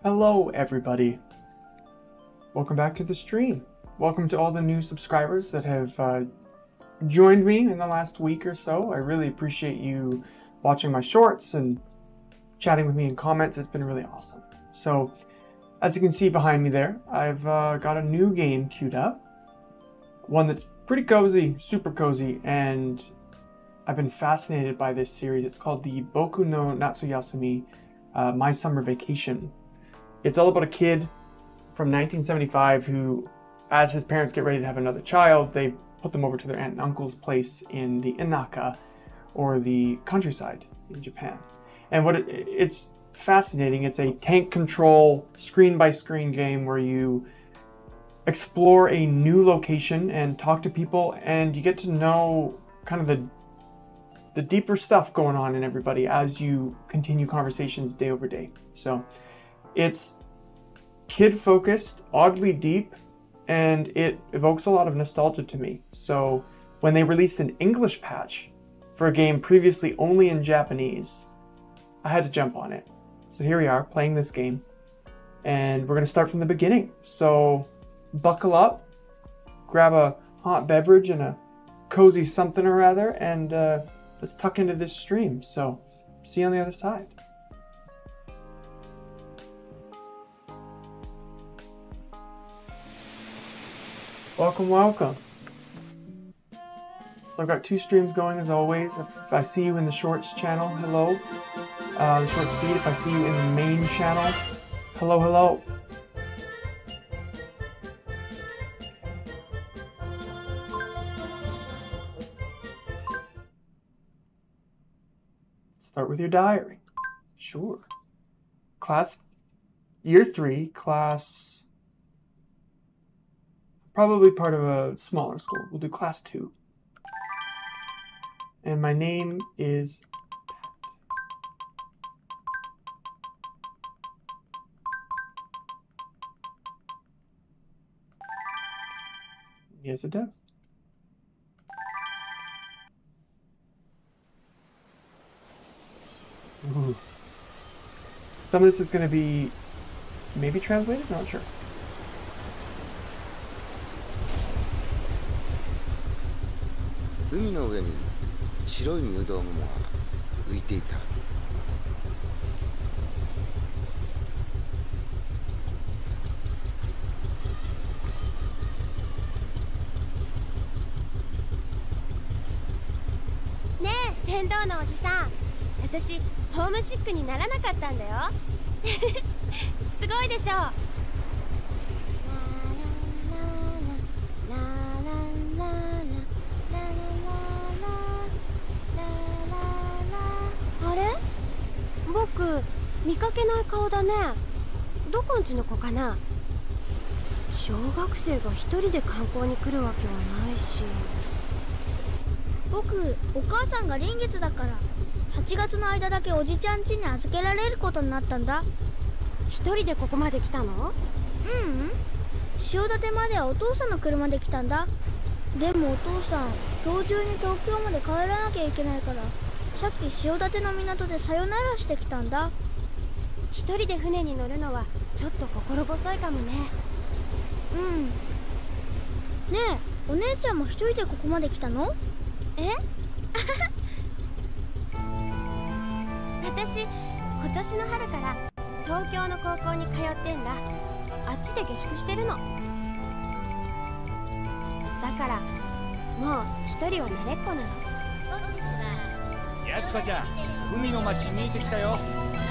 Hello everybody, welcome back to the stream. Welcome to all the new subscribers that have joined me in the last week or so. I really appreciate you watching my shorts and chatting with me in comments. It's been really awesome. So as you can see behind me there, I've got a new game queued up. One that's pretty cozy, super cozy, and I've been fascinated by this series. It's called the Boku No Natsuyasumi, My Summer Vacation. It's all about a kid from 1975 who, as his parents get ready to have another child, they put them over to their aunt and uncle's place in the inaka, or the countryside in Japan. And it's fascinating. It's a tank control, screen-by-screen game where you explore a new location and talk to people, and you get to know kind of the deeper stuff going on in everybody as you continue conversations day over day. So it's kid-focused, oddly deep, and it evokes a lot of nostalgia to me. So when they released an English patch for a game previously only in Japanese, I had to jump on it. So here we are playing this game, and we're going to start from the beginning. So buckle up, grab a hot beverage and a cozy something or other, and let's tuck into this stream. So see you on the other side. Welcome, welcome. I've got two streams going as always. If I see you in the Shorts channel, hello. The Shorts feed. If I see you in the main channel, hello, hello. Start with your diary. Sure. Class, year 3, class, probably part of a smaller school. We'll do class 2. And my name is Pat. Yes, it does. Ooh. Some of this is going to be maybe translated? Not sure. Sensei, 私ホームシックにならなかったんだよ。すごいでしょ。あれ？僕見かけない顔だね。どこんちの子かな。小学生が一人で観光に来るわけはないし。 僕、お母さんが臨月だから8月の間だけおじちゃん家に預けられることになったんだ。 一人でここまで来たの？ ううん、塩立まではお父さんの車で来たんだ。でもお父さん、今日中に東京まで帰らなきゃいけないから、さっき塩立の港でさよならしてきたんだ。 一人で船に乗るのはちょっと心細いかもね。 うん。ねえ、お姉ちゃんも一人でここまで来たの？え？ 私、今年の春から東京の高校に通ってんだ。あっちで下宿してるの。だからもう一人は慣れっこなの。 やすかちゃん、海の町見えてきたよ。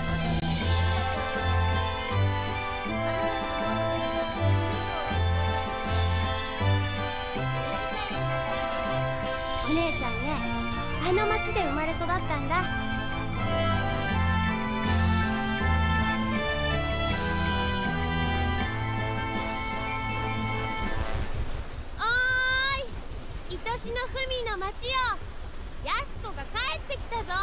お姉ちゃんね、あの町で生まれ育ったんだ。おーい、愛しの文の町よ。やす子が帰ってきたぞ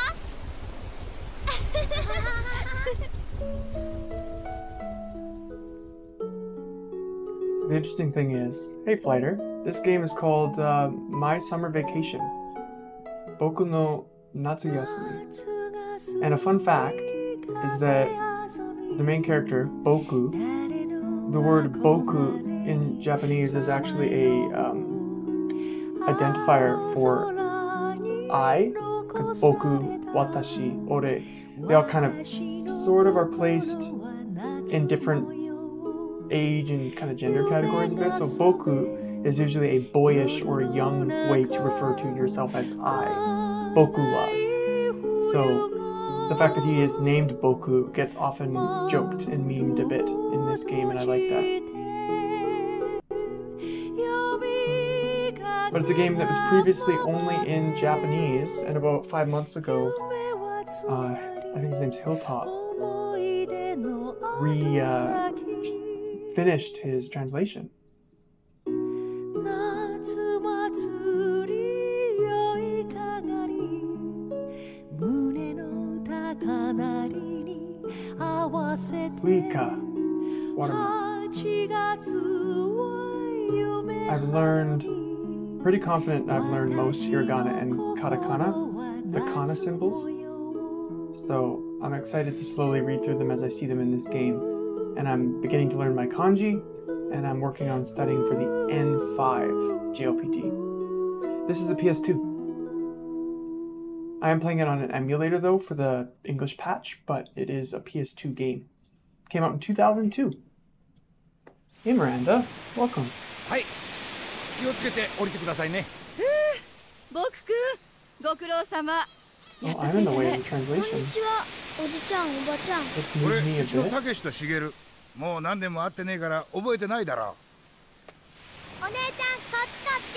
The interesting thing is, hey Flighter, this game is called My Summer Vacation, Boku no Natsuyasumi. And a fun fact is that the main character, Boku, the word Boku in Japanese is actually a identifier for I, because Boku, Watashi, Ore, they all kind of sort of are placed in different age and kind of gender categories a bit. So Boku is usually a boyish or a young way to refer to yourself as I, Boku wa. So the fact that he is named Boku gets often joked and memed a bit in this game, and I like that. But it's a game that was previously only in Japanese, and about 5 months ago, I think his name's Hilltop, finished his translation. Suika, watermelon. I've learned, pretty confident I've learned most hiragana and katakana, the kana symbols. So I'm excited to slowly read through them as I see them in this game. And I'm beginning to learn my kanji, and I'm working on studying for the N5 JLPT. This is the PS2. I am playing it on an emulator though for the English patch, but it is a PS2 game. Came out in 2002. Hey Miranda, welcome. Hi. 気をつけて降りてくださいね。 僕くん、ご苦労様。 Oh, I'm in the way of the こん translation. にちは、おじちゃん、おばちゃん。 Let's こ move me れ a うちの bit. たけしとしげる。もう何年も会ってねえから覚えてないだろ。 お姉ちゃん、こっちこっ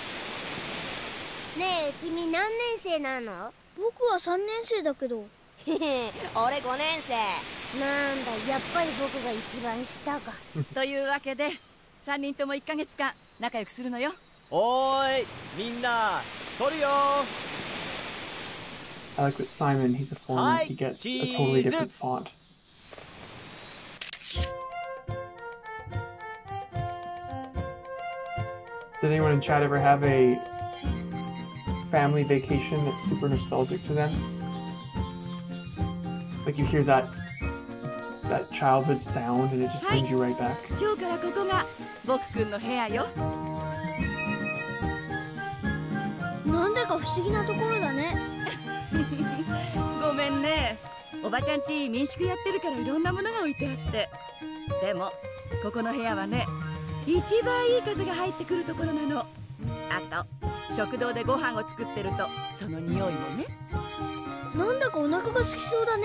ち。ねえ、君何年生なの？僕は3年生だけど。 俺5年生。 なんだ、やっぱり僕が一番下か。 というわけで、3人とも1ヶ月間仲良くするのよ。 おーい、みんな、撮るよ。 I like that Simon, he's a foreigner, he gets a totally different font. Did anyone in chat ever have a family vacation that's super nostalgic to them? Like you hear that childhood sound and it just brings you right back. 今日からここが僕くんの部屋よ。 なんだか不思議なところだね。 ごめんね。おばちゃんち民宿やってるからいろんなものが置いてあって。でもここの部屋はね、一番いい風が入ってくるところなの。あと食堂でご飯を作ってるとその匂いもね。 なんだかお腹が空きそうだね。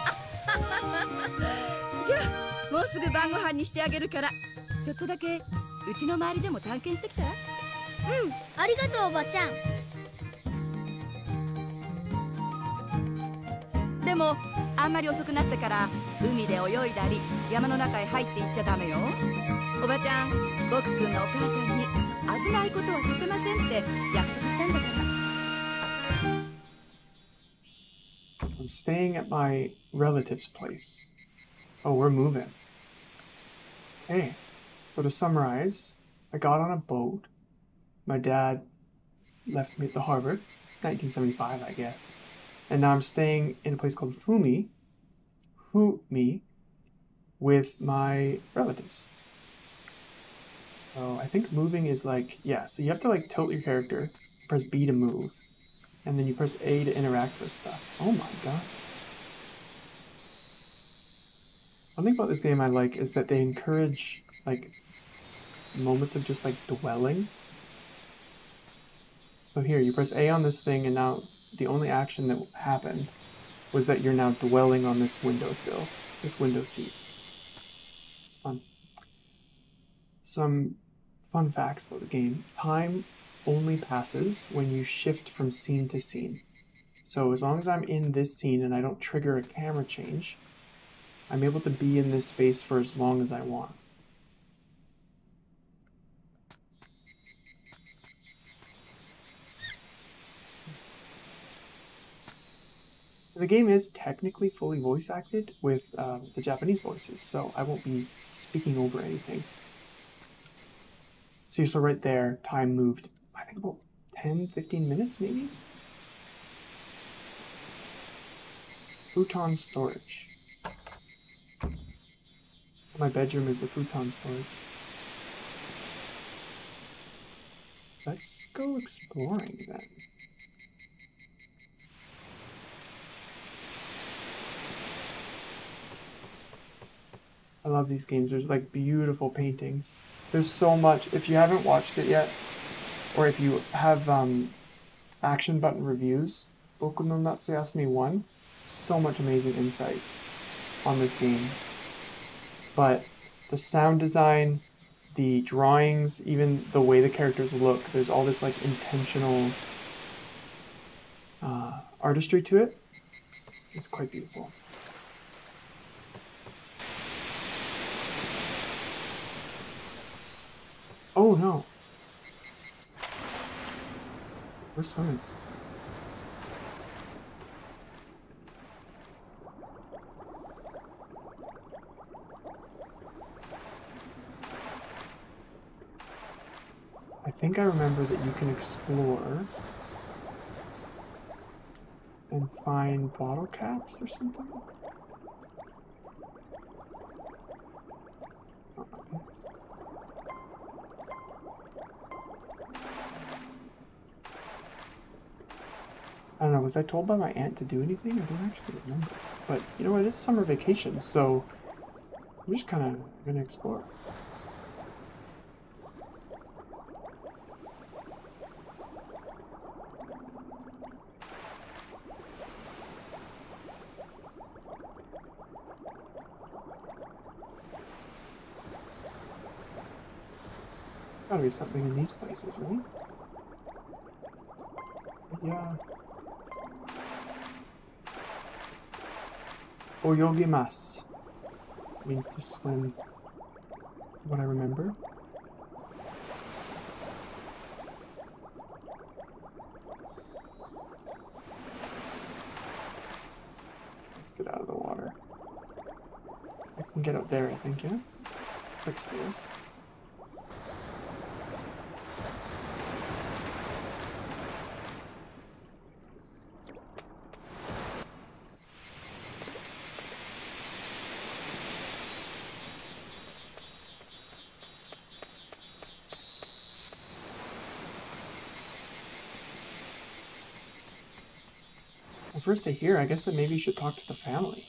じゃあもうすぐ晩ご飯にしてあげるから、ちょっとだけうちの周りでも探検してきたら。 うん、ありがとうおばちゃん。 でもあんまり遅くなったから海で泳いだり山の中へ入っていっちゃダメよ。おばちゃん、僕くんのお母さんに危ないことはさせませんって約束したんだから。 I'm staying at my relative's place. Oh, we're moving. Hey, so to summarize, I got on a boat. My dad left me at the harbor, 1975, I guess. And now I'm staying in a place called Fumi, with my relatives. So I think moving is like, yeah, so you have to like tilt your character, press B to move, and then you press A to interact with stuff. Oh my god. One thing about this game I like is that they encourage like moments of just like dwelling. So here, you press A on this thing, and now the only action that happened was that you're now dwelling on this windowsill, this window seat. It's fun. Some fun facts about the game. Time only passes when you shift from scene to scene. So as long as I'm in this scene and I don't trigger a camera change, I'm able to be in this space for as long as I want. The game is technically fully voice acted with the Japanese voices, so I won't be speaking over anything. See, so right there, time moved, I think about 10-15 minutes maybe? Futon storage. My bedroom is the futon storage. Let's go exploring then. I love these games. There's like beautiful paintings. There's so much. If you haven't watched it yet, or if you have action button reviews, Boku No Natsuyasumi 1, so much amazing insight on this game. But the sound design, the drawings, even the way the characters look, there's all this like intentional artistry to it. It's quite beautiful. Oh no. We're swimming. I think I remember that you can explore and find bottle caps or something. I don't know, was I told by my aunt to do anything? I don't actually remember. But, you know what, it's summer vacation, so I'm just kind of going to explore. Gotta be something in these places, right? Yeah. Oyogimasu means to swim. What I remember. Let's get out of the water. I can get up there, I think, yeah? Like stairs. First to hear, I guess that maybe you should talk to the family.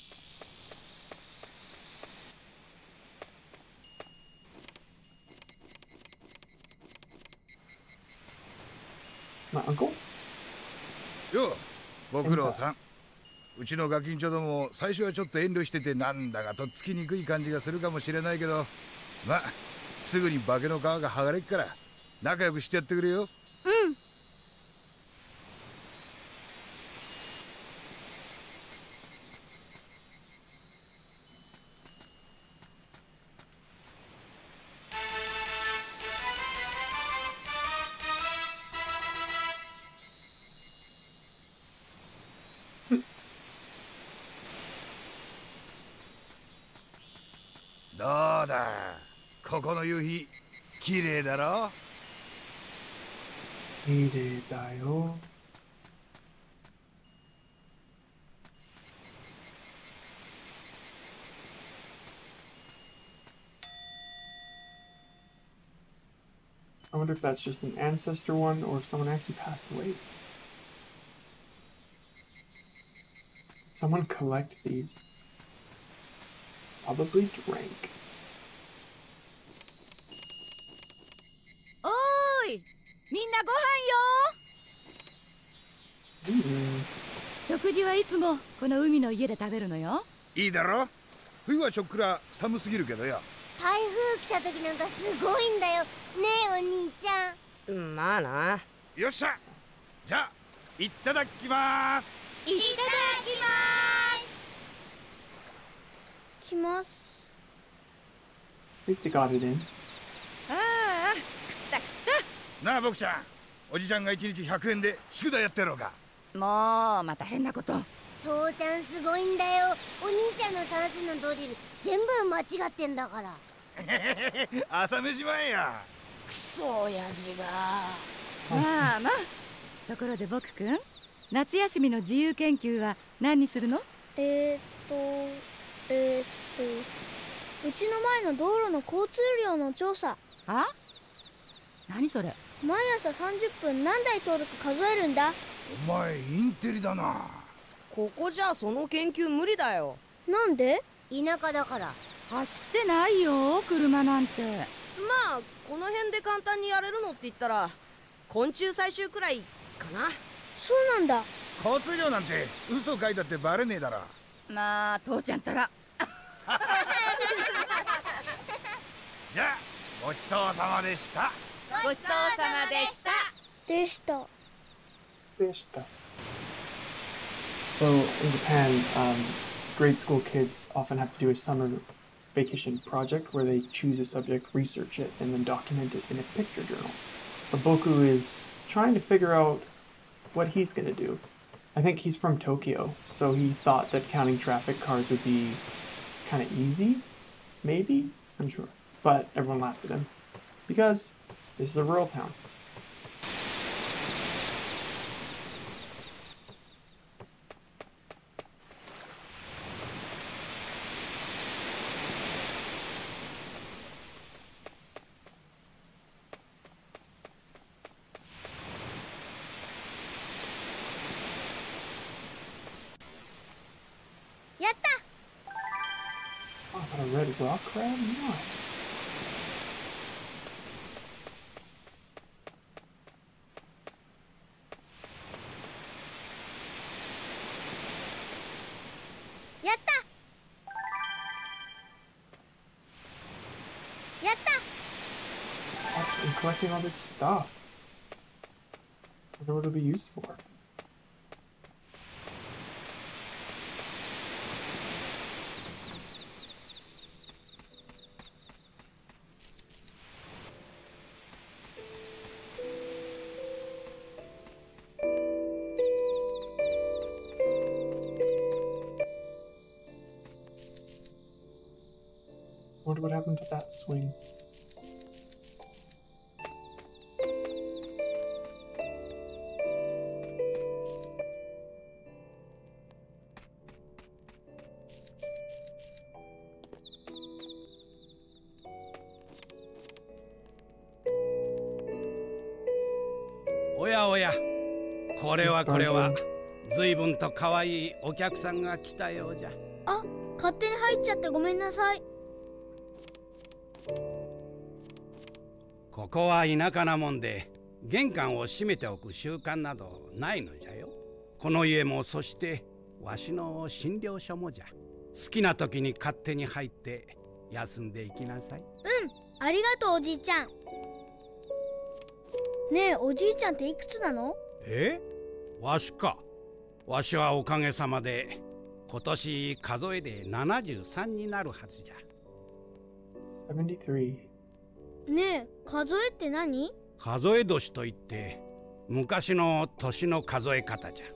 My uncle? よう、ご苦労さん。うちのガキンチョども最初はちょっと遠慮しててなんだかとっつきにくい感じがするかもしれないけど、まあすぐに化けの皮が剥がれっから仲良くしてやってくれよ。 うん。 どうだ、ここの夕日綺麗だろ。 綺麗だよ。I wonder if that's just an ancestor one or if someone actually passed away. Someone collect these. Probably drank. おーい、みんなご飯よ。食事はいつもこの海の家で食べるのよ。 いいだろ。冬はちょっくら寒すぎるけどよ。 台風来た時なんかすごいんだよ。ねえお兄ちゃん。まあな。 よっしゃ。じゃあいっただきます。 いただきます。来ます。 At least they got it in. ああ、食った食った。 なあ僕ちゃん、おじちゃんが1日100円で宿題やってやろうか。 もうまた変なこと。 父ちゃんすごいんだよ。お兄ちゃんの算数のドリル全部間違ってんだから。 朝飯前や。 クソ親父が。 まあまあ。ところで僕くん、夏休みの自由研究は何にするの？ うちの前の道路の交通量の調査。 あ？何それ？ 毎朝30分何台通るか数えるんだ。 お前インテリだな。 ここじゃその研究無理だよ。 なんで？ 田舎だから。 走ってないよ車なんて。 まあこの辺で簡単にやれるのって言ったら昆虫採集くらいかな。 そうなんだ。 交通量なんて嘘書いたってバレねえだろ。 まあ父ちゃんったら。 じゃあごちそうさまでした。 ごちそうさまでした。 でした。 でした. So in Japan, grade school kids often have to do a summer vacation project where they choose a subject, research it, and then document it in a picture journal. So Boku is trying to figure out what he's going to do. I think he's from Tokyo, so he thought that counting traffic cars would be kind of easy, maybe? I'm sure. But everyone laughed at him because this is a rural town. Oh, I got a red rock crab? Nice. I'm collecting all this stuff. I wonder what it'll be used for. Wonder what happened to that swing. Oya oya, これは随分と可愛いお客さんが来たようじゃ。 あ、勝手に入っちゃってごめんなさい。 ここは田舎なもんで玄関を閉めておく習慣などないのじゃよ。この家もそしてわしの診療所もじゃ。好きな時に勝手に入って休んでいきなさい。 ありがとうおじいちゃん。ねえ、おじいちゃんっていくつなの？ わしか。わしはおかげさまで今年数えで73になるはずじゃ。 73. ねえ、数えって何？ 数え年といって昔の年の数え方じゃ。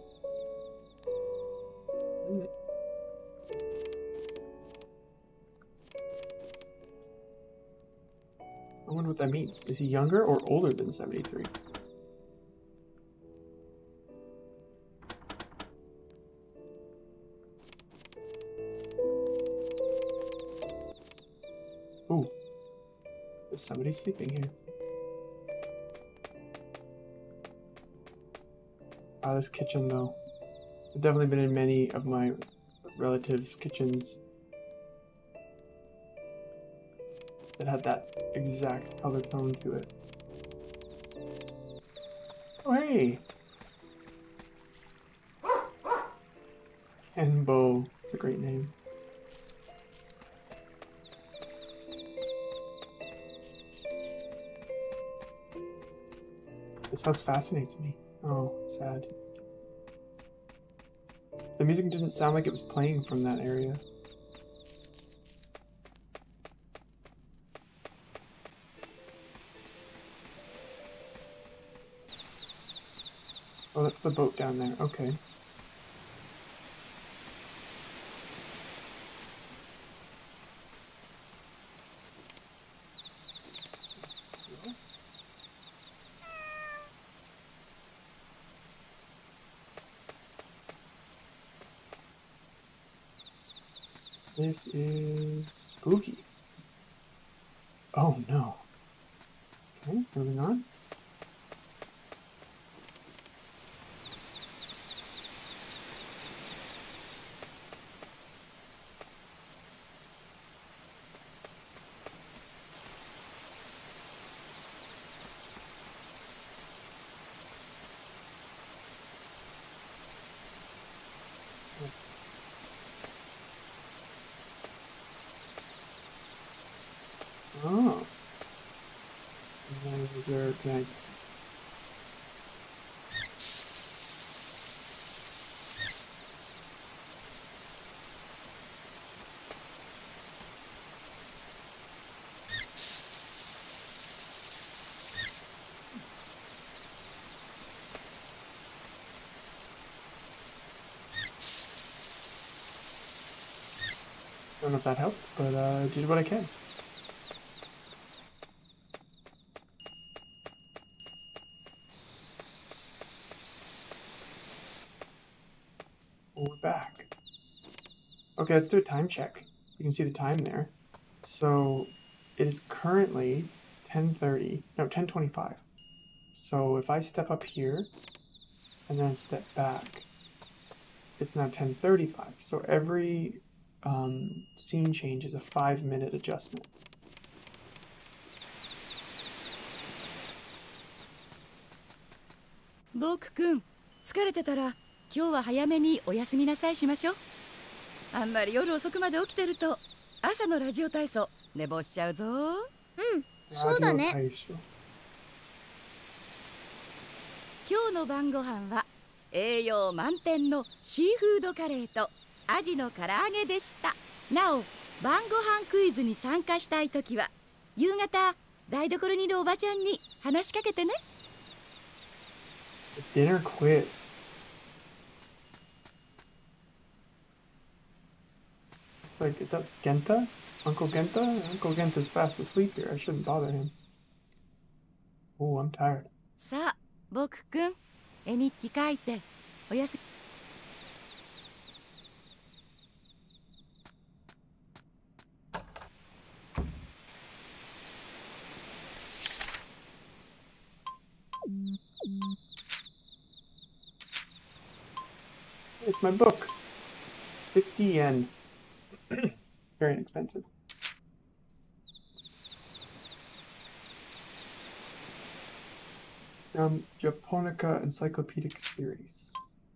I wonder what that means. Is he younger or older than 73? Ooh. There's somebody sleeping here. Ah, this kitchen though. I've definitely been in many of my relatives' kitchens that had that exact color tone to it. Oh, hey! Kenbo. It's a great name. This house fascinates me. Oh, sad. The music didn't sound like it was playing from that area. Oh, that's the boat down there. Okay. This is spooky. Oh no. Okay, moving on. Oh. And then is there, can I... I don't know if that helped, but I did what I can. We're back. Okay, let's do a time check. You can see the time there. So it is currently 10:30, no, 10:25. So if I step up here and then step back, it's now 10:35. So every scene change is a 5-minute adjustment. Boku君、疲れてたら今日は早めにお休みなさいしましょう。あんまり夜遅くまで起きてると朝のラジオ体操寝坊しちゃうぞ。 うん、そうだね。 今日の晩ご飯は栄養満点のシーフードカレーとアジの唐揚げでした。なお、晩ご飯クイズに参加したいときは夕方台所にいるおばちゃんに話しかけてね。 Dinner quiz. Like, is that Genta? Uncle Genta? Uncle Genta's fast asleep here. I shouldn't bother him. Oh, I'm tired. さあ、ボク君、絵日記書いておやすみ。 It's my book. 50 yen. Very inexpensive. Japonica Encyclopedic Series.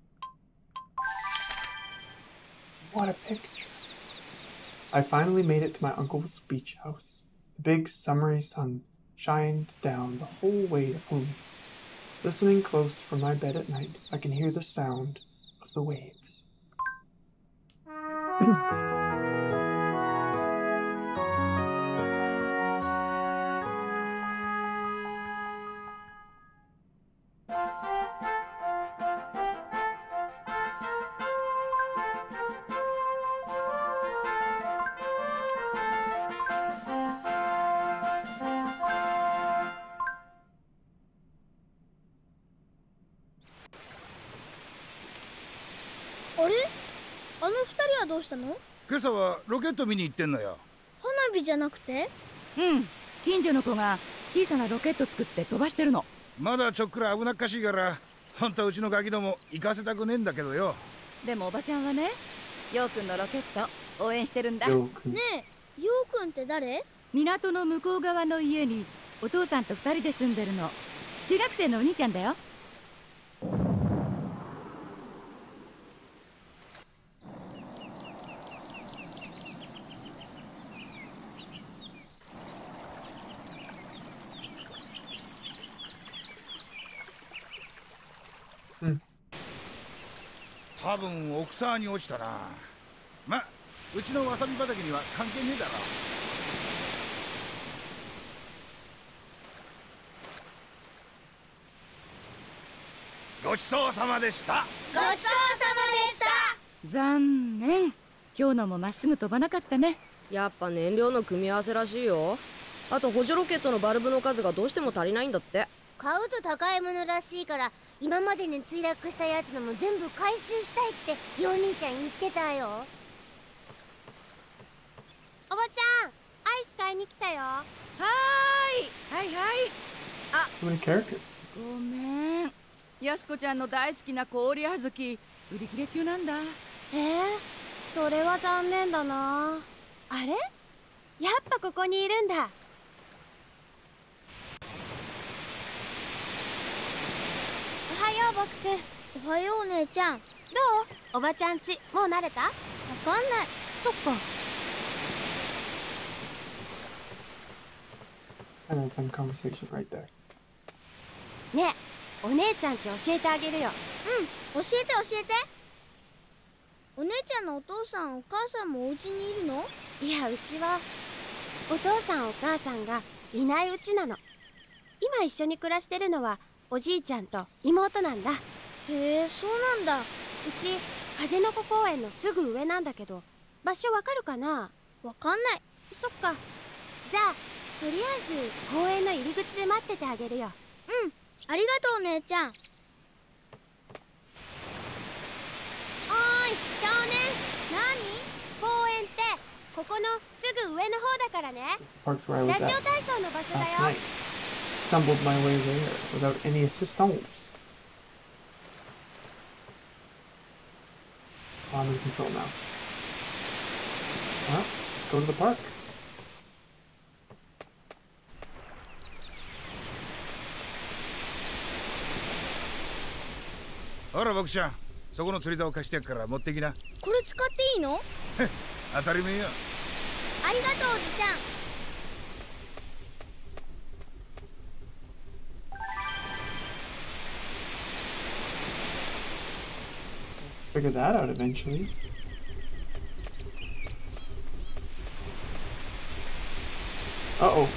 What a picture. I finally made it to my uncle's beach house. The big summery sun shined down the whole way to home. Listening close from my bed at night, I can hear the sound of the waves. あれ？あの二人はどうしたの？ 今朝はロケット見に行ってんのよ。 花火じゃなくて？ うん、近所の子が小さなロケット作って飛ばしてるの。 まだちょっくら危なっかしいから本当はうちのガキども行かせたくねえんだけどよ。 でもおばちゃんはね、ヨウくんのロケット応援してるんだ。 ねえ、ヨウくんって誰？ 港の向こう側の家にお父さんと2人で住んでるの。中学生のお兄ちゃんだよ。 多分奥沢に落ちたな。ま、うちのわさび畑には関係ねえだろ。ごちそうさまでした。 ごちそうさまでした。 残念。今日のもまっすぐ飛ばなかったね。 やっぱ燃料の組み合わせらしいよ。あと補助ロケットのバルブの数がどうしても足りないんだって。 買うと高いものらしいから今までに墜落したやつのも全部回収したいってヨウ兄ちゃん言ってたよ。 おばちゃん、アイス買いに来たよ。 はいはい。あ、 How many characters? ごめん。やすこちゃんの大好きな氷あずき売り切れ中なんだ。 それは残念だな。あれ、やっぱここにいるんだ。おはよう僕くん。 おはようお姉ちゃん。 どう？おばちゃんちもう慣れた？わかんない。 そっか。 And then some conversation right there. ねえ、お姉ちゃんち教えてあげるよ。 うん、教えて教えて。お姉ちゃんのお父さんお母さんもお家にいるの？ いや、うちはお父さんお母さんがいないうちなの。今一緒に暮らしてるのはおじいちゃんと妹なんだ。 へえ、そうなんだ。 うち風の子公園のすぐ上なんだけど、場所わかるかな？ わかんない。 そっか。じゃあとりあえず公園の入り口で待っててあげるよ。 うん、ありがとうお姉ちゃん。 おーい少年。公園ってここのすぐ上の方だからね。 Parks where I ラ was ジオ at 体操の場所だ last よ。 night. Stumbled my way there without any assistance. I'm in control now. Well, let's go to the park. ほら僕ちゃん、そこの釣り竿貸してやっから持ってきな。 これ使っていいの？ 当たり前よ。 ありがとうおじちゃん。 Figure that out eventually. Uh-oh.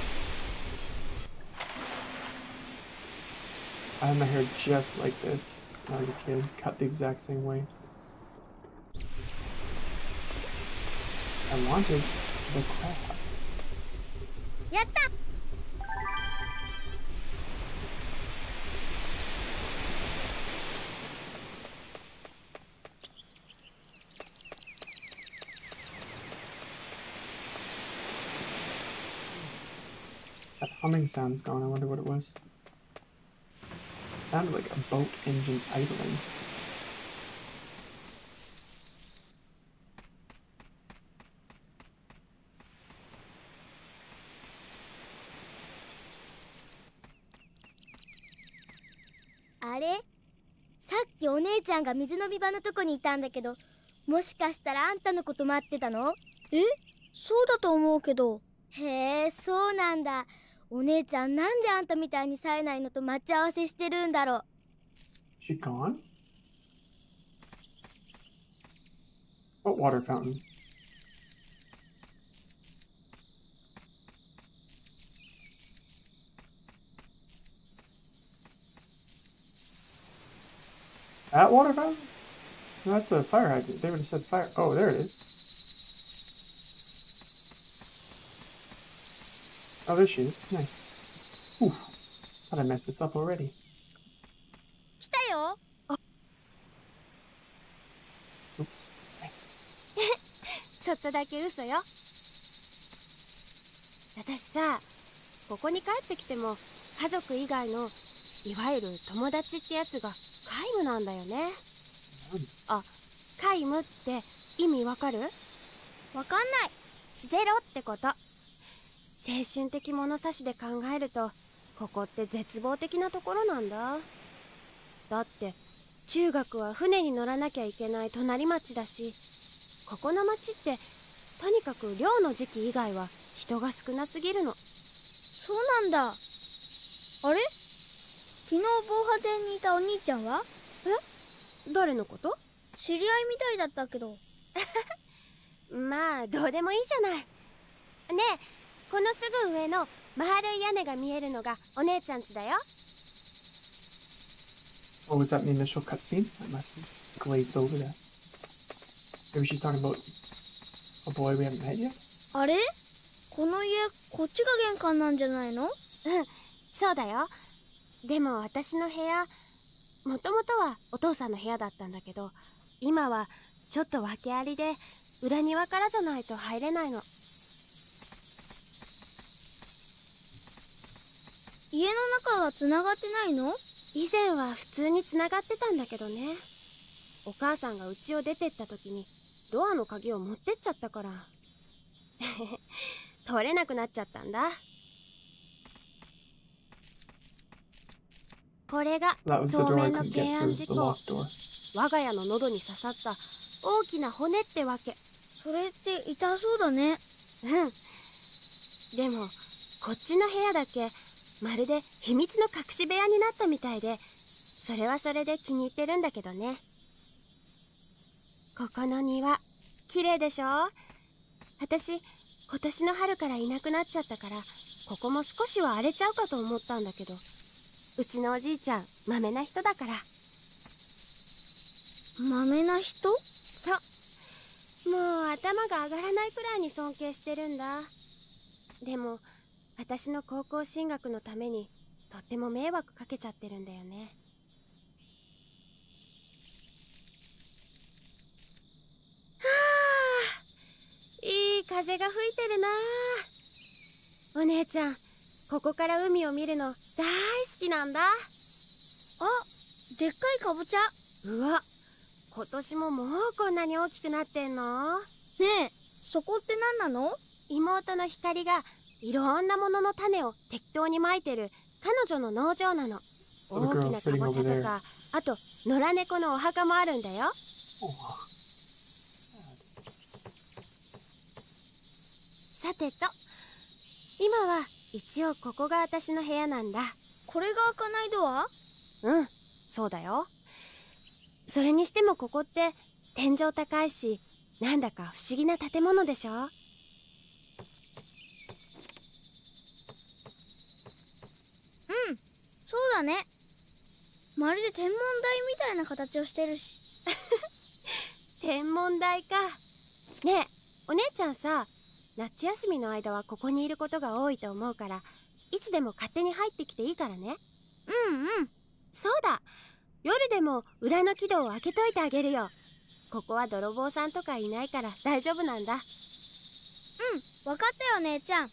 I had my hair just like this when I was a kid, cut the exact same way. I wanted the crab. やった！ That humming sound is gone. I wonder what it was. Sounded like a boat engine idling. あれ？さっきお姉ちゃんが水飲み場のとこにいたんだけど、もしかしたらあんたのこと待ってたの？え？そうだと思うけど。へえ、そうなんだ。お姉ちゃんなんであんたみたいに冴えないのと待ち合わせしてるんだろう。 She gone? What water fountain? That water fountain? No, that's the fire hydrant. They would have said fire. Oh, there it is. Oh, there she is. Nice. Ooh. Thought I messed this up already. 来たよ。 Oops. ちょっとだけ嘘よ。私さ、ここに帰ってきても家族以外のいわゆる友達ってやつが皆無なんだよね。あ、皆無って意味わかる？ わかんない。 ゼロってこと。精神的物差しで考えるとここって絶望的なところなんだ。だって中学は船に乗らなきゃいけない隣町だし、ここの町ってとにかく漁の時期以外は人が少なすぎるの。 そうなんだ。あれ？昨日防波堤にいたお兄ちゃんは？ え？誰のこと？ 知り合いみたいだったけど。 まあどうでもいいじゃない。ねえ、このすぐ上の丸い屋根が見えるのがお姉ちゃん家だよ。 Oh, was that in the initial cutscene? I must have glazed over that. Maybe she's talking about a boy we haven't met yet? あれ？この家、こっちが玄関なんじゃないの？ うん、そうだよ。でも私の部屋、もともとはお父さんの部屋だったんだけど、今はちょっと訳ありで裏庭からじゃないと入れないの。 家の中はつながってないの？ 以前は普通につながってたんだけどね。お母さんが家を出てった時にドアの鍵を持ってっちゃったから取れなくなっちゃったんだ。これが透明の懸案事項。我が家の喉に刺さった大きな骨ってわけ。 それって痛そうだね。 でもこっちの部屋だけまるで秘密の隠し部屋になったみたいで、それはそれで気に入ってるんだけどね。ここの庭綺麗でしょ。私今年の春からいなくなっちゃったから、ここも少しは荒れちゃうかと思ったんだけど、うちのおじいちゃんまめな人だから。 まめな人？ そう、もう頭が上がらないくらいに尊敬してるんだ。でも私の高校進学のためにとっても迷惑かけちゃってるんだよね。はあ、いい風が吹いてるな。お姉ちゃん、ここから海を見るの大好きなんだ。 あ、でっかいかぼちゃ。 うわ、今年ももうこんなに大きくなってんの？ ねえ、そこって何なの？ 妹の光がいろんなものの種を適当にまいてる彼女の農場なの。大きなかぼちゃとか、あと野良猫のお墓もあるんだよ。さてと、今は一応ここが私の部屋なんだ。 これが開かないドア？ うん、そうだよ。それにしてもここって天井高いし、なんだか不思議な建物でしょ。 そうだね。まるで天文台みたいな形をしてるし。 天文台か。ねえ、お姉ちゃんさ、夏休みの間はここにいることが多いと思うから、いつでも勝手に入ってきていいからね。そうだ、夜でも裏の木戸を開けといてあげるよ。ここは泥棒さんとかいないから大丈夫なんだ。 わかったよ姉ちゃん。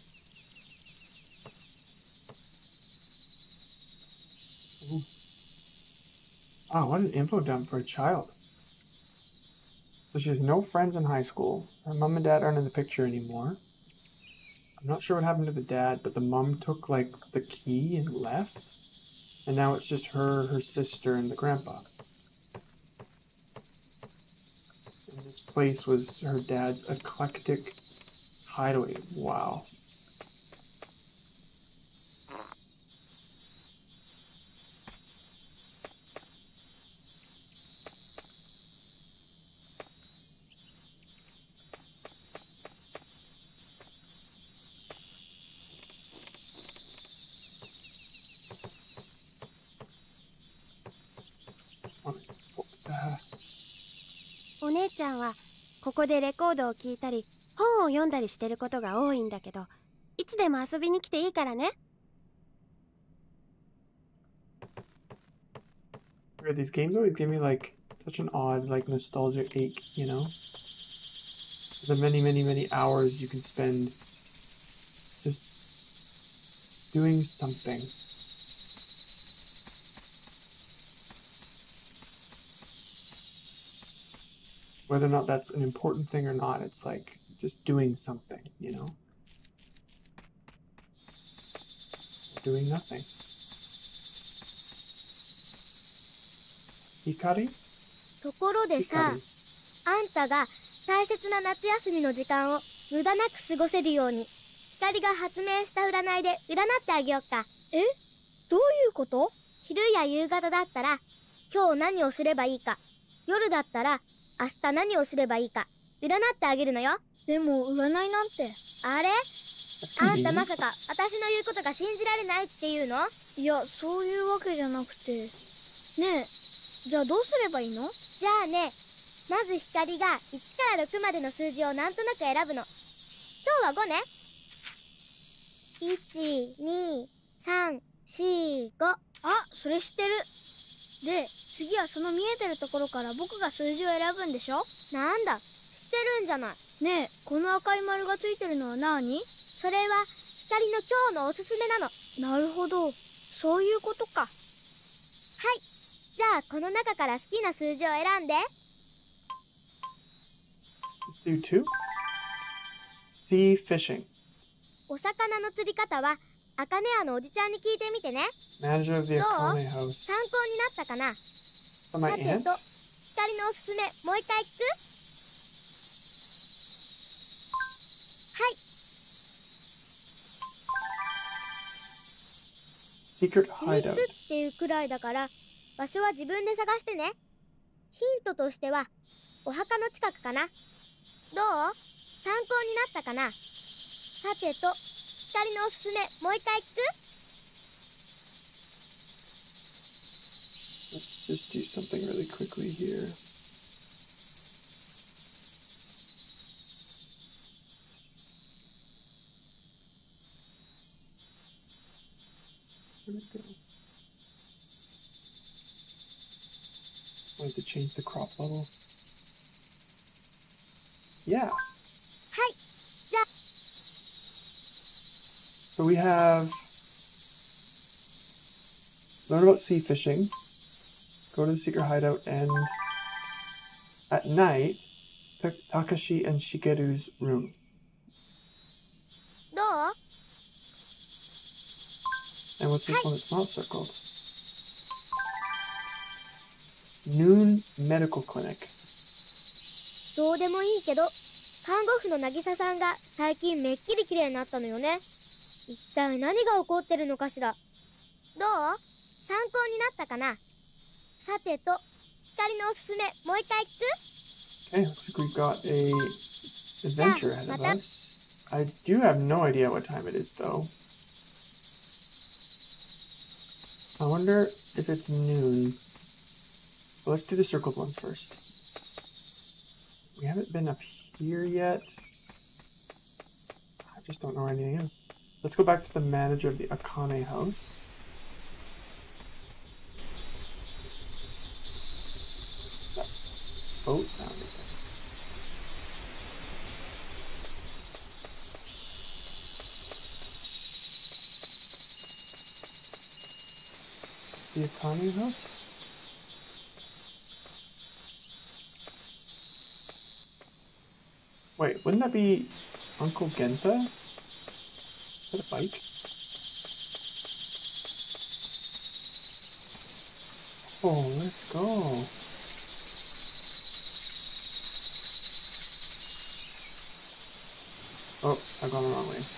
Oh, what an info dump for a child. So she has no friends in high school. Her mom and dad aren't in the picture anymore. I'm not sure what happened to the dad, but the mom took, like, the key and left. And now it's just her, her sister, and the grandpa. And this place was her dad's eclectic hideaway. Wow. What the heck? お姉ちゃんはここでレコードを聴いたり本を読んだりしてることが多いんだけど、いつでも遊びに来ていいからね。 These games always give me like such an odd, like nostalgia ache, you know? The many, many, many hours you can spend just doing something. Whether or not that's an important thing or not, it's like just doing something, you know? Doing nothing. Hikari? ところでさ、あんたが大切な夏休みの時間を無駄なく過ごせるように、光が発明した占いで占ってあげよっか。 え？どういうこと？ 昼や夕方だったら今日何をすればいいか、夜だったら明日何をすればいいか占ってあげるのよ。 でも占いなんて。 あれ？あんたまさか私の言うことが信じられないっていうの？ いや、そういうわけじゃなくて。ねえ、じゃあどうすればいいの？ じゃあね、まず光が1から6までの数字をなんとなく選ぶの。今日は5ね。1、2、3、4、5。 あ、それ知ってる。で、次はその見えてるところから僕が数字を選ぶんでしょ？ なんだ、知ってるんじゃない。 ねえ、この赤い丸がついてるのは何？ それは光の今日のおすすめなの。 なるほど。 そういうことか。はい。じゃあこの中から好きな数字を選んで。 Let's do 2. Sea fishing. お魚の釣り方はアカネアのおじちゃんに聞いてみてね。 Manager of the どう？ Akane house. 参考になったかな。 For my さて aunt? と、光のおすすめもう一回聞く？はい。 Secret 秘密 hideout. っていうくらいだから場所は自分で探してね。ヒントとしてはお墓の近くかな。どう？参考になったかな。さてと、光のおすすめもう一回聞く？ Let's just do something really quickly here. Where'd it go? I have to change the crop level. Yeah. はい。じゃあ So we have learn about sea fishing, go to the secret hideout, and at night, Takashi and Shigeru's room. どう？ And what's this one that's not circled? Noon Medical Clinic. どうでもいいけど、看護婦の渚さんが最近めっきり綺麗になったのよね。一体何が起こってるのかしら。どう？参考になったかな。さてと、光のおすすめもう一回聞く？ Okay, looks like we've got a adventure ahead of us. I do have no idea what time it is, though. I wonder if it's noon. Well, let's do the circled ones first. We haven't been up here yet. I just don't know where anything is. Let's go back to the manager of the Akane house. That boat sound again. The Akane house? Wait, wouldn't that be Uncle Genta? Is that a bike? Oh, let's go. Oh, I've gone the wrong way.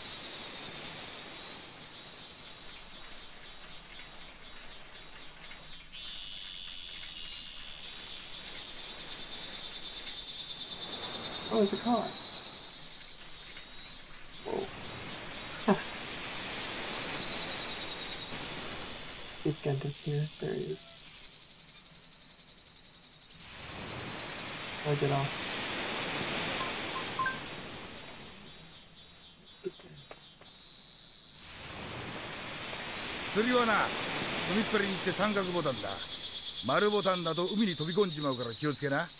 Oh, there's a car. Whoa. See if Genta's here. There he is. How do I get off? Okay. 釣りはな、海っぺりに行って三角ボタンだ。丸ボタンだと海に飛び込んじまうから気をつけな。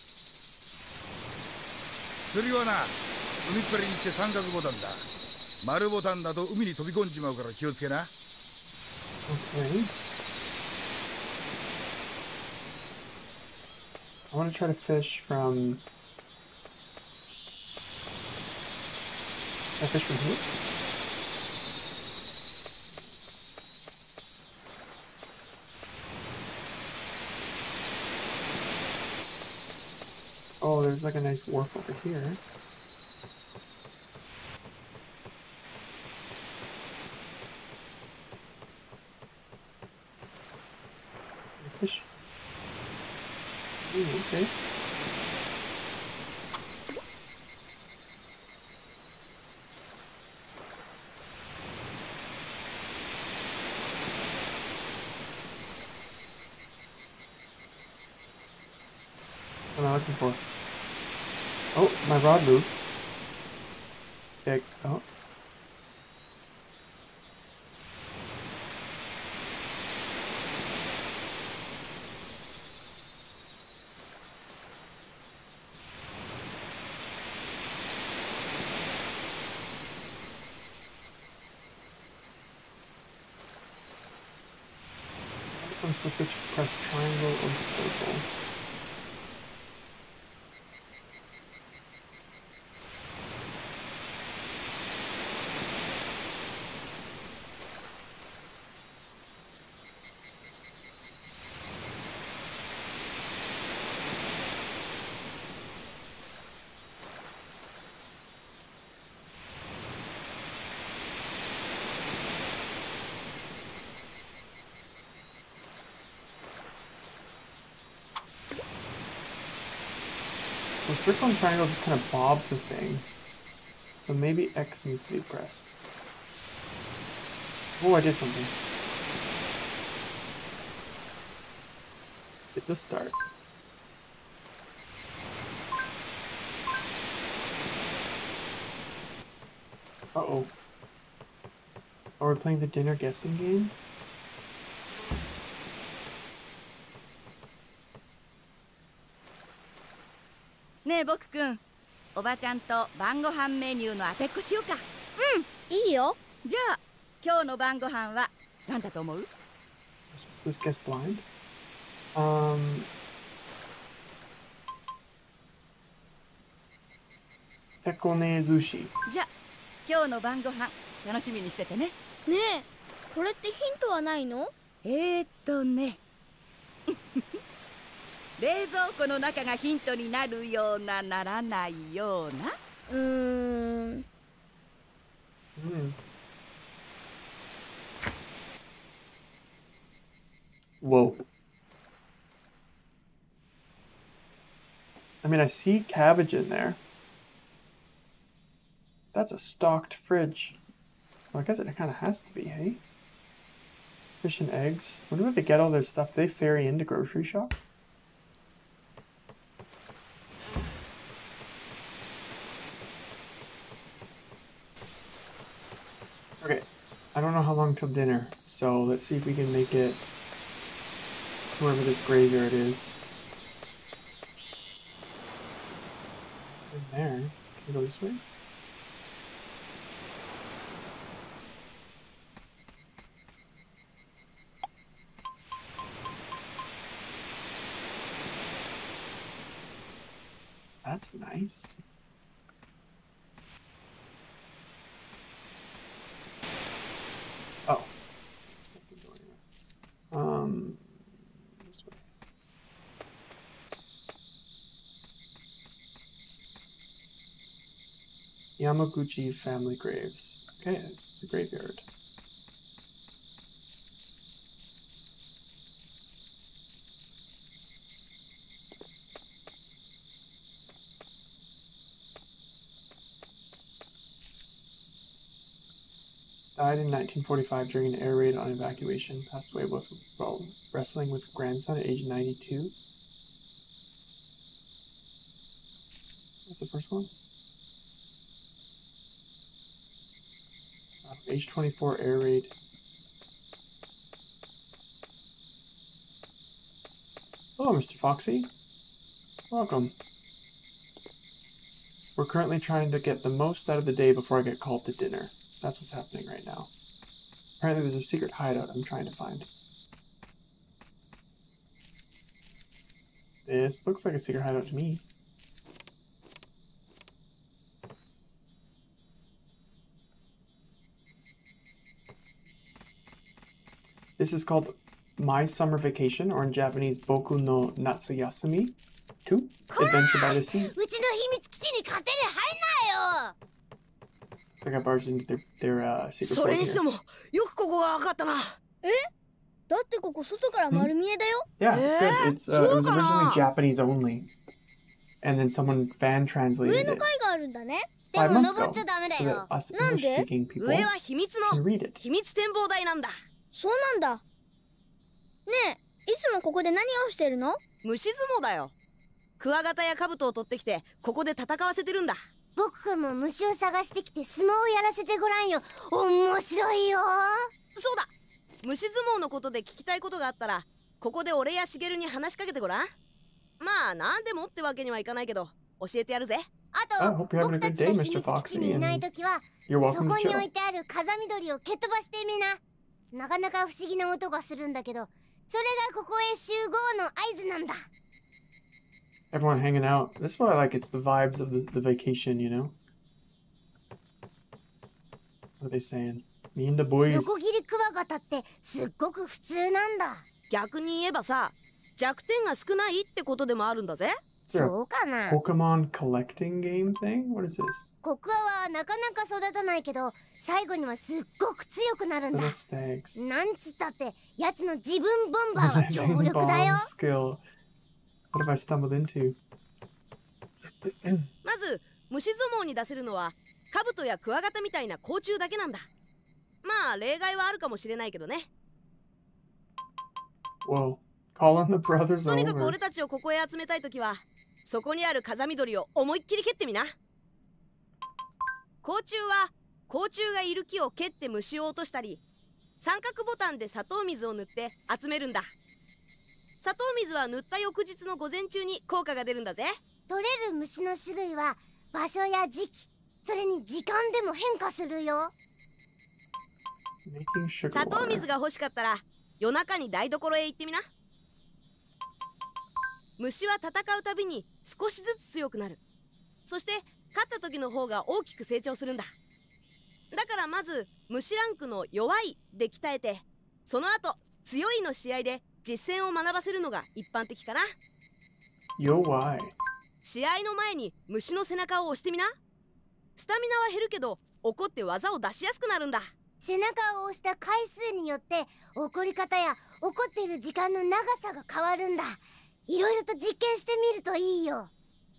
釣りはな、海っぺりに行って三角ボタンだ。丸ボタンだと海に飛び込んじまうから気をつけな。 Okay. I want to try to fish from... Can I fish from here? Oh, there's like a nice wharf over here. Fish. Ooh, okay. What am I looking for? Oh, my rod moved. Okay, oh. I'm supposed to press triangle or circle. The circle and triangle just kind of bob the thing. So maybe X needs to be pressed. Oh, I did something. Hit the start. Uh-oh. Are we playing the dinner guessing game? ねえ僕くん、おばちゃんと晩ご飯メニューの当てっこしようか。 いいよ。 じゃあ今日の晩ご飯は何だと思う？ Let's guess blind. タコネ寿司。 じゃあ今日の晩ご飯楽しみにしててね。 ねえ、これってヒントはないの？ ね冷蔵庫の中がヒントになるようなならないような。 Whoa. I mean, I see cabbage in there. That's a stocked fridge. Well, I guess it kind of has to be, hey? Fish and eggs. Wonder where they get all their stuff. Do they ferry into grocery shop? Okay, I don't know how long till dinner, so let's see if we can make it wherever this graveyard is. In there. Can we go this way? That's nice. Oh. This way. Yamaguchi family graves. Okay, it's a graveyard. Died in 1945 during an air raid on evacuation. Passed away while wrestling with grandson at age 92. What's the first one? Age 24 air raid. Hello, Mr. Foxy. Welcome. We're currently trying to get the most out of the day before I get called to dinner. That's what's happening right now. Apparently there's a secret hideout I'm trying to find. This looks like a secret hideout to me. This is called My Summer Vacation, or in Japanese, Boku No Natsuyasumi 2, Adventure by the Sea. I got barged into their secret port here. Yeah, it's good. It was originally Japanese only, and then someone fan translated it 5 months ago, so that us English-speaking people can read it. そうなんだ。ねえ、いつもここで何をしてるの？ 虫相撲だよ。クワガタやカブトを取ってきてここで戦わせてるんだ。 僕くんも虫を探してきて相撲をやらせてごらんよ。面白いよ。 そうだ。虫相撲のことで聞きたいことがあったらここで俺やしげるに話しかけてごらん。まあ何でもってわけにはいかないけど教えてやるぜ。 あと僕たちが秘密基地にいないときはそこに置いてある風見鳥を蹴飛ばしてみな。なかなか不思議な音がするんだけどそれがここへ集合の合図なんだ。 Everyone hanging out. This is what I like. It's the vibes of the vacation, you know? What are they saying? Me and the boys. 横切りクワガタってすっごく普通なんだ。 逆に言えばさ、弱点が少ないってことでもあるんだぜ。 そうかな。 Pokemon collecting game thing? What is this? コクワはなかなか育たないけど、最後にはすっごく強くなるんだ。 Little stags. なんつったってやつの自分ボンバーは強力だよ。 skill. What have I stumbled into? まず虫相撲に出せるのはカブトやクワガタみたいな甲虫だけなんだ。まあ例外はあるかもしれないけどね。 Whoa. Calling the brothers とにかく over. 俺たちをここへ集めたいときは、そこにある風見鶏を思いっきり蹴ってみな。甲虫は甲虫がいる木を蹴って虫を落としたり、三角ボタンで砂糖水を塗って集めるんだ。砂糖水は塗った翌日の午前中に効果が出るんだぜ。 取れる虫の種類は場所や時期、それに時間でも変化するよ。 Making sugar 砂糖 water. 水が欲しかったら夜中に台所へ行ってみな。虫は戦うたびに少しずつ強くなる。そして勝った時の方が大きく成長するんだ。だからまず虫ランクの弱いで鍛えて、その後強いの試合で実践を学ばせるのが一般的かな。 Yo, why? 試合の前に虫の背中を押してみな。スタミナは減るけど怒って技を出しやすくなるんだ。 背中を押した回数によって怒り方や怒っている時間の長さが変わるんだ。いろいろと実験してみるといいよ。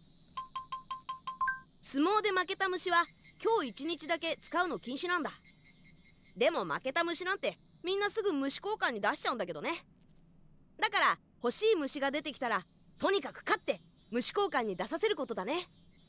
相撲で負けた虫は今日一日だけ使うの禁止なんだ。でも負けた虫なんてみんなすぐ虫交換に出しちゃうんだけどね。だから欲しい虫が出てきたらとにかく勝って虫交換に出させることだね。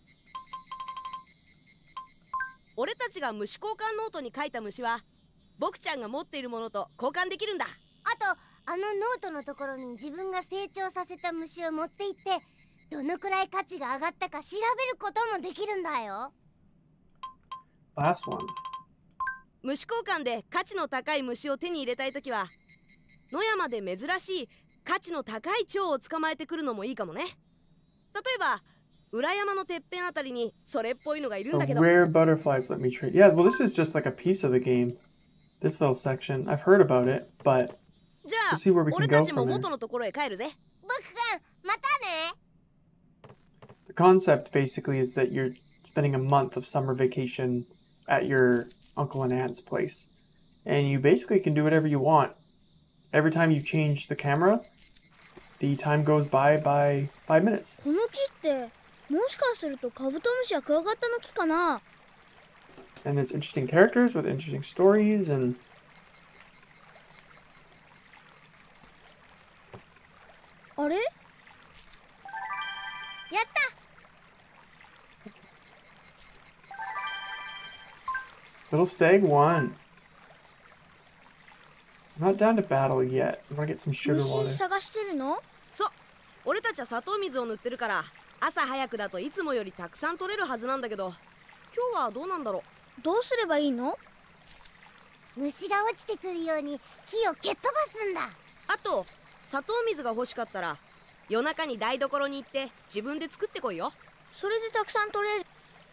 俺たちが虫交換ノートに書いた虫は僕ちゃんが持っているものと交換できるんだ。 あとあのノートのところに自分が成長させた虫を持って行って、どのくらい価値が上がったか調べることもできるんだよ。 Last one. 虫交換で価値の高い虫を手に入れたいときは、野山で珍しい価値の高い蝶を捕まえてくるのもいいかもね。例えば裏山のてっぺんあたりにそれっぽいのがいるんだけ The ど。 rare butterflies let me trade. Yeah, well, this is just like a piece of the game. This little section. I've heard about it, but じゃあ Let's see where we can 俺た go ちも from 元 there. のところへ帰るぜ。 僕くん、またね。 The concept basically is that you're spending a month of summer vacation at your uncle and aunt's place. And you basically can do whatever you want. Every time you change the camera, the time goes by 5 minutes. この木ってもしかするとカブトムシやクワガタの木かな。 And there's interesting characters with interesting stories and... あれ？ やった。 Little Stag won. I'm not down to battle yet. I'm gonna get some sugar 虫 water. 探してるの？ そう、俺たちは砂糖水を塗ってるから朝早くだといつもよりたくさん取れるはずなんだけど、今日はどうなんだろう。 どうすればいいの？ 虫が落ちてくるように木を蹴っ飛ばすんだ。 あと砂糖水が欲しかったら夜中に台所に行って自分で作ってこいよ。 それでたくさん取れる。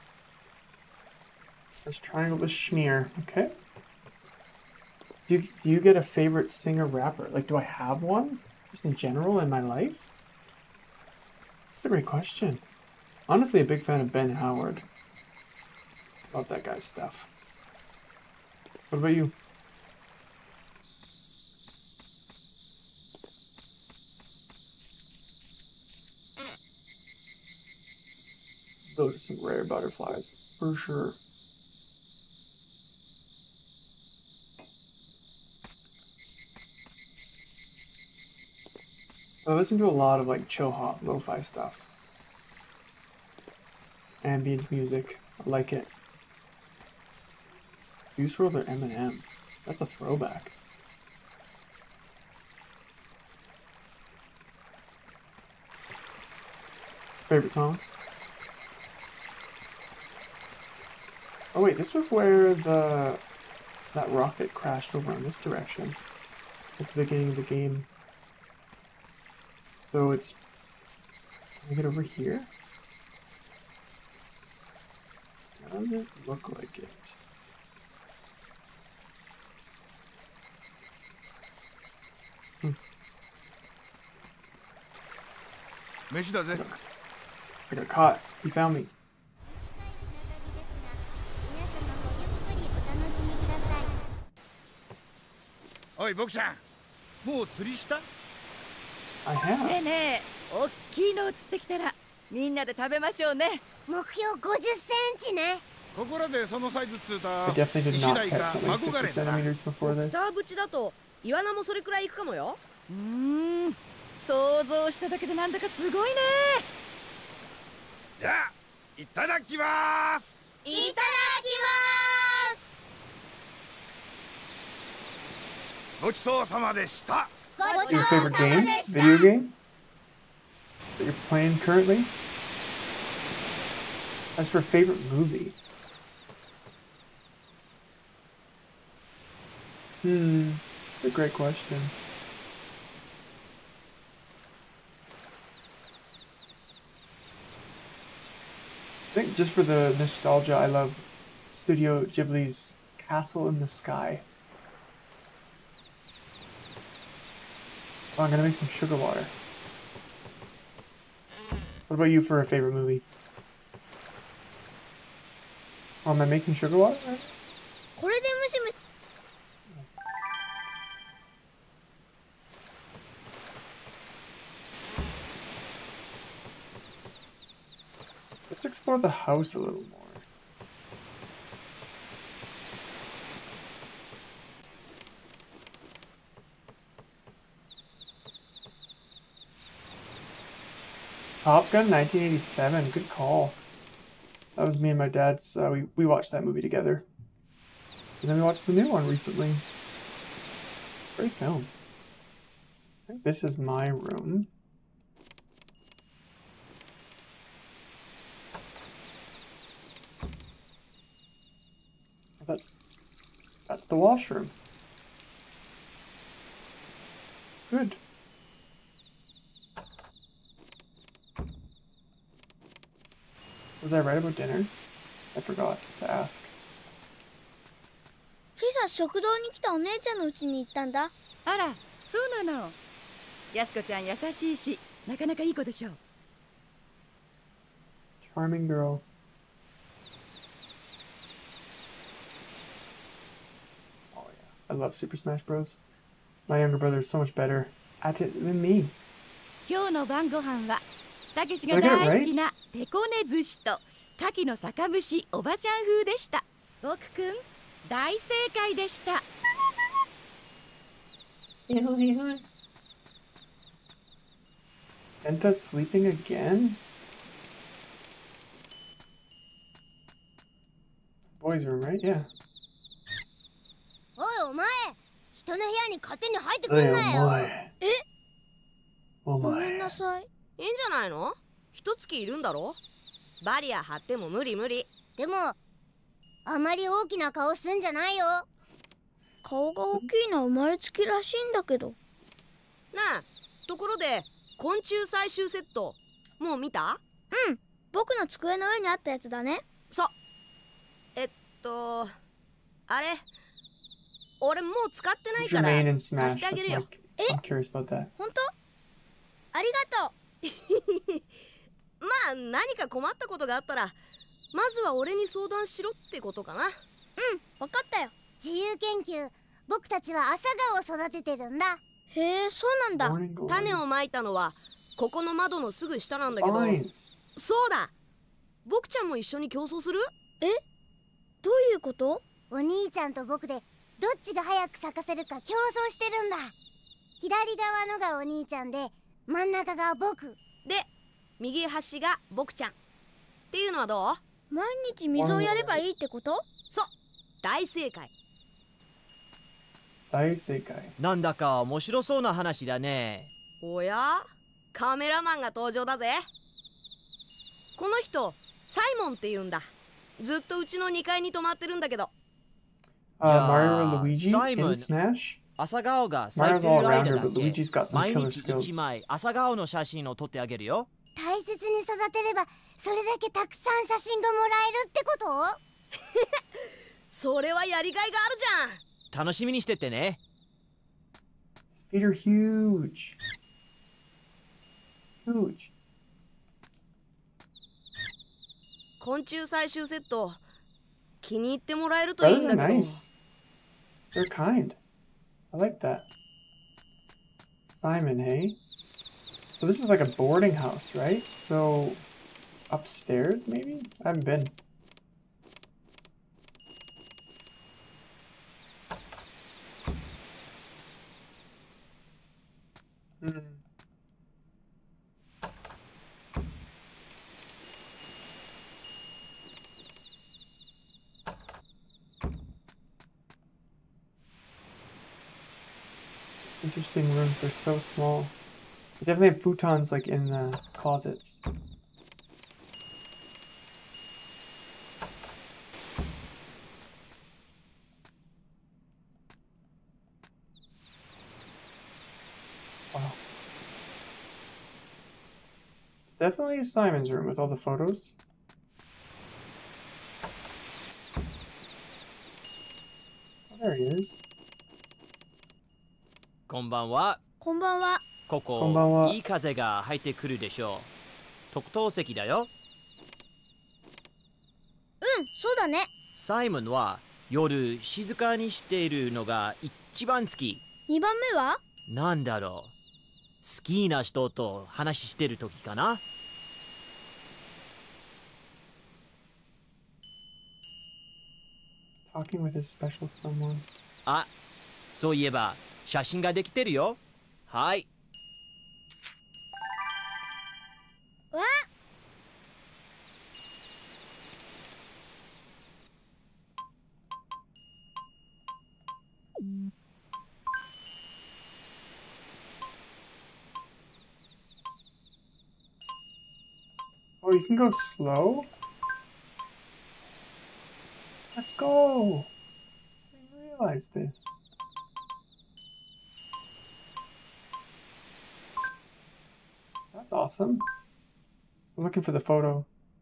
Let's triangle the schmear. Okay. Do you get a favorite singer rapper? Like, do I have one? Just in general in my life? That's a great question. Honestly, a big fan of Ben Howard. Love that guy's stuff. What about you? Those are some rare butterflies, for sure. I listen to a lot of like chill hop, lo-fi stuff. Ambient music. I like it. Juice WRLD or Eminem? That's a throwback. Favorite songs? Oh wait, this was where that rocket crashed over in this direction at the beginning of the game. So it's. Can I get over here? Doesn't look like it. 飯だぜ。 I got caught. He found me. おい、僕ちゃん。もう釣りした？ I have. ねえねえ、おっきいの釣ってきたらみんなで食べましょうね。 目標50センチね。 ここらでそのサイズっつうた I definitely did 石 not 鯛 catch か something 孫ガ 50 レだな。 centimeters before this. サーブチだとイワナもそれくらいいくかもよ。 想像しただけでなんだかすごいね。 じゃあいただきます。 いただきます。 ごちそうさまでした。 ごち Your そう favorite さま game? でした。 Video game? That you're playing currently? As for favorite movie? That's a great question. I think just for the nostalgia, I love Studio Ghibli's Castle in the Sky. Oh, I'm gonna make some sugar water. What about you for a favorite movie? Oh, am I making sugar water? これでムシムシ Let's explore the house a little more. Top Gun 1987, good call. That was me and my dad's, we watched that movie together. And then we watched the new one recently. Great film. I think this is my room. That's the washroom. Good. Was I right about dinner? I forgot to ask. 今朝食堂に来たお姉ちゃんの家に行ったんだ。 あら、そうなの。やすこちゃん優しいし、なかなかいい子でしょ。 Charming girl. Oh yeah, I love Super Smash Bros. My younger brother is so much better at it than me. 今日の晩ご飯はたけしが大好きな手こね寿司と牡蠣の酒蒸しおばちゃん風でした。僕くん大正解でした。 Enta's sleeping again? Boys' room, right? Yeah. おいお前、人の部屋に勝手に入ってくんなよ。 Oh ごめ my. んなさい。 いいんじゃないの？一月いるんだろ？バリア張っても無理無理。 でもあまり大きな顔すんじゃないよ。 顔が大きいのは生まれつきらしいんだけど。 なあ、ところで昆虫採集セットもう見た？ うん、僕の机の上にあったやつだね。 そう。あれ俺もう使ってないから Jermaine and 貸 Smash. してあげるよ。 I'm curious about that. 本当？ありがとう。 まあ何か困ったことがあったらまずは俺に相談しろってことかな。 うん、わかったよ。 自由研究、僕たちは朝顔を育ててるんだ。 へえ、そうなんだ。 Morning glories. 種をまいたのはここの窓のすぐ下なんだけど。 Vines. そうだ、僕ちゃんも一緒に競争する？ どういうこと？ お兄ちゃんと僕でどっちが早く咲かせるか競争してるんだ。左側のがお兄ちゃんで真ん中が僕で右端が僕ちゃんっていうのはどう？ 毎日水をやればいいってこと？ そう、大正解。 大正解。 なんだか面白そうな話だね。 おや、カメラマンが登場だぜ。この人サイモンって言うんだ。ずっとうちの2階に泊まってるんだけど。 Mario or Luigi in Simon. Smash? 朝顔が咲い Mario's て all る around 間 her, だ but け Luigi's got some 毎 killer 日 skills. 1枚朝顔の写真を撮ってあげるよ。 大切に育てればそれだけたくさん写真がもらえるってこと？ それはやりがいがあるじゃん。 楽しみにしててね。 Feet are huge. Huge. 昆虫採集セット気に入ってもらえるといい Those ん are だけど。 nice. They're kind. I like that. Simon, hey? So this is like a boarding house, right? So upstairs, maybe? I haven't been. Hmm. Interesting rooms. They're so small. They definitely have futons like in the closets. Wow. It's definitely Simon's room with all the photos. Oh, there he is. こんばんは。 こんばんは。 ここんばんは。 こいい風が入ってくるでしょう。特等席だよ。 うん、そうだね。 サイモンは夜静かにしているのが一番好き。 2番目は？ なんだろう。好きな人と話してる時かな。 Talking with his special someone. あ、そういえば写真ができてるよ。はい。 わっ！ Oh, you can go slow? Let's go! I didn't realize this. That's awesome. I'm looking for the photo.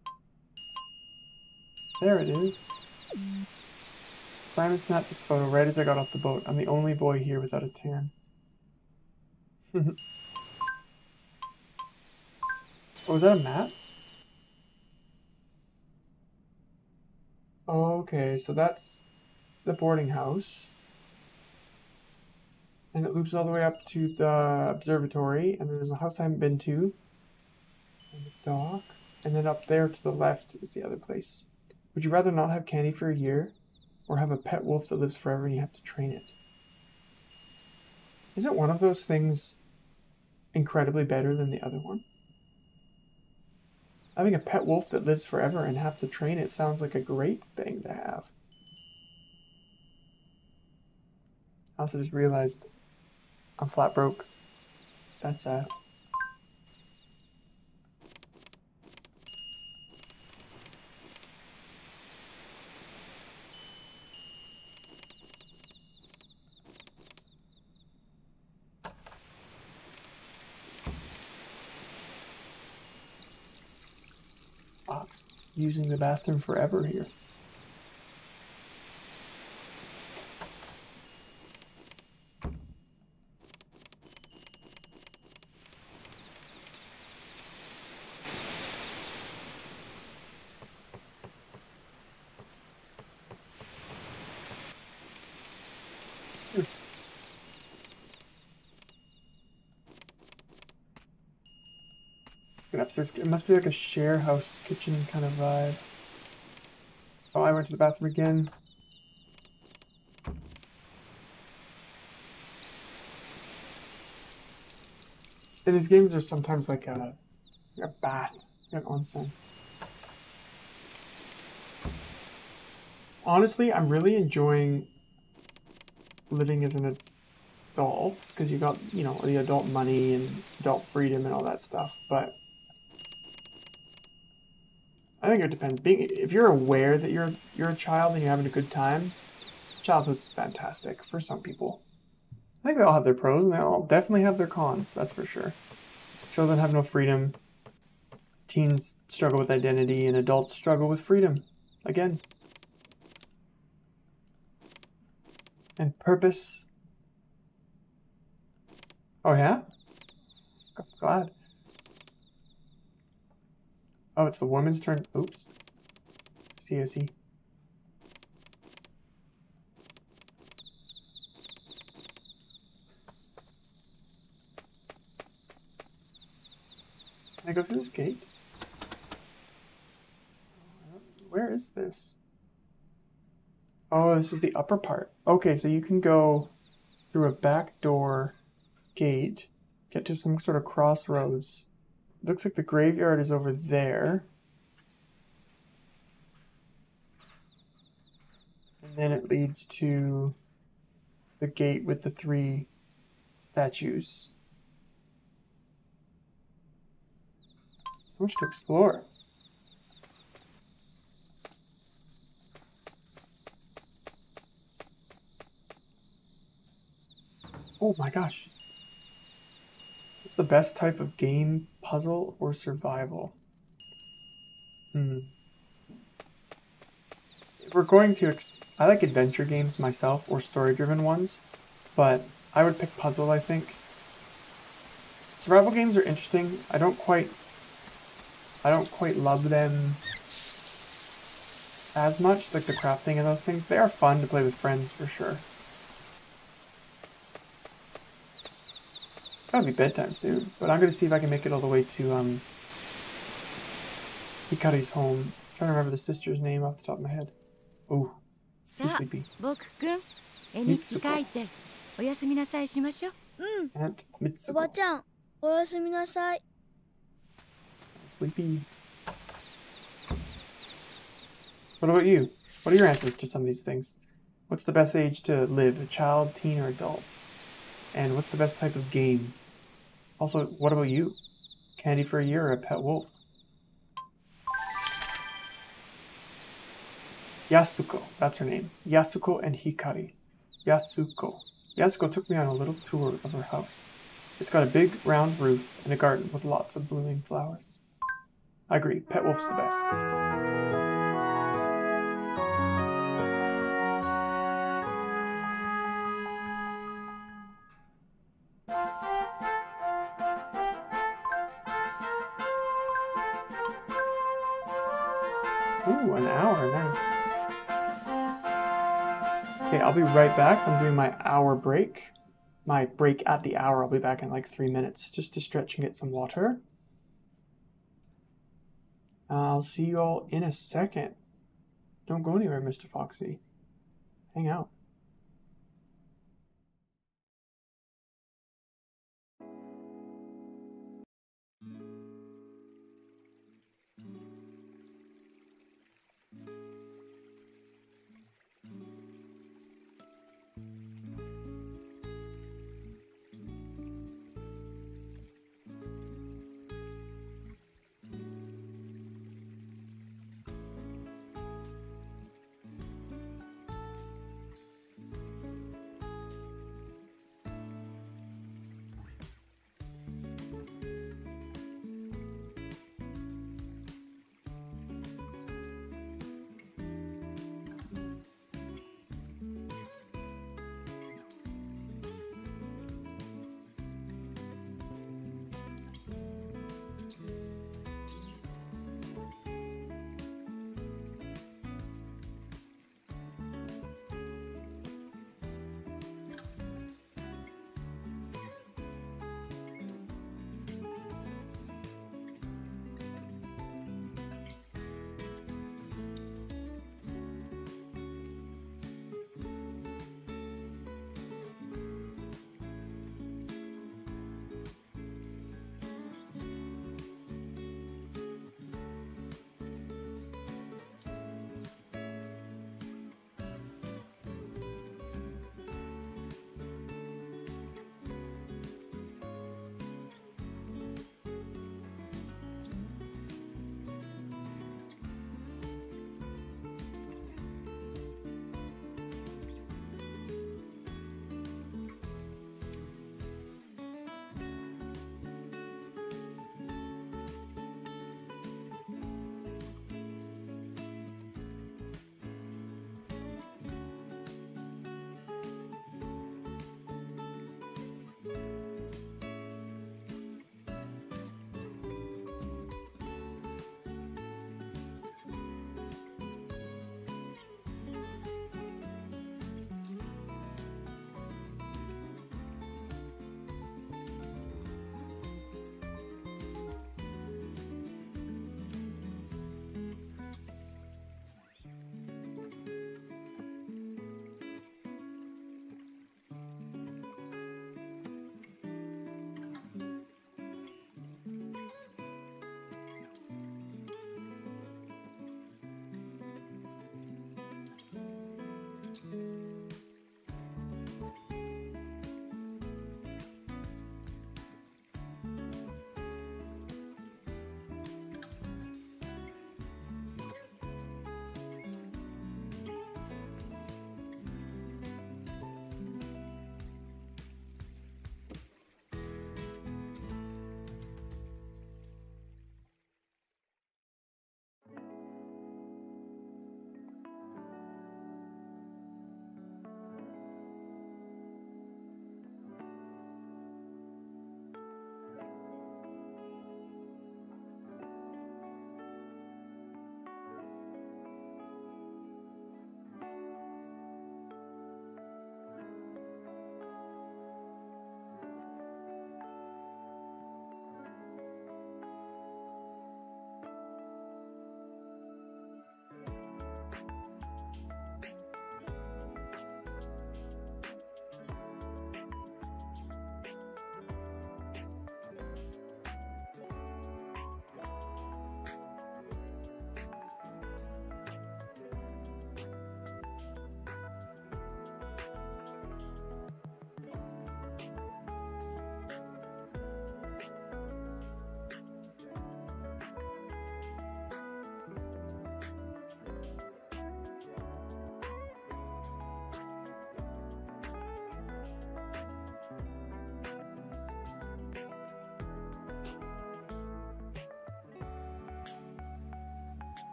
There it is. Simon snapped this photo right as I got off the boat. I'm the only boy here without a tan. Oh, was that a map? Okay, so that's the boarding house. And it loops all the way up to the observatory. And then there's a house I haven't been to. And the dock. And then up there to the left is the other place. Would you rather not have candy for a year? Or have a pet wolf that lives forever and you have to train it? Isn't one of those things incredibly better than the other one? Having a pet wolf that lives forever and have to train it sounds like a great thing to have. I also just realized I'm flat broke. That's sad. Using the bathroom forever here. Get upstairs. It must be like a share house kitchen kind of vibe. Oh, I went to the bathroom again. And these games are sometimes like a bath, an onsen. Honestly, I'm really enjoying living as an adult because you got, you know, the adult money and adult freedom and all that stuff. But I think it depends. If you're aware that you're a child and you're having a good time, childhood's fantastic for some people. I think they all have their pros and they all definitely have their cons, that's for sure. Children have no freedom. Teens struggle with identity and adults struggle with freedom. Again. And purpose. Oh yeah? Glad. Oh, it's the woman's turn. Oops. I see. Can I go through this gate? Where is this? Oh, this is the upper part. Okay, so you can go through a back door gate, get to some sort of crossroads. Looks like the graveyard is over there. And then it leads to the gate with the 3 statues. So much to explore. Oh my gosh. What's the best type of game? Puzzle or survival? If we're going to... I like adventure games myself, or story-driven ones, but I would pick puzzle, I think. Survival games are interesting. I don't quite love them as much, like the crafting and those things. They are fun to play with friends, for sure. It's gotta be bedtime soon, but I'm gonna see if I can make it all the way to Hikari's home. I'm trying to remember the sister's name off the top of my head. Oh, too sleepy. 僕くん、絵日記書いておやすみなさいしましょう。 And お Mitsuko. ばちゃん、おやすみなさい。 Sleepy. What about you? What are your answers to some of these things? What's the best age to live, a child, teen, or adult? And what's the best type of game? Also, what about you? Candy for a year or a pet wolf? Yasuko, that's her name. Yasuko and Hikari. Yasuko. Yasuko took me on a little tour of her house. It's got a big round roof and a garden with lots of blooming flowers. I agree, pet wolf's the best. Ooh, an hour, nice. Okay, I'll be right back. I'm doing my hour break. My break at the hour, I'll be back in like 3 minutes just to stretch and get some water. I'll see you all in a second. Don't go anywhere, Mr. Foxy. Hang out.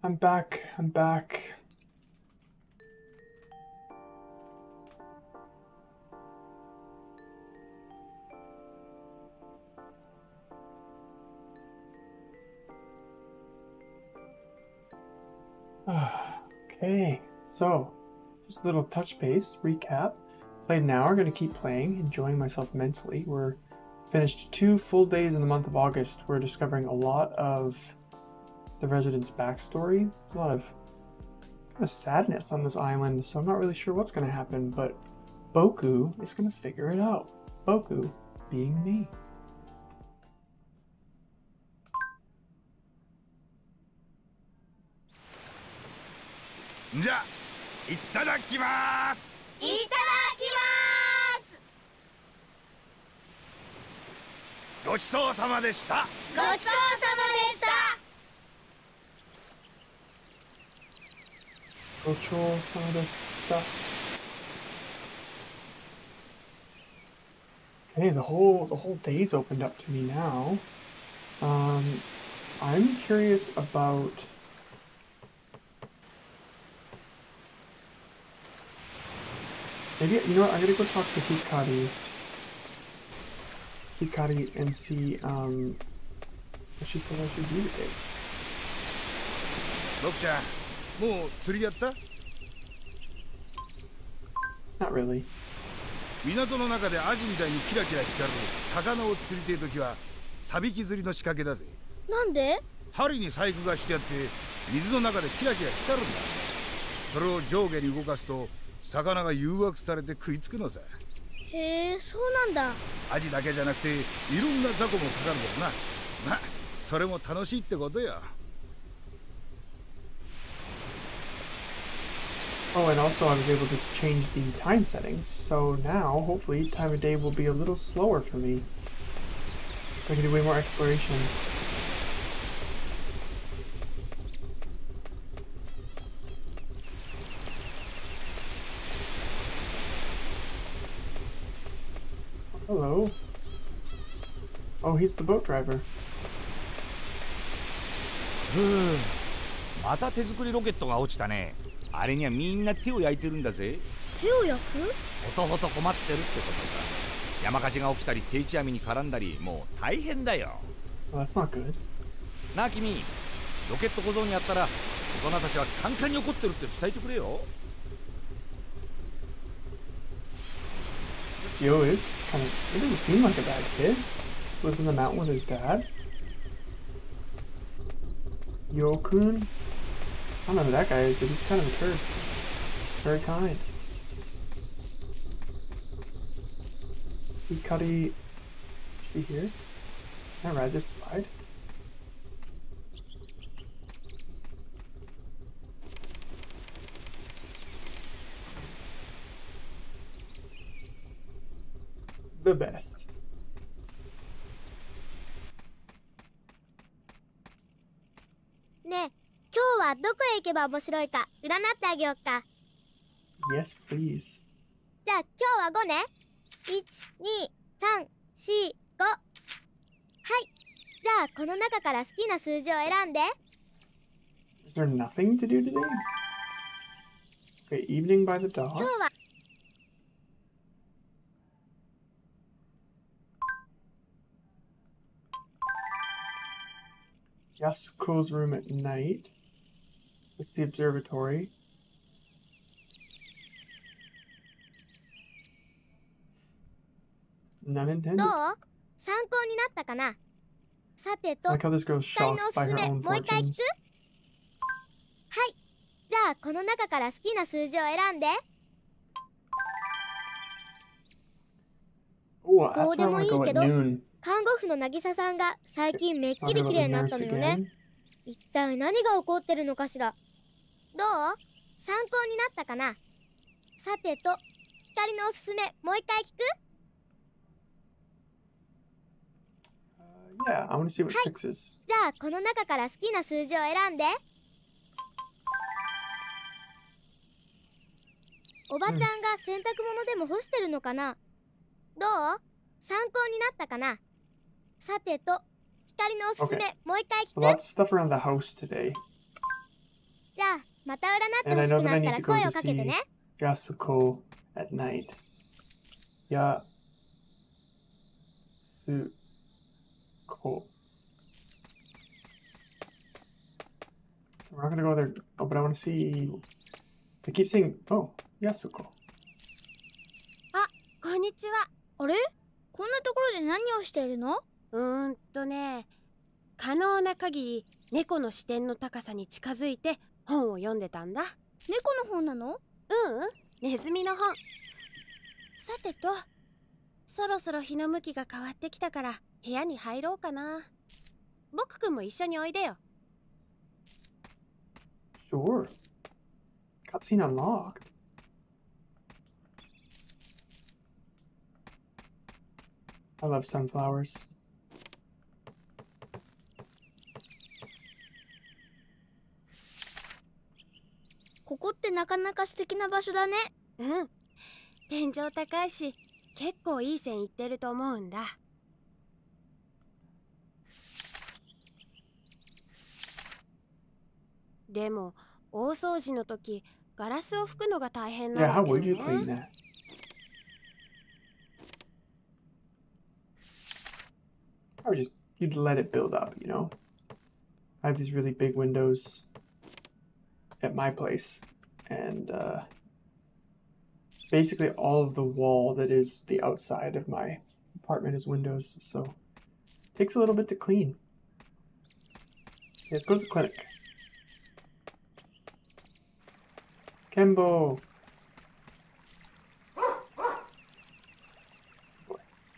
I'm back. I'm back. Okay, so just a little touch base recap. Played an hour, gonna keep playing, enjoying myself immensely. We're finished 2 full days in the month of August. We're discovering a lot of the residents' backstory. There's a lot of kind of sadness on this island, so I'm not really sure what's gonna happen, but Boku is gonna figure it out. Boku being me. じゃあいただきます。 いただきます。 ごちそうさまでした。 ごちそうさまでした。 ごちそうさまでした。Okay, the whole day's opened up to me now. I'm curious about maybe, you know what, I'm gonna go talk to Hikari and see what she said I should do today. 僕ちゃん、もう釣りやった？ Not really. 港の中でアジみたいにキラキラ光る魚を釣りてえときはサビキ釣りの仕掛けだぜ。 なんで？ 針に細工がしてあって水の中でキラキラ光るんだ。それを上下に動かすと魚が誘惑されて食いつくのさ。 へえ、そうなんだ。 アジだけじゃなくていろんな雑魚もかかるけどな。まあそれも楽しいってことよ。 Oh, and also I was able to change the time settings, so now hopefully time of day will be a little slower for me. I can do way more exploration. Hello. Oh, he's the boat driver. また手作りロケットが落ちたね。あれにはみんな手を焼いてるんだぜ。 手を焼く？ ほとほと困ってるってことさ。山火事が起きたり定置網に絡んだり、もう大変だよ。 Well, that's not good. なあ君、ロケット小僧にあったら大人たちはカンカンに怒ってるって伝えてくれよ。 Yo is kind of, it doesn't seem like a bad kid. Just lives in the mountain with his dad. Yo-kun? I don't know who that guy is, but he's kind of a turd. Very kind. Hikari, is she here? Can I ride this slide? The best. ねえ、今日はどこへ行けば面白いか占ってあげようか。 Yes, please. じゃあ今日は5ね。1、2、3、4、5。はい。じゃあこの中から好きな数字を選んで。 Is there nothing to do today? Okay, evening by the dock. 今日は Yasuko's room at night. It's the observatory. None ど intended. う？参考になったかな。さてと、 I like how this girl's 光の shocked おす by す her め own もう一回聞 fortunes. く？はい。じゃあこの中から好きな数字を選んで。 Oh, that's どう where で I も want い to い go け at ど、 noon. 看護婦の渚さんが最近めっき Talking り about 綺 the 麗になっ nurse たのよね。 again. 一体何が起こってるのかしら。どう？参考になったかな。さてと、光のおすすめもう一回聞く？ Yeah, I want to see what 6 is. じゃあこの中から好きな数字を選んで。おばちゃんが洗濯物でも干してるのかな。どう？参考になったかな。さてと、光のおすすめもう一回聞く？ Lots of stuff around the house today. また占って And ほ I し know く that な I った need ら to go 声を to かけて see ね。 Yasuko at night. Yasuko. So we're not gonna go there. Oh, but I want to see. I keep saying, oh, Yasuko. あ、こんにちは。 あれ、こんなところで何をしているの？ 可能な限り猫の視点の高さに近づいて本を読んでたんだ。 猫の本なの？ ネズミの本。さてと、そろそろ日の向きが変わってきたから部屋に入ろうかな。僕くんも一緒においでよ。 Sure. Cutscene unlocked. I love sunflowers. ここってなかなか素敵な場所だね。 天井高いし、結構いい線いってると思うんだ。でも、大掃除の時、ガラスを拭くのが大変なん Yeah, だ how けど would you clean ね。 that? I would just, you'd let it build up, you know? I have these really big windows at my place, and basically all of the wall that is the outside of my apartment is windows, so it takes a little bit to clean. Okay, let's go to the clinic. Kembo! Boy.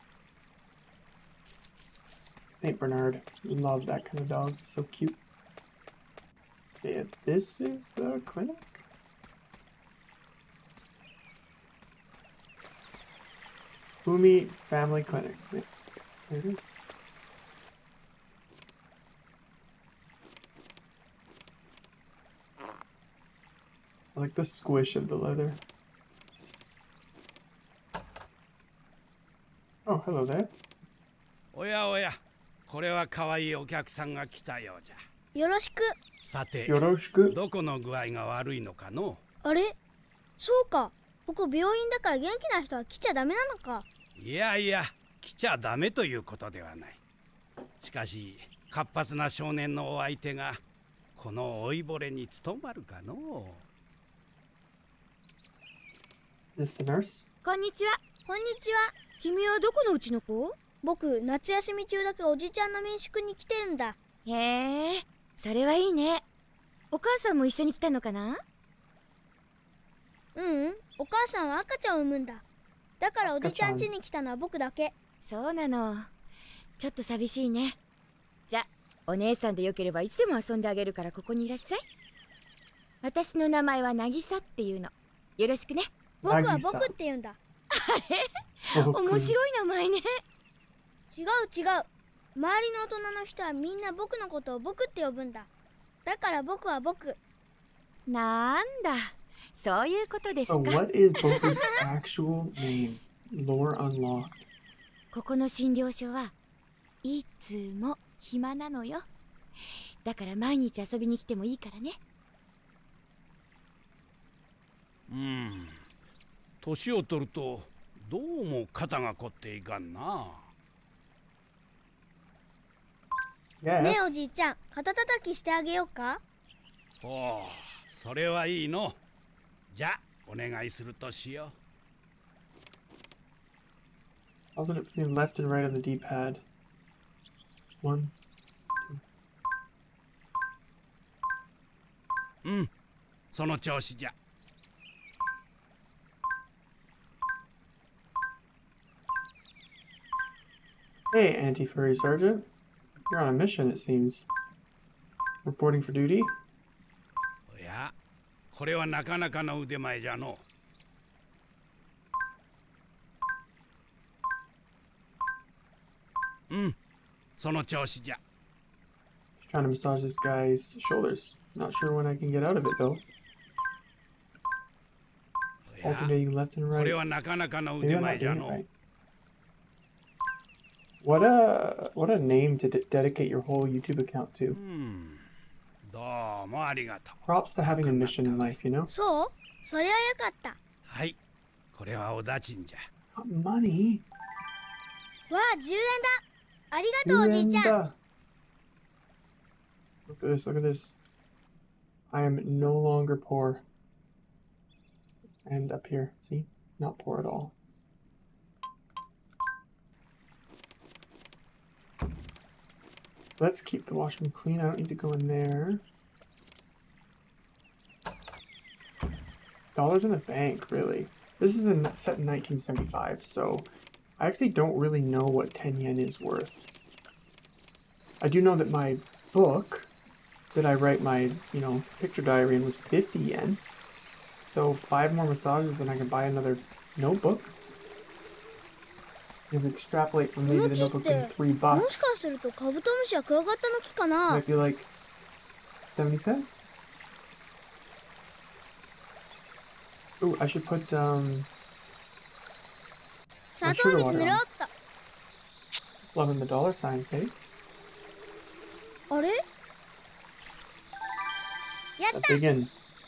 St. Bernard. Love that kind of dog. So cute. Yeah, this is the clinic? Umi Family Clinic. Yeah, there it is. I like the squish of the leather. Oh, hello there. おやおや、これは可愛いお客さんが来たようじゃ。 よろしく。 さて、 よろしく。 どこの具合が悪いのかの？ あれ、そうか。ここ病院だから元気な人は来ちゃダメなのか。 いやいや、来ちゃダメということではない。しかし、活発な少年のお相手がこの老いぼれに務まるかの Is this the nurse? こんにちは。こんにちは。君はどこのうちの子？僕、夏休み中だけおじちゃんの民宿に来てるんだ。 へえ、それはいいね。お母さんも一緒に来たのかな？ お母さんは赤ちゃんを産むんだ。だからおじちゃん家に来たのは僕だけ。 そうなの。ちょっと寂しいね。じゃ、お姉さんでよければいつでも遊んであげるからここにいらっしゃい。私の名前は渚っていうの。よろしくね。 僕は僕って言うんだ。 あれ？面白い名前ね。 違う。周りの大人の人はみんな僕のことを僕って呼ぶんだ。だから僕は僕。 なんだ。そういうことですか。 So what is Boku's actual name? Lore unlocked. ここの診療所はいつも暇なのよ。だから毎日遊びに来てもいいからね。 年を取るとどうも肩が凝っていかんな。 ねえおじいちゃん、肩たたきしてあげようか？ おお、それはいいの。じゃあお願いするとしよう。Alternate between left and right on the D-pad. 1, 2. その調子じゃ。 Hey, Anti-Furry Sergeant. You're on a mission, it seems. Reporting for duty? おや、これはなかなかの腕前じゃの。その調子じゃ。 Just trying to massage this guy's shoulders. Not sure when I can get out of it, though. Alternating left and こ right. れはなかなかの Maybe 腕 I'm 前 not じゃ doing it の。 right. What a name to dedicate your whole YouTube account to. どうもありがとう。 Props to having a mission in life, you know? そうそれはよかった。 はい、これはお駄賃じゃ。 Money? わあ、10円だ。ありがとう、おじいちゃん。 Look at this, look at this. I am no longer poor. And up here, see? Not poor at all. Let's keep the washroom clean. I don't need to go in there. Dollars in the bank, really. This is set in 1975, so I actually don't really know what 10 yen is worth. I do know that my book that I write my, picture diary in was 50 yen. So 5 more massages and I can buy another notebook. If we extrapolate from maybe the notebook being $3, might be like 70 cents. Ooh, I should put my sugar water on. Loving the dollar signs, hey? Let's dig in.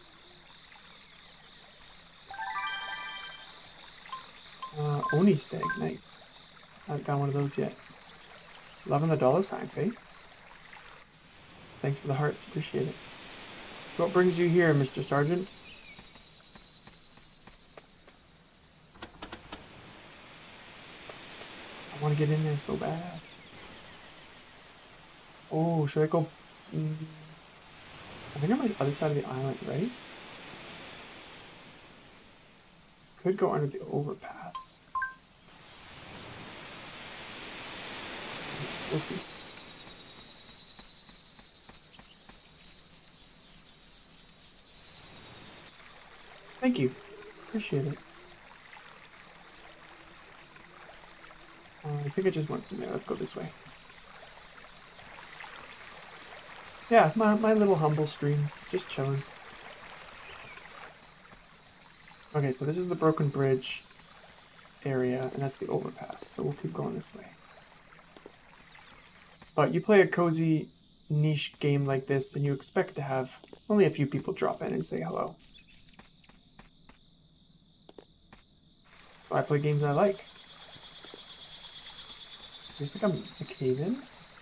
Oni steak, nice. I haven't got one of those yet. Loving the dollar signs, hey? Thanks for the hearts, appreciate it. So what brings you here, Mr. Sergeant? I want to get in there so bad. Oh, should I go? I think I'm on the other side of the island, right? Could go under the overpass. We'll see. Thank you. Appreciate it. I think I just went from there. Let's go this way. Yeah, my little humble streams. Just chilling. Okay, so this is the broken bridge area, and that's the overpass. So we'll keep going this way. But you play a cozy niche game like this, and you expect to have only a few people drop in and say hello. So I play games I like. Is this like a cave-in?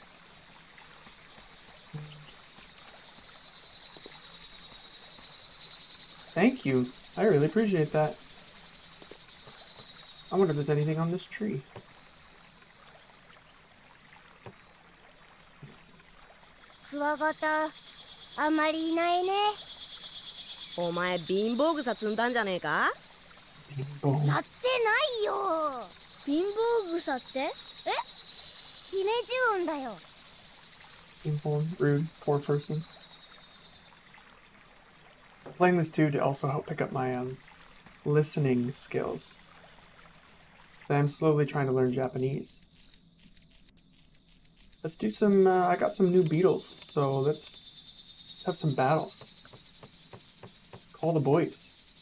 Thank you. I really appreciate that. I wonder if there's anything on this tree. Kuwagata, あまりいないね。 お前貧乏草積んだんじゃねえか？ やってないよ。 貧乏草って？ え？姫十音だよ。 Simple, rude, poor person. Playing this too to also help pick up my listening skills. But I'm slowly trying to learn Japanese. Let's do some. I got some new beetles, so let's have some battles. Call the boys.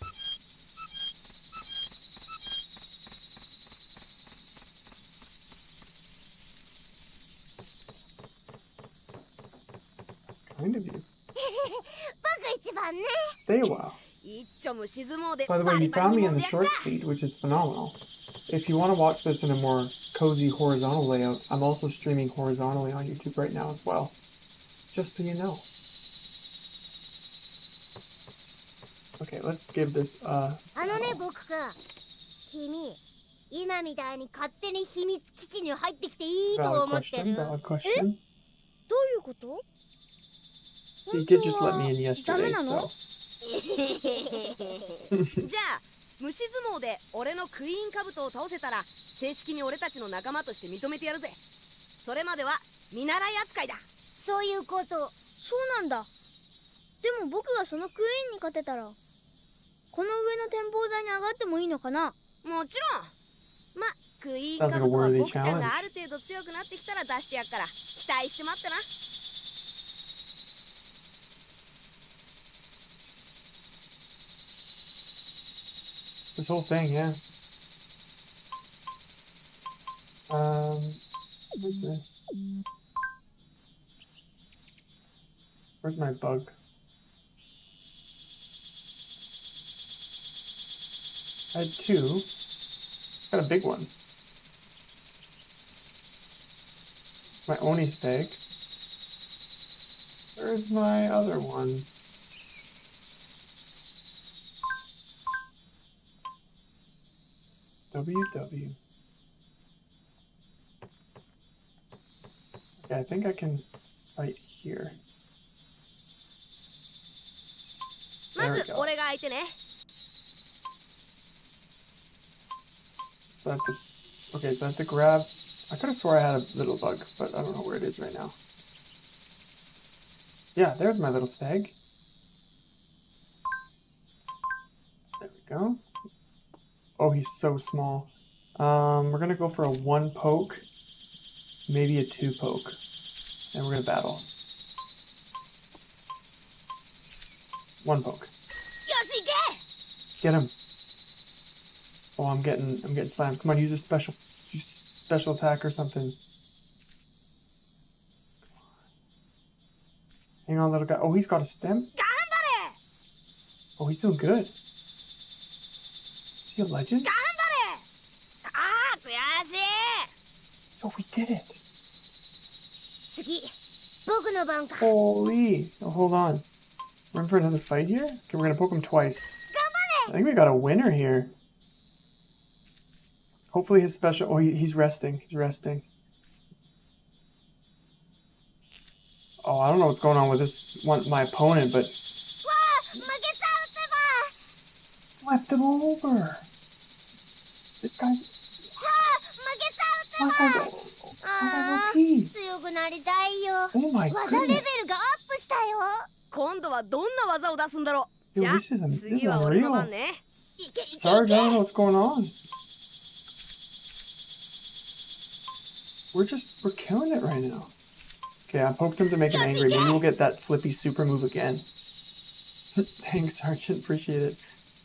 Kind of you. Stay a while. By the way, you found me in the shorts feed, which is phenomenal. If you want to watch this in a more cozy horizontal layout, I'm also streaming horizontally on YouTube right now as well. Just so you know. Okay, let's give this a... あのね、僕くん。君、今みたいに勝手に秘密基地に入ってきていいと思ってる？ Valid question. どういうこと？ He did just let me in yesterday, so... じゃあ虫相撲で俺のクイーンカブトを倒せたら正式に俺たちの仲間として認めてやるぜ。それまでは見習い扱いだ。 そういうこと。 そうなんだ。でも僕がそのクイーンに勝てたらこの上の展望台に上がってもいいのかな？ もちろん。ま、クイーンカブトは僕ちゃんがある程度強くなってきたら出してやっから期待して待ってな。 This whole thing, yeah. What's this? Where's my bug? I had 2. Got a big one. My Oni stag. Where's my other one? WW. Okay, I think I can fight here. There we go. So I have to, okay, so I have to grab. I could have swore I had a little bug, but I don't know where it is right now. Yeah, there's my little stag. There we go. Oh, he's so small. We're gonna go for a 1 poke, maybe a 2 poke, and we're gonna battle. 1 poke. Get him. Oh, I'm getting slammed. Come on, use a special attack or something. Hang on, little guy. Oh, he's got a stem. Oh, he's doing good. Is he a legend? Oh, we did it. Holy. Oh, hold on. We're in for another fight here? Okay, we're gonna poke him twice. I think we got a winner here. Hopefully his special... Oh, he's resting. He's resting. Oh, I don't know what's going on with this one, my opponent, but... Flipped him over. This guy's... My guy's OP. Oh my goodness. Yo, this is unreal. Sarge, I don't know what's going on. We're killing it right now. Okay, I poked him to make him angry. Maybe we'll get that flippy super move again. Thanks, Sergeant. Appreciate it.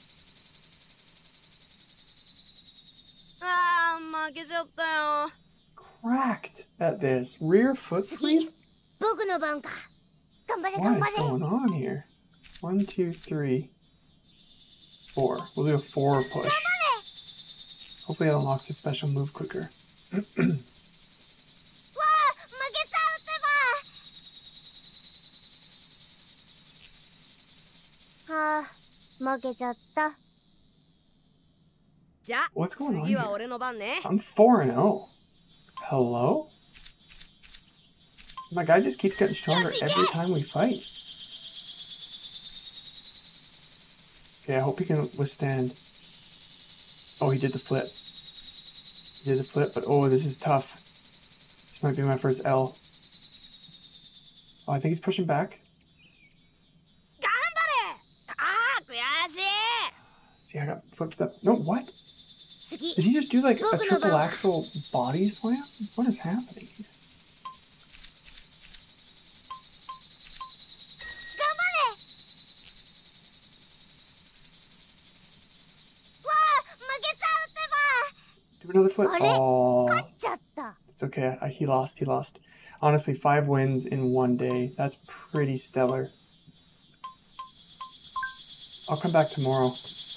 Cracked at this. Rear foot sweep? What is going on here? 1, 2, 3, 4. We'll do a 4 push. Hopefully it unlocks a special move quicker. What's going on here? I'm 4-0. Hello? My guy just keeps getting stronger every time we fight. Okay, I hope he can withstand. Oh, he did the flip. He did the flip, but oh, this is tough. This might be my first L. Oh, I think he's pushing back. See, I got flipped up. No, what? Did he just do like a triple axel body slam? What is happening here? Do another flip. Oh, it's okay. He lost. Honestly, 5 wins in 1 day. That's pretty stellar. I'll come back tomorrow.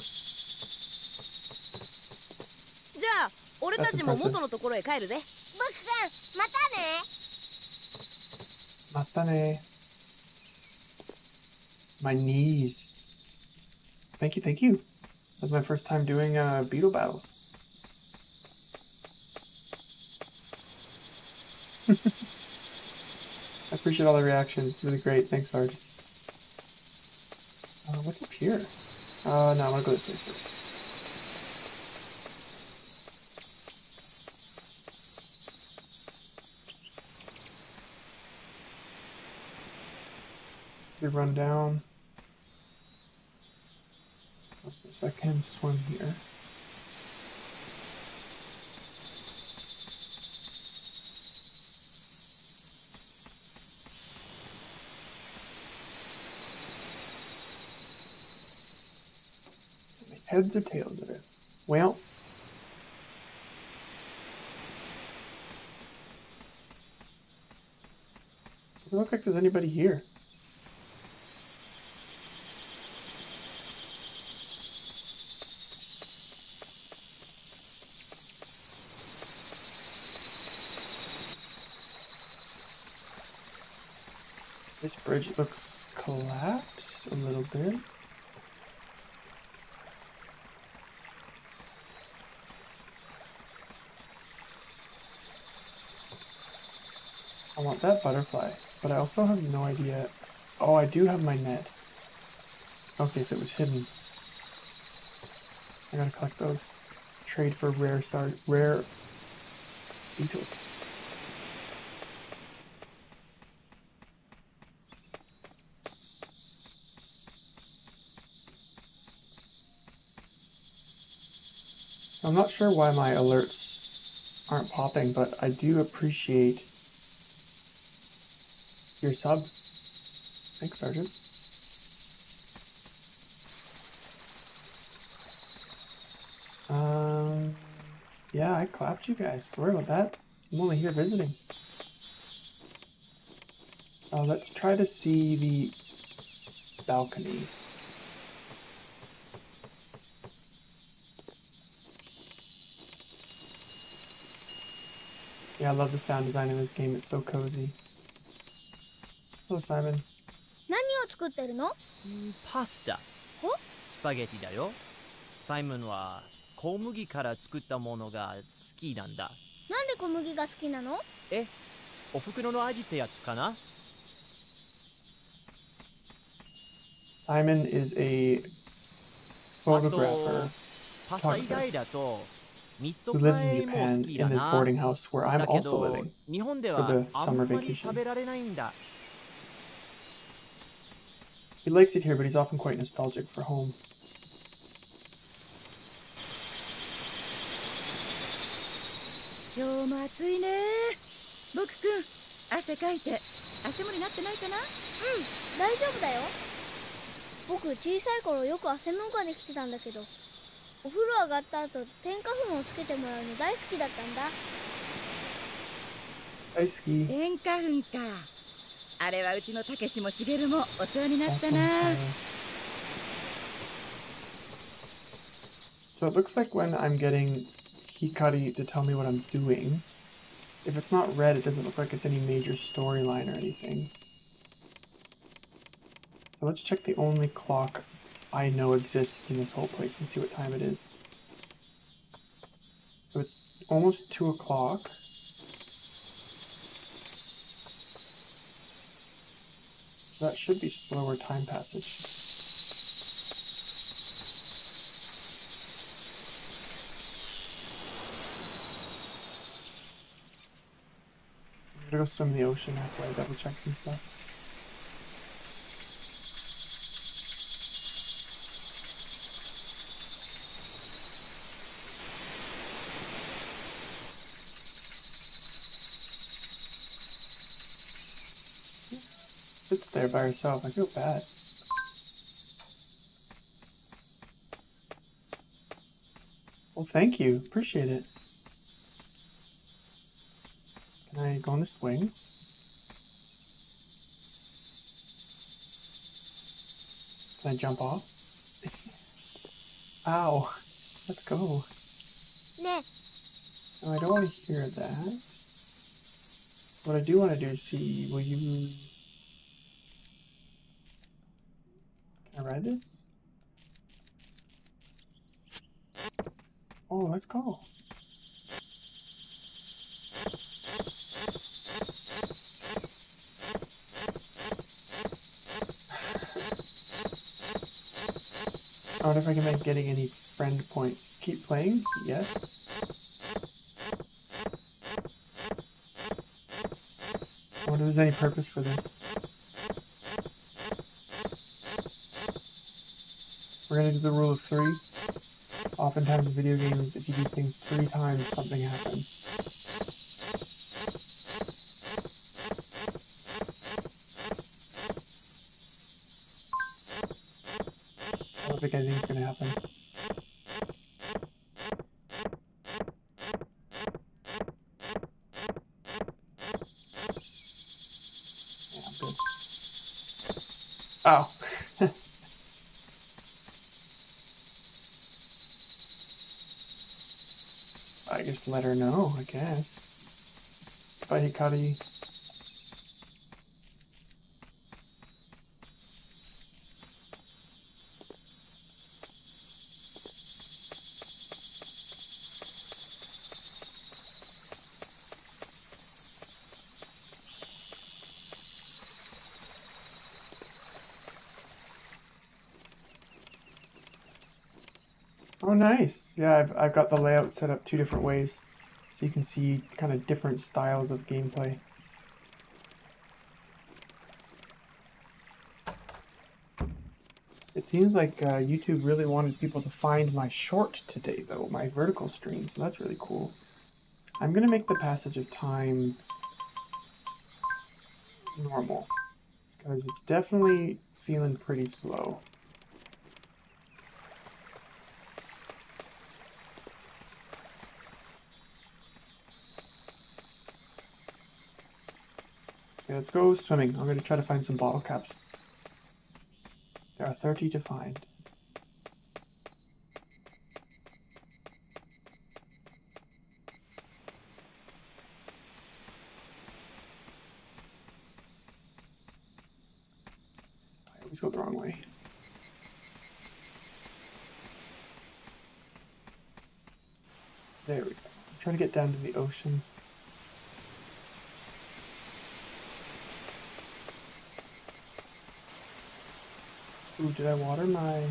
That's impressive. Matane. My knees. Thank you. That's my first time doing beetle battles. I appreciate all the reactions. Really great. Thanks, Sarge. What's up here? No, I'm gonna go this way first. We run down. So I can swim here. Heads or tails of it? Well, doesn't look like there's anybody here. This bridge looks collapsed a little bit. I want that butterfly, but I also have no idea. Oh, I do have my net. Okay, so it was hidden. I gotta collect those. Trade for rare beetles. I'm not sure why my alerts aren't popping, but I do appreciate your sub. Thanks, Sergeant. Yeah, I clapped you guys. Sorry about that. I'm only here visiting. Let's try to see the balcony. Yeah, I love the sound design in this game. It's so cozy. Hello, Simon. 何を作ってるの？ パスタ。スパゲティだよ。サイモンは小麦から作ったものが好きなんだ。 なんで小麦が好きなの？ お袋の味ってやつかな？ Simon is a photographer パスタ以外だと who lives in Japan in this boarding house where I'm also living for the summer vacation. He likes it here, but he's often quite nostalgic for home. Todayも暑いね。僕くん、汗かいて汗漏りなってないかな？ 大丈夫だよ。僕小さい頃よく汗もができてたんだけど、お風呂上がった後天花粉をつけてもらうの大好きだったんだ。 大好き。 天花粉か。あれはうちのたけしもしげるもお世話になったな。 So it looks like when I'm getting Hikari to tell me what I'm doing, if it's not red, it doesn't look like it's any major storyline or anything. So let's check the only clock I know exists in this whole place and see what time it is. So it's almost 2 o'clock. So that should be slower time passage. I'm gonna go swim in the ocean after I double check some stuff. Sits there by herself. I feel bad. Well, thank you. Appreciate it. Can I go on the swings? Can I jump off? Ow. Let's go. Ne. No, I don't want to hear that. What I do want to do is see, will you... Can I ride this? Oh, let's go. I wonder if I can make getting any friend points. Keep playing? Yes. I wonder if there's any purpose for this. We're gonna do the rule of 3. Oftentimes in video games, if you do things 3 times, something happens. I don't think anything's gonna happen. Yeah, I'm good. Oh. I just let her know, I guess. Bye, Hikari. Oh, nice. Yeah, I've got the layout set up 2 different ways, so you can see kind of different styles of gameplay. It seems like YouTube really wanted people to find my short today, though, my vertical stream, so that's really cool. I'm gonna make the passage of time normal, because it's definitely feeling pretty slow. Okay, let's go swimming. I'm gonna try to find some bottle caps. There are 30 to find. I always go the wrong way. There we go. I'm trying to get down to the ocean. Ooh, did I water my...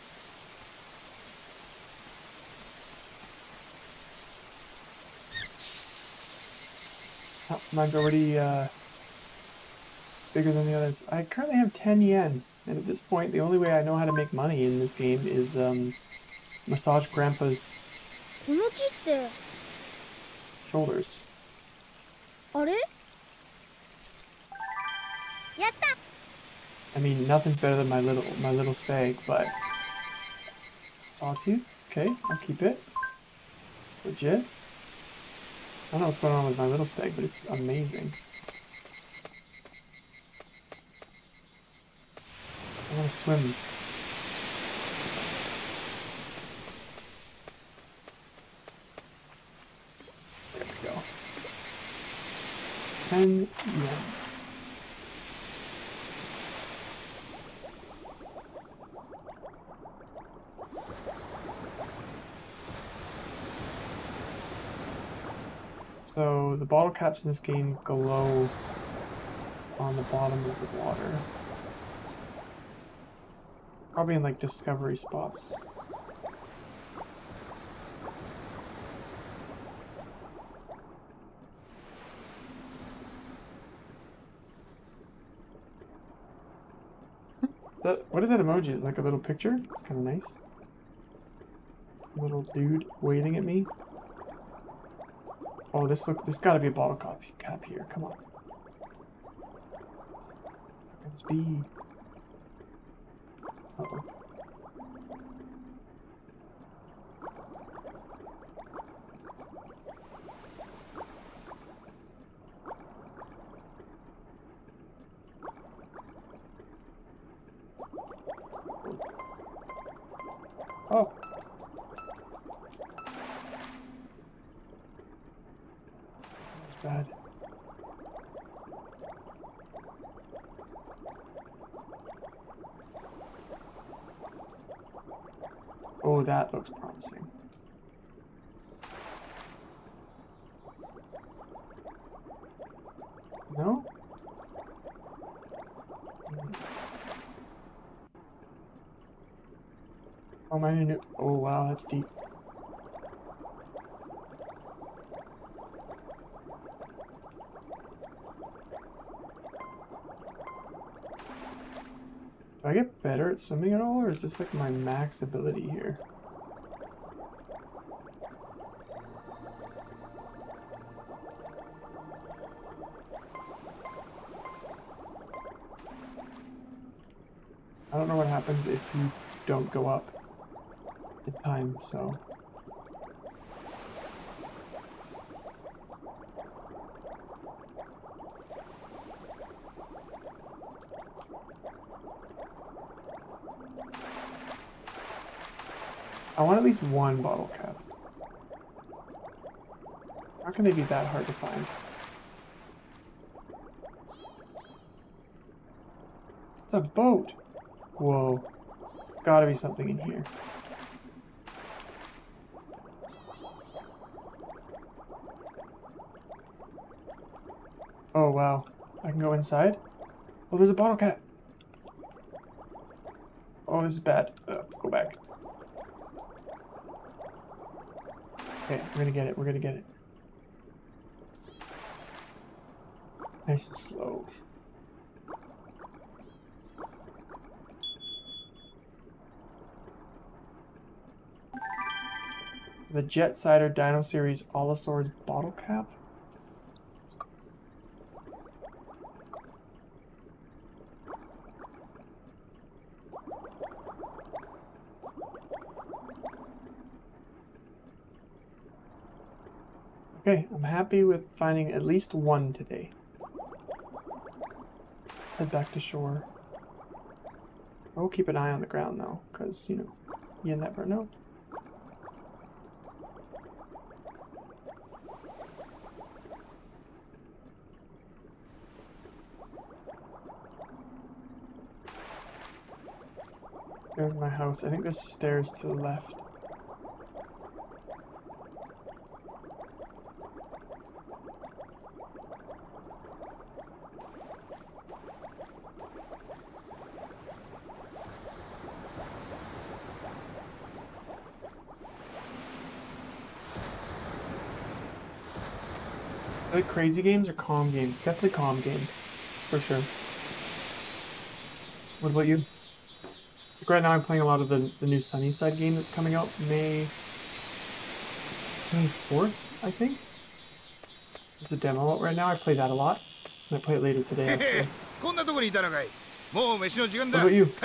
Oh, mine's already bigger than the others. I currently have 10 yen, and at this point, the only way I know how to make money in this game is massage Grandpa's shoulders. I mean, nothing's better than my little stag, but sawtooth. Okay, I'll keep it. Legit. I don't know what's going on with my little stag, but it's amazing. I want to swim. There we go. 10 yen. So the bottle caps in this game glow on the bottom of the water. Probably in like discovery spots. What is that emoji? Is it like a little picture? It's kind of nice. A little dude waving at me. Oh, there's gotta be a bottle cap here. Come on. How can this be? Uh-oh. Oh. That's bad. Oh, that looks promising. No? Oh, my new. Oh, wow, that's deep. Do I get better at swimming at all, or is this like my max ability here? I don't know what happens if you don't go up in time, so... I want at least one bottle cap. How can they be that hard to find? It's a boat! Whoa. Gotta be something in here. Oh wow. I can go inside? Oh, there's a bottle cap! Oh, this is bad. Go back. Okay, we're gonna get it. We're gonna get it. Nice and slow. The Jet Cider Dino Series Allosaurus bottle cap. Okay, I'm happy with finding at least one today. Head back to shore. I will keep an eye on the ground though, because, you know, you never know. There's my house. I think there's stairs to the left. Like crazy games or calm games? Definitely calm games, for sure. What about you? Like right now I'm playing a lot of the new Sunnyside game that's coming out May 24th, I think. There's a demo out right now. I play that a lot. I might play it later today, actually. What about you?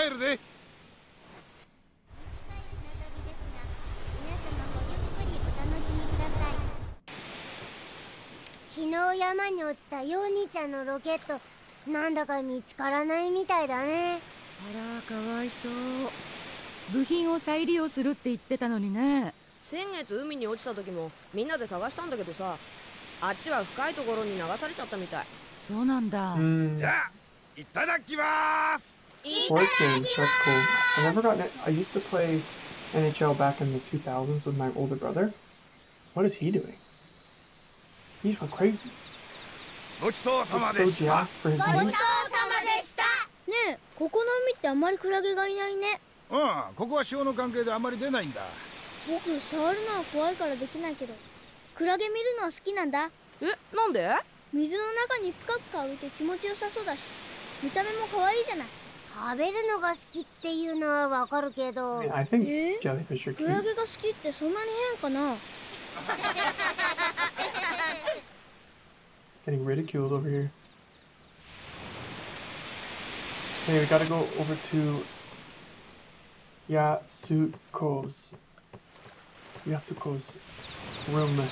昨日山に落ちたヨーニちゃんのロケット、なんだか見つからないみたいだね。 あら、かわいそう。部品を再利用するって言ってたのにね。 先月海に落ちた時もみんなで探したんだけどさ、あっちは深いところに流されちゃったみたい。 そうなんだ。 じゃあ、いただきます。 Sports games, that's cool. I never got it. I used to play NHL back in the 2000s with my older brother. What is he doing? He's gone crazy. ごちそうさま He's で so した。 jazzed for his ごちそうさ meat. までした。 ねえ、ここの海ってあんまりクラゲがいないね。 うん、ここは潮の関係であまり出ないんだ。 僕触るのは怖いからできないけど、クラゲ見るのは好きなんだ。 え、なんで？ 水の中にプカプカ浮いて気持ちよさそうだし、見た目も可愛いじゃない。 食べるのが好きっていうのはわかるけど。 I think jellyfish are クラ cute. ゲが好きってそんなに変かな。 Getting ridiculed over here. Okay, we gotta go over to Yasuko's room.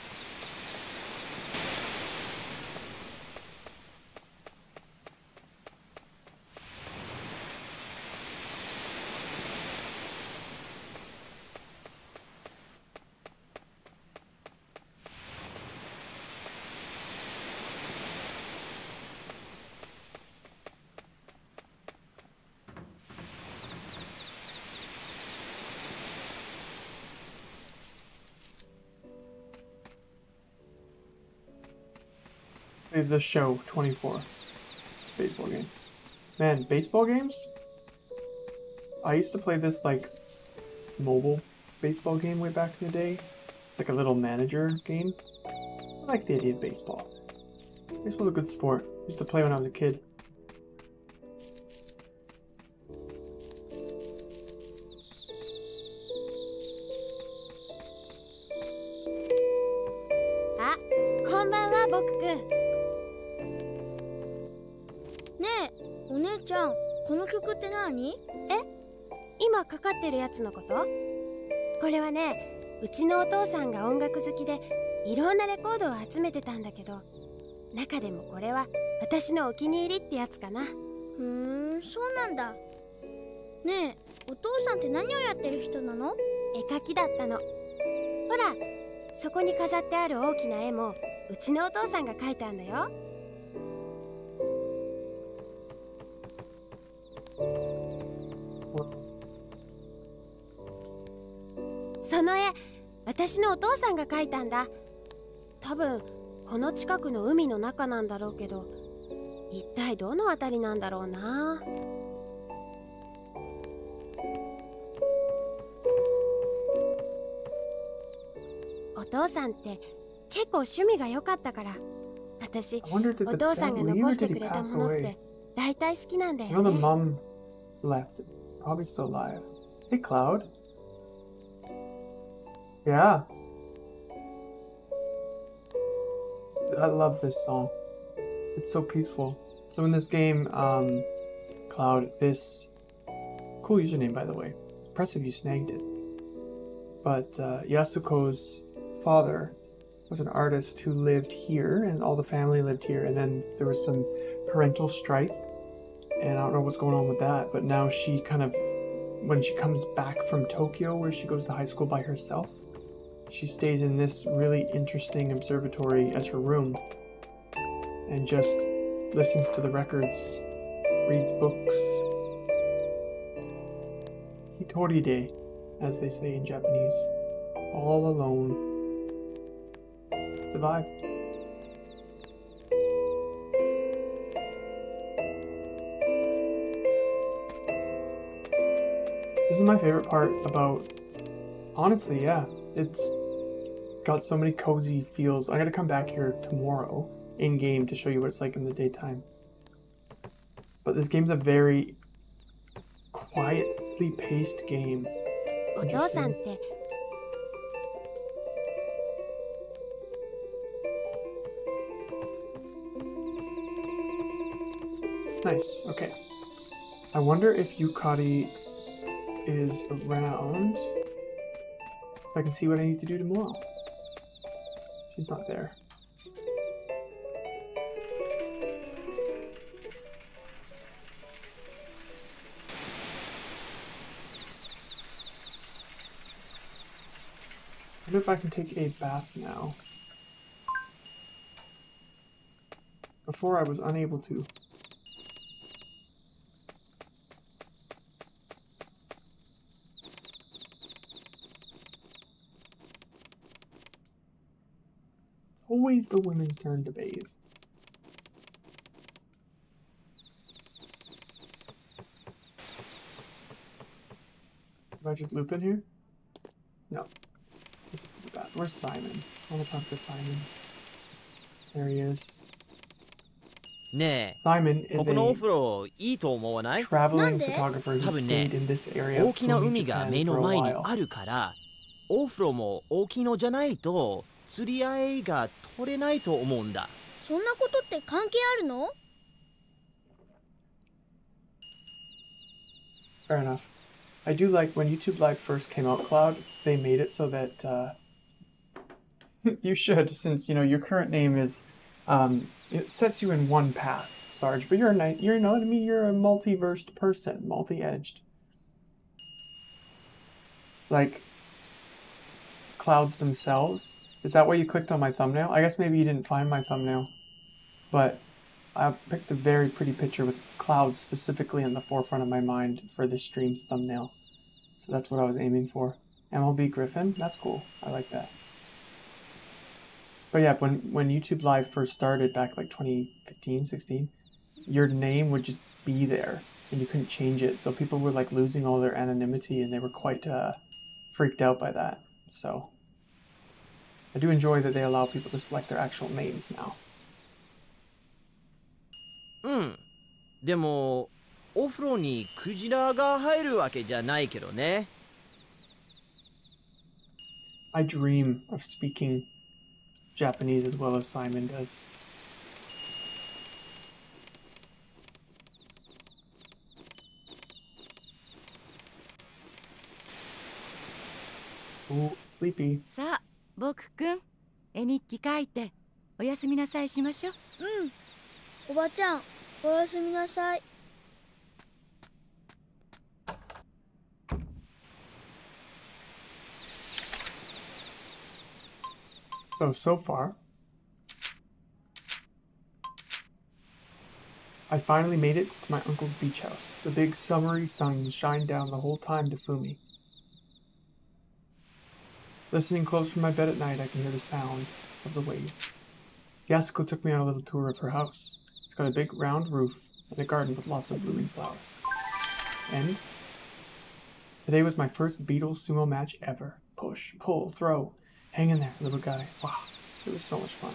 The show 24 baseball game. Man, baseball games? I used to play this like mobile baseball game way back in the day. It's like a little manager game. I like the idea of baseball. Baseball's a good sport. I used to play when I was a kid. あ、こんばんは、ボクくん。 ねえ、お姉ちゃん、この曲って何？ 今かかってるやつのこと？これはね、うちのお父さんが音楽好きでいろんなレコードを集めてたんだけど、中でもこれは私のお気に入りってやつかな。 そうなんだ。ねえ、お父さんって何をやってる人なの？ 絵描きだったの。ほら、そこに飾ってある大きな絵もうちのお父さんが描いたんだよ。その絵、私のお父さんが描いたんだ。多分この近くの海の中なんだろうけど、一体どの辺りなんだろうな。お父さんって結構趣味が良かったから、私 I wonder, did お the 父さん dad が leave 残 or して did く he れた pass ものっ away? て大体好きなんだ I よ know the ね。 mom left. Probably still alive. Hey, Cloud. Yeah. I love this song. It's so peaceful. So in this game, Cloud, this... Cool username, by the way. Impressive you snagged it. But Yasuko's father was an artist who lived here, and all the family lived here, and then there was some parental strife, and I don't know what's going on with that, but now she kind of, when she comes back from Tokyo, where she goes to high school by herself, she stays in this really interesting observatory as her room, and just listens to the records, reads books. Hitoride, as they say in Japanese. All alone. It's the vibe. This is my favorite part about... Honestly, yeah. It's got so many cozy feels. I'm gonna come back here tomorrow in-game to show you what it's like in the daytime. But this game's a very quietly paced game. お父さんって Nice, okay. I wonder if Yukari is around so I can see what I need to do tomorrow. She's not there. I wonder if I can take a bath now. Before I was unable to. It's always the women's turn to bathe. Did I just loop in here? No. This is the bath. Where's Simon? I want to talk to Simon. There he is. ね Simon え、こ is このお a 風呂いいと思わない traveling photographer 多 who 分ね stayed in this area 大 of きな Fumi, 海が Japan 目 for の a 前に while. あるからお風呂も大きいのじゃないと釣り合いが取れないと思うんだ。 そんなことって関係あるの？ Fair enough. I do like when YouTube Live first came out, Cloud, they made it so that you should, since you know your current name is it sets you in one path, Sarge, but you're you know what I mean, you're a multiversed person, multi-edged. Like clouds themselves. Is that why you clicked on my thumbnail? I guess maybe you didn't find my thumbnail, but I picked a very pretty picture with clouds specifically in the forefront of my mind for this stream's thumbnail. So that's what I was aiming for. MLB Griffin? That's cool. I like that. But yeah, when YouTube Live first started back like 2015, 16, your name would just be there and you couldn't change it. So people were like losing all their anonymity and they were quite freaked out by that. So I do enjoy that they allow people to select their actual names now. うん。でもお風呂にクジラが入るわけじゃないけどね。 I dream of speaking Japanese as well as Simon does. Ooh, sleepy. さあ僕くん絵日記書いておやすみなさいしましょう。 うん。おばちゃん、おやすみなさい。 So far, I finally made it to my uncle's beach house. The big summery sun shined down the whole time to Fumi. Listening close from my bed at night, I can hear the sound of the waves. Yasuko took me on a little tour of her house. It's got a big round roof and a garden with lots of blooming flowers. And today was my first Beatles sumo match ever. Push, pull, throw. Hang in there, little guy. Wow, it was so much fun.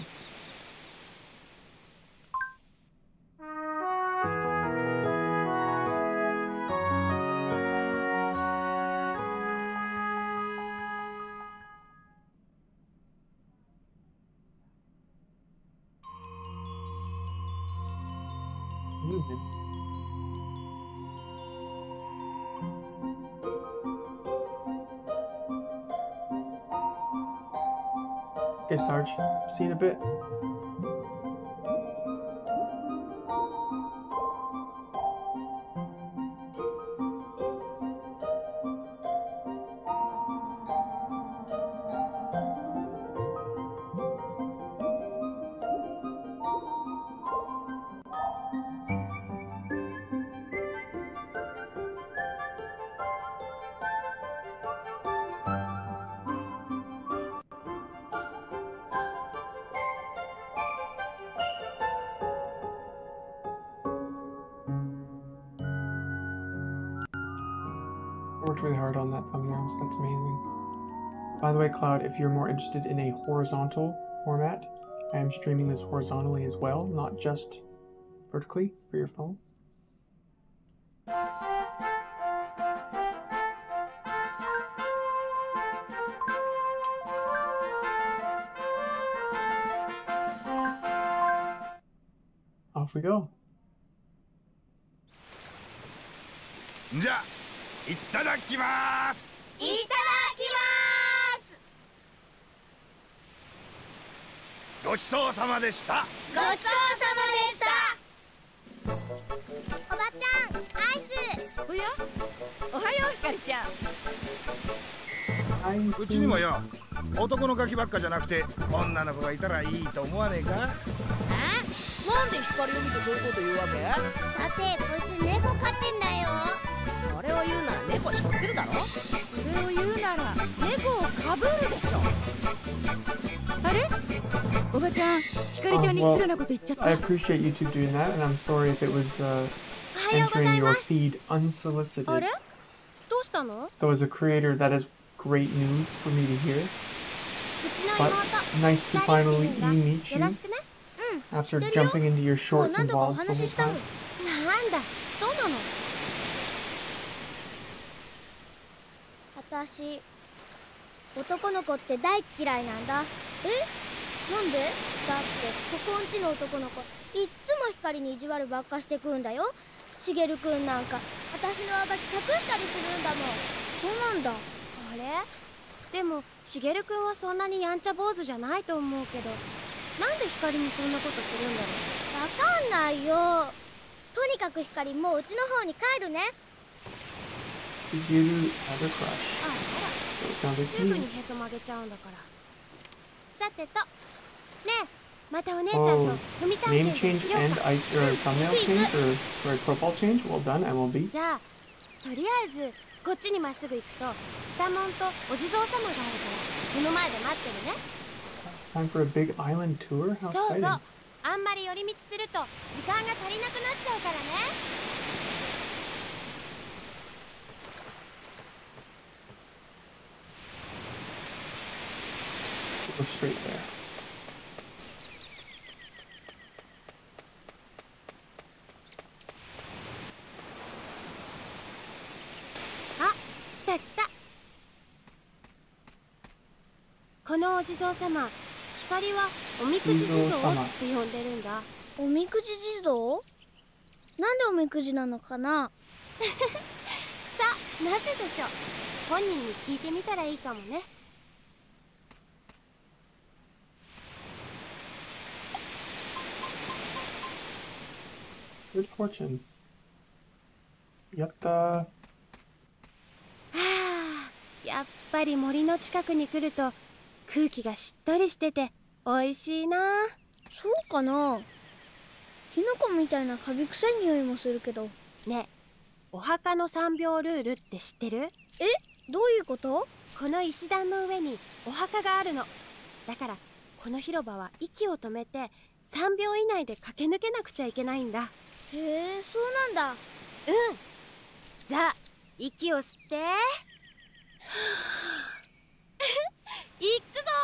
Evening. Okay, Sarge, see you in a bit. Worked really hard on that thumbnail, so that's amazing. By the way, Cloud, if you're more interested in a horizontal format, I am streaming this horizontally as well, not just vertically for your phone. Off we go. じゃあいただきます。 いただきます。 ごちそうさまでした。 ごちそうさまでした。おばちゃん、アイス。 おや、おはようひかりちゃん。 うちにもよ、男のガキばっかじゃなくて女の子がいたらいいと思わねえか？ なんで光を見てそういうこと言うわけ？ だってこいつ猫飼ってんだよ。 それを言うなら猫しょってるだろ。 それを言うなら猫をかぶるでしょ。あれ、おばちゃん、ひかりちゃんに失礼なこと言っちゃった。 I appreciate you two doing that, and I'm sorry if it was entering your feed unsolicited. あれ？どうしたの？ Though as a creator, that is great news for me to hear. うちの But 妹。 nice to finally meet よ you ろしくね。 after jumping into your shorts and vlogs the whole time. なんだ、そうなの。 私、男の子って大嫌いなんだ。え？なんで？だってここんちの男の子いっつも光に意地悪ばっかしてくんだよ。しげるくんなんか私の暴き隠したりするんだもん。そうなんだ。 あれ？でもしげるくんはそんなにやんちゃ坊主じゃないと思うけど、なんで光にそんなことするんだろう。 わかんないよ。とにかく光もううちの方に帰るね。 You have a crush. あ So it ら、 sounds like すぐ you. にへそ曲げちゃうんだから。さてと、ねえ、またお姉ちゃんと踏み探 Name 検で change しよう and か。 thumbnail change, or sorry, profile change. Well done, MLB. じゃあ、とりあえずこっちにまっすぐ行くと北門とお地蔵様があるから、その前で待ってるね。 Time for a big island tour? How そうそう、 exciting. あんまり寄り道すると時間が足りなくなっちゃうからね。 Go straight there. あ、来た来た。このお地蔵様、光はおみくじ地蔵って呼んでるんだ。 おみくじ地蔵？なんでおみくじなのかな？ さあ、なぜでしょう。本人に聞いてみたらいいかもね。 Good fortune. やった。 はあ、やっぱり森の近くに来ると空気がしっとりしてて美味しいな。 そうかな。キノコみたいなカビ臭い匂いもするけど。 ねえ、お墓の3秒ルールって知ってる？ え、どういうこと？ この石段の上にお墓があるの。だからこの広場は息を止めて3秒以内で駆け抜けなくちゃいけないんだ。 へえ、そうなんだ。 うん。じゃあ息を吸って行くぞ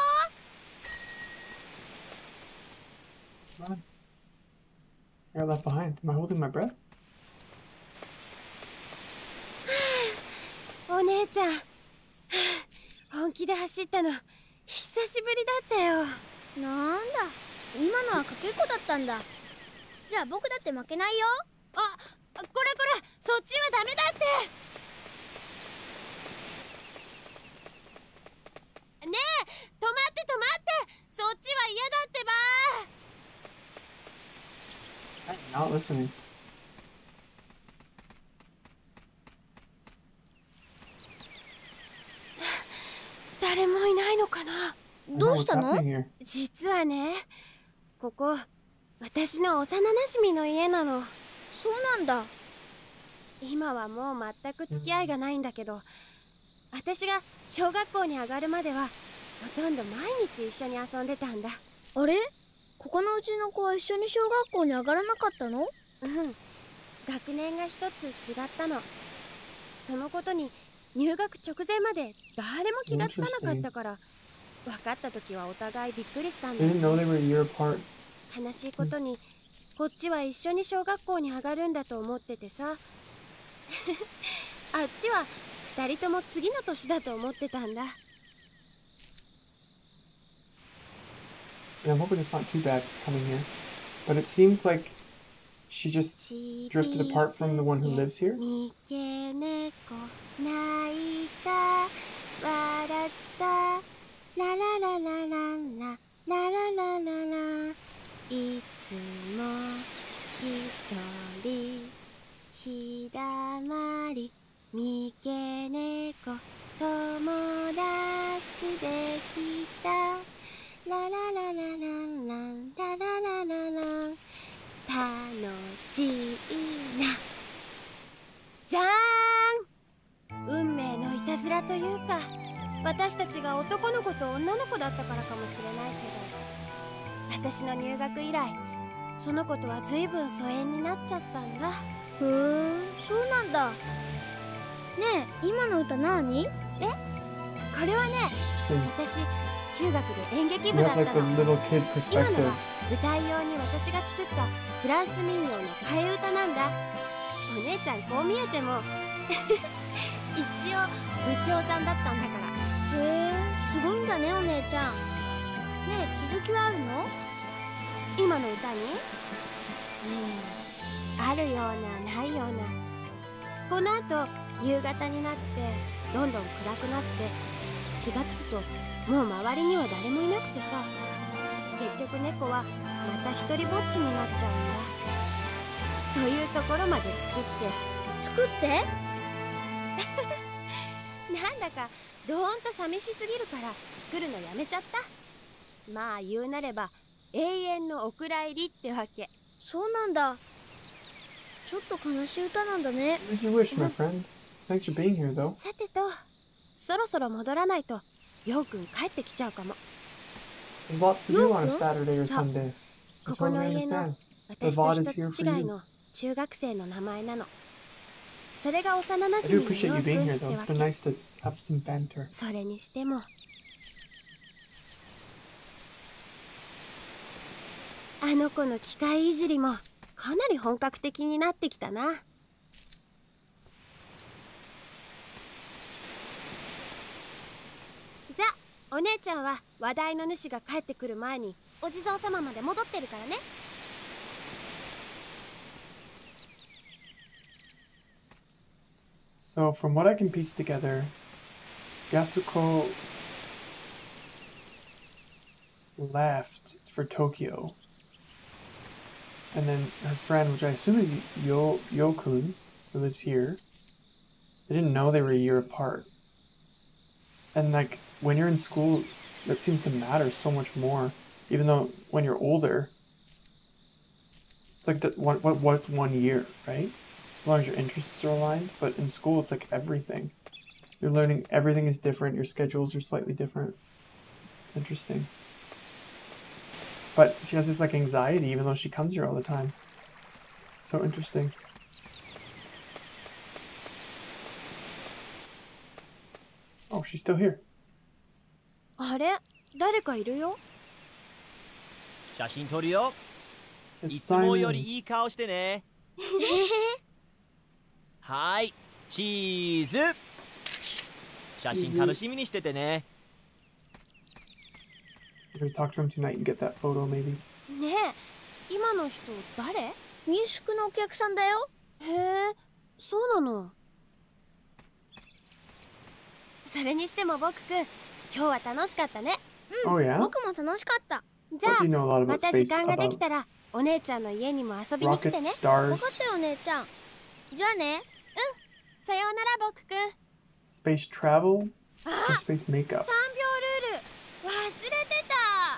Come on. I got left behind. Am I holding my breath? お姉ちゃん、本気で走ったの久しぶりだったよ。 なんだ、今のはかけっこだったんだ。じゃあ僕だって負けないよ。 あ、これそっちはダメだってねえ、止まってそっちは嫌だってば I'm not listening. 誰もいないのかな。 どうしたの？ What's happening here? 実はね、ここ私の幼なじみの家なの。 そうなんだ。 今はもう全く付き合いがないんだけど、私が小学校に上がるまではほとんど毎日一緒に遊んでたんだ。 あれ？ここのうちの子は一緒に小学校に上がらなかったの？ うん、学年が一つ違ったの。そのことに入学直前まで誰も気がつかなかったから、分かった時はお互いびっくりしたんだ They よ didn't know ね。 they were a year apart. 悲しいことに、こっちは一緒に小学校に上がるんだと思っててさあっちは二人とも次の年だと思ってたんだ。 Yeah, I'm hoping it's not too bad coming here. But it seems like she just drifted apart from the one who lives here. 三毛猫泣いた笑ったラララララララララララ、いつもひとりひだまり、三毛猫友達できたラララララララララララ、楽しいな。じゃーん、運命のいたずらというか、私たちが男の子と女の子だったからかもしれないけど、私の入学以来その子とは随分疎遠になっちゃったんだ。 ふーん、そうなんだ。ねえ、今の歌何？ これはね、 私中学で演劇部 You だっ have た like の。 the little kid 今の perspective. は舞台用に私が作ったフランス民謡の替え歌なんだ。お姉ちゃんこう見えても一応部長さんだったんだから。 へえ、すごいんだねお姉ちゃん。ねえ、続きはあるの？ 今の歌にあるようなないような。この後夕方になってどんどん暗くなって、気がつくともう周りには誰もいなくてさ、結局猫はまた一人ぼっちになっちゃうんだ。というところまで作ってなんだかどーんと寂しすぎるから作るのやめちゃった。まあ言うなれば永遠のお蔵入りってわけ。 そうなんだ。ちょっと悲しい歌なんだね。 As you wish, my friend. Thanks for being here, though. さてと、そろそろ戻らないとようくん帰ってきちゃうかも。 There's lots to do on a Yoku? Saturday or そう Sunday. I ここの totally 家の understand. 私 Vod と is here 一つ for 違い you. の中学生の名前なの。それが幼な I じ do みの appreciate よ you うく being ん here, って though. わ It's け。 been nice to have some banter. それにしてもあの子の機械いじりもかなり本格的になってきたな。じゃあお姉ちゃんは話題の主が帰ってくる前にお地蔵様まで戻ってるからね。 So, from what I can piece together, Yasuko left for Tokyo. And then her friend, which I assume is Yokun, who lives here, they didn't know they were a year apart. And like, when you're in school, that seems to matter so much more. Even though when you're older, like, what's 1 year, right? As long as your interests are aligned. But in school, it's like everything. You're learning, everything is different. Your schedules are slightly different. It's interesting. But she has this like anxiety even though she comes here all the time. So interesting. Oh, she's still here. あれ、誰かいるよ。 写真撮るよ。い It's つもよ Simon. りいい顔してね。はい、チーズ。写真楽しみにしててね。 We're gonna talk to him tonight and get that photo, maybe. ねえ、今の人誰？ 民宿のお客さんだよ。 へえ、そうなの。それにしても僕くん、今日は楽しかったね。 Oh yeah? 僕も楽しかった。 じゃ What do あ you know a lot ま about た時 space? 間ができ About たらお姉ちゃんの家にも遊びに来て rockets, ね。 stars, 分かったよ姉ちゃん。じゃあね。 さようなら僕くん。 space travel, あ、 or space 3秒ルー makeup? ル忘れてた。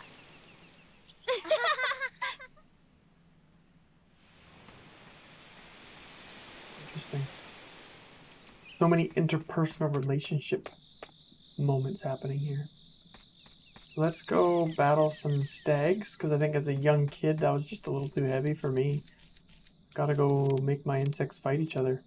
Interesting. So many interpersonal relationship moments happening here. Let's go battle some stags, because I think as a young kid that was just a little too heavy for me. Gotta go make my insects fight each other.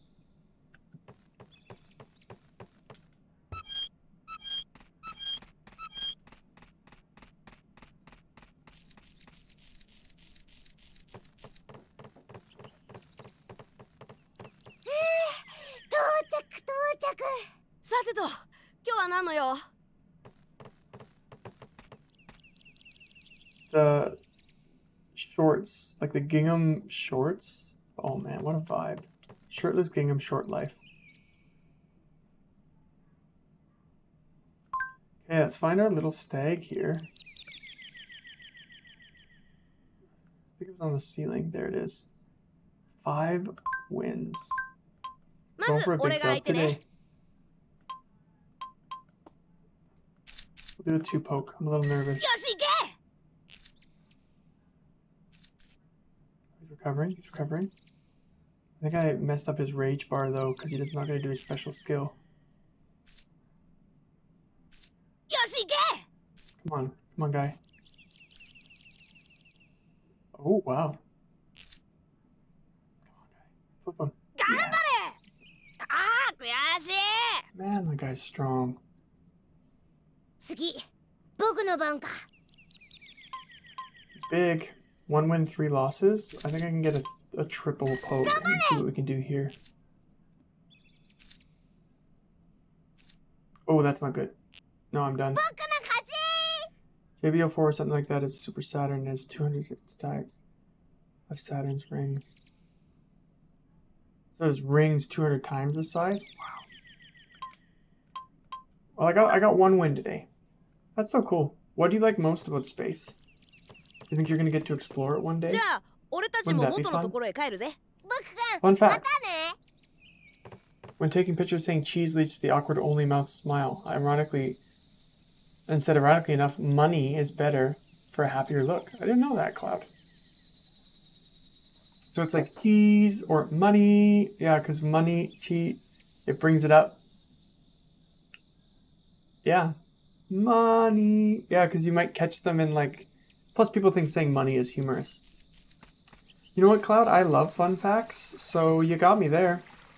Dojaku. さてと、今日は何の用？ The shorts, like the gingham shorts. Oh man, what a vibe. Shirtless gingham short life. Okay, let's find our little stag here. I think it was on the ceiling. There it is. 5 wins. ま Going ず for a 俺 big が相 dub 手ね。 today. We'll do a 2 poke. I'm a little nervous. よし行け。 He's recovering. He's recovering. I think I messed up his rage bar though, because he does not going to do his special skill. よし行け。 Come on. Come on, guy. Oh, wow. Come on, guy. Flip him. 頑張れ。ああ、悔しい。 Man, my guy's strong. 次、僕の番か。 He's big. 1 win, 3 losses. I think I can get a triple poke and see what we can do here. Oh, that's not good. No, I'm done. 僕の勝ち。 JBO4 or something like that is Super Saturn has 260 tags of Saturn's rings. So his rings 200 times the size? Wow. Well, I got 1 win today. That's so cool. What do you like most about space? You think you're gonna get to explore it one day? じゃあ、俺たちも元のところへ帰るぜ。 僕くん、 Fun また fact. ね。 When taking pictures, saying cheese leads to the awkward only mouth smile. Ironically enough, money is better for a happier look. I didn't know that, Cloud. So it's like cheese or money. Yeah, because money, cheese, it brings it up. Yeah. Money. Yeah, because you might catch them in like... Plus people think saying money is humorous. You know what, Cloud? I love fun facts, so you got me there.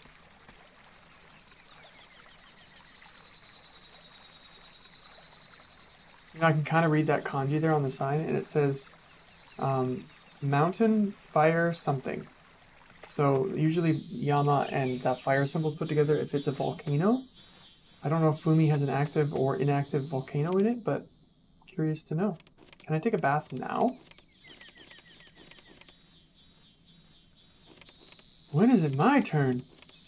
You know, I can kind of read that kanji there on the sign, and it says mountain, fire, something. So usually Yama and that fire symbol put together if it's a volcano. I don't know if Fumi has an active or inactive volcano in it, but curious to know. Can I take a bath now? When is it my turn?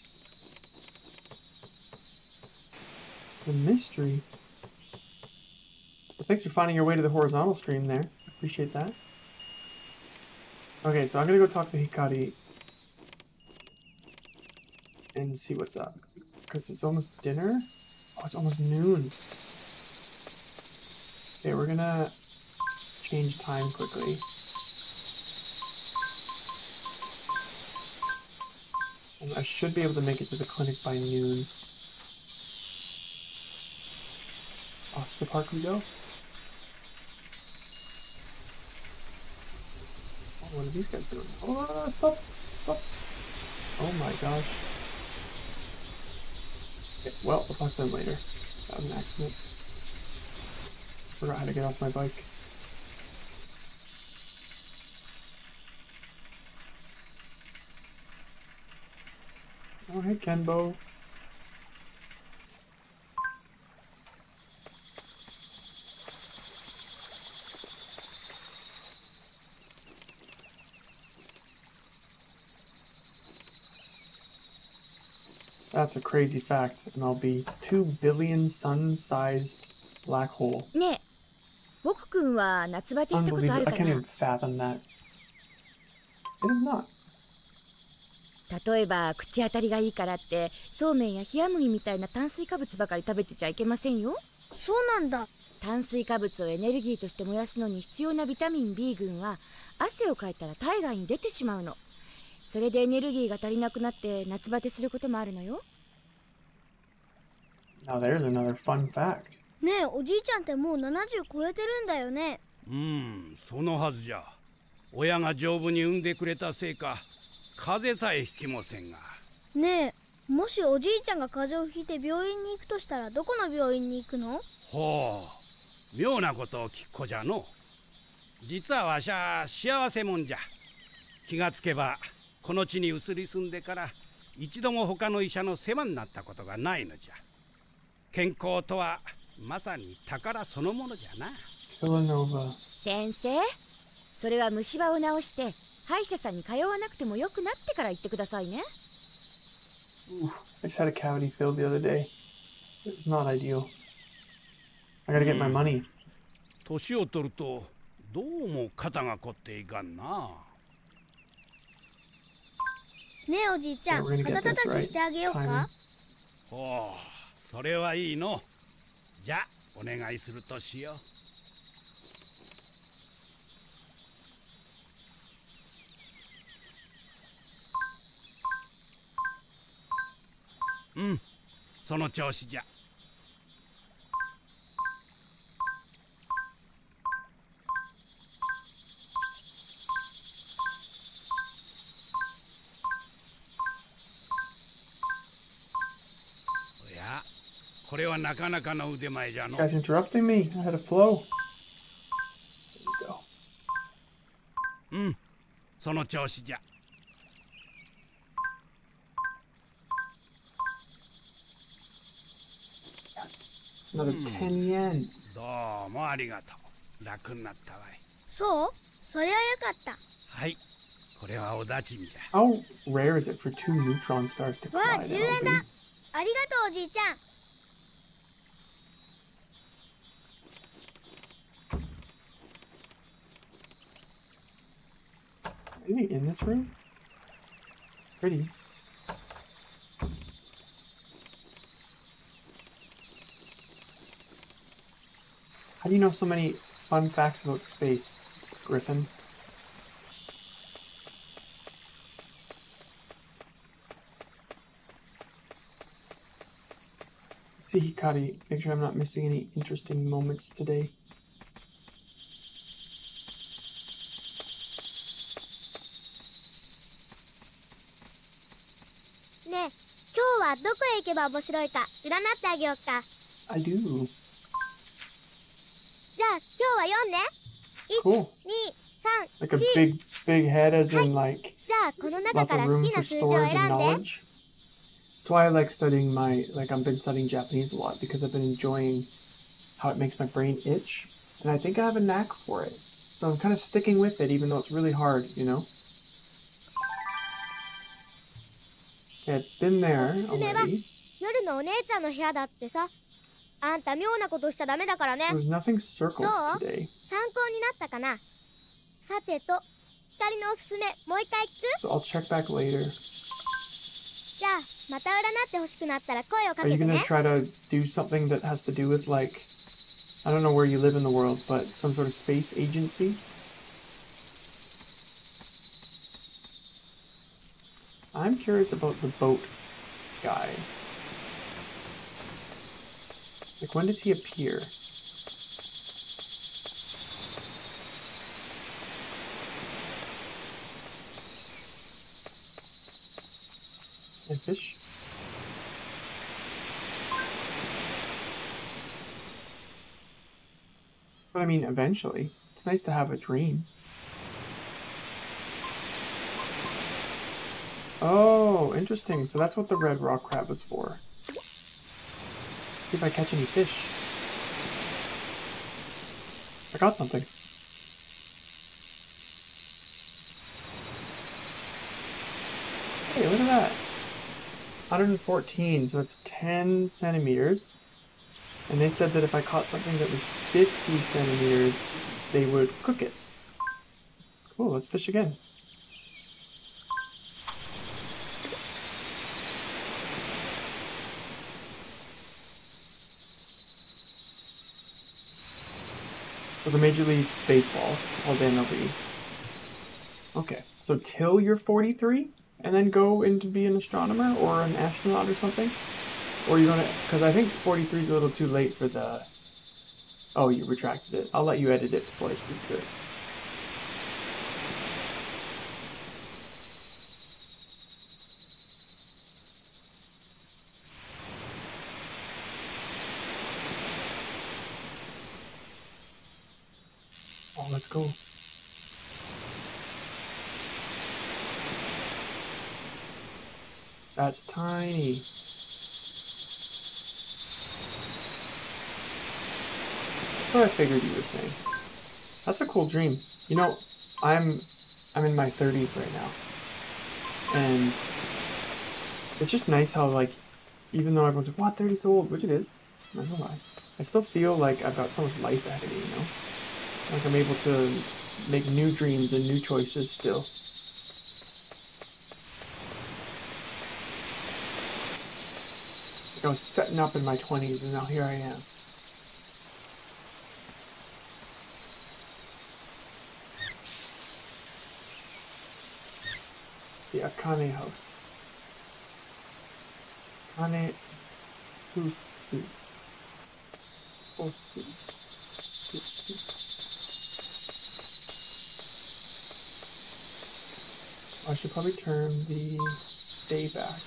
The mystery. Well, thanks for finding your way to the horizontal stream there. Appreciate that. Okay, so I'm gonna go talk to Hikari and see what's up. Because it's almost dinner. Oh, it's almost noon. Okay, we're gonna change time quickly. And I should be able to make it to the clinic by noon. Off to the park we go. Oh, what are these guys doing? Oh, stop! Stop! Oh my gosh. Okay, well, we'll talk to them later. That was an accident. Forgot how to get off my bike. Oh, hey, Kenbo. That's a crazy fact. MLB. 2 billion sun-sized black hole. ねえ、僕くんは夏バテしたことある Unbelievable. か I can't な even fathom that. It is not. 例えば口当たりがいいからってそうめんや冷麦みたいな炭水化物ばかり食べてちゃいけませんよ。 そうなんだ。 炭水化物をエネルギーとして燃やすのに必要なビタミン B 群は汗をかいたら体外に出てしまうの。それでエネルギーが足りなくなって夏バテすることもあるのよ。 Now there's another fun fact. ねえ、おじいちゃんってもう70超えてるんだよね。 そのはずじゃ。親が丈夫に産んでくれたせいか風邪さえひきもせんが。 ねえ、もしおじいちゃんが風邪をひいて病院に行くとしたらどこの病院に行くの？ ほう、妙なことを聞く子じゃの。実はわしゃ幸せもんじゃ。気がつけばこの地に移り住んでから一度も他の医者の世話になったことがないのじゃ。健康とはまさに宝そのものじゃな。 Villanova. 先生、それは虫歯を治して歯医者さんに通わなくてもよくなってから言ってくださいね。 Ooh, I just had a cavity filled the other day. It was not ideal. I gotta get my money. 年を取るとどうも肩が凝っていかんな。 ねえおじいちゃん、肩たたきしてあげようか？ ほう、それはいいの。じゃあお願いするとしよう。その調子じゃ。おや、これはなかなかの腕前じゃの。 You guys interrupting me. I had a flow. There you go. その調子じゃ。 Another 10 yen. どうもありがとう。楽になったわい。 そう？それはよかった。 はい、これはおだちんじゃ。 How rare is it for 2 neutron stars to わあ、 collide? 10円だ。ありがとうおじいちゃん。 Anything in this room? Pretty. How do you know so many fun facts about space, Griffin? Let's see, Hikari, make sure I'm not missing any interesting moments today. ねえ、今日はどこへ行けば面白いか占ってあげようか。 I do. じゃあ今日は読んで。 Cool. 1、2、3、 Like a 4。 big head, as in like じゃあこの中 lots から of 好 room き for な数字を storage 選 and んで。 knowledge. That's why I like studying I've been studying Japanese a lot, because I've been enjoying how it makes my brain itch, and I think I have a knack for it. So I'm kind of sticking with it, even though it's really hard, you know? Okay, it's been there おすすめは already. 夜のお姉ちゃんの部屋だってさ。あんた妙なことしちゃダメだからね。 There's nothing circled どう？ today. 参考になったかな。さてと、光のおすすめもう一回聞く？ So I'll check back later. じゃあまた占ってほしくなったら声をか Are け you て gonna ね。 try to do something that has to do with, like, I don't know where you live in the world, but some sort of space agency? I'm curious about the boat guy. Like, when does he appear? And fish? But I mean, eventually. It's nice to have a dream. Oh, interesting. So that's what the red rock crab was for. See if I catch any fish. I got something. Hey, look at that. 114, so it's 10 centimeters. And they said that if I caught something that was 50 centimeters, they would cook it. Cool, let's fish again. So the Major League Baseball, all day MLB. Okay, so till you're 43, and then go in to be an astronomer or an astronaut or something? Or you're gonna, because I think 43 is a little too late for the, oh, you retracted it. I'll let you edit it before I speak to it. Oh, let's go. That's tiny. That's what I figured you were saying. That's a cool dream. You know, I'm in my 30s right now. And it's just nice how, like, even though everyone's like, what, 30 so old? Which it is. I don't know why. I still feel like I've got so much life ahead of me, you know? Like I'm able to make new dreams and new choices still. Like I was setting up in my 20s and now here I am. The Akane house. Akane Husu. Osu. I should probably turn the day back.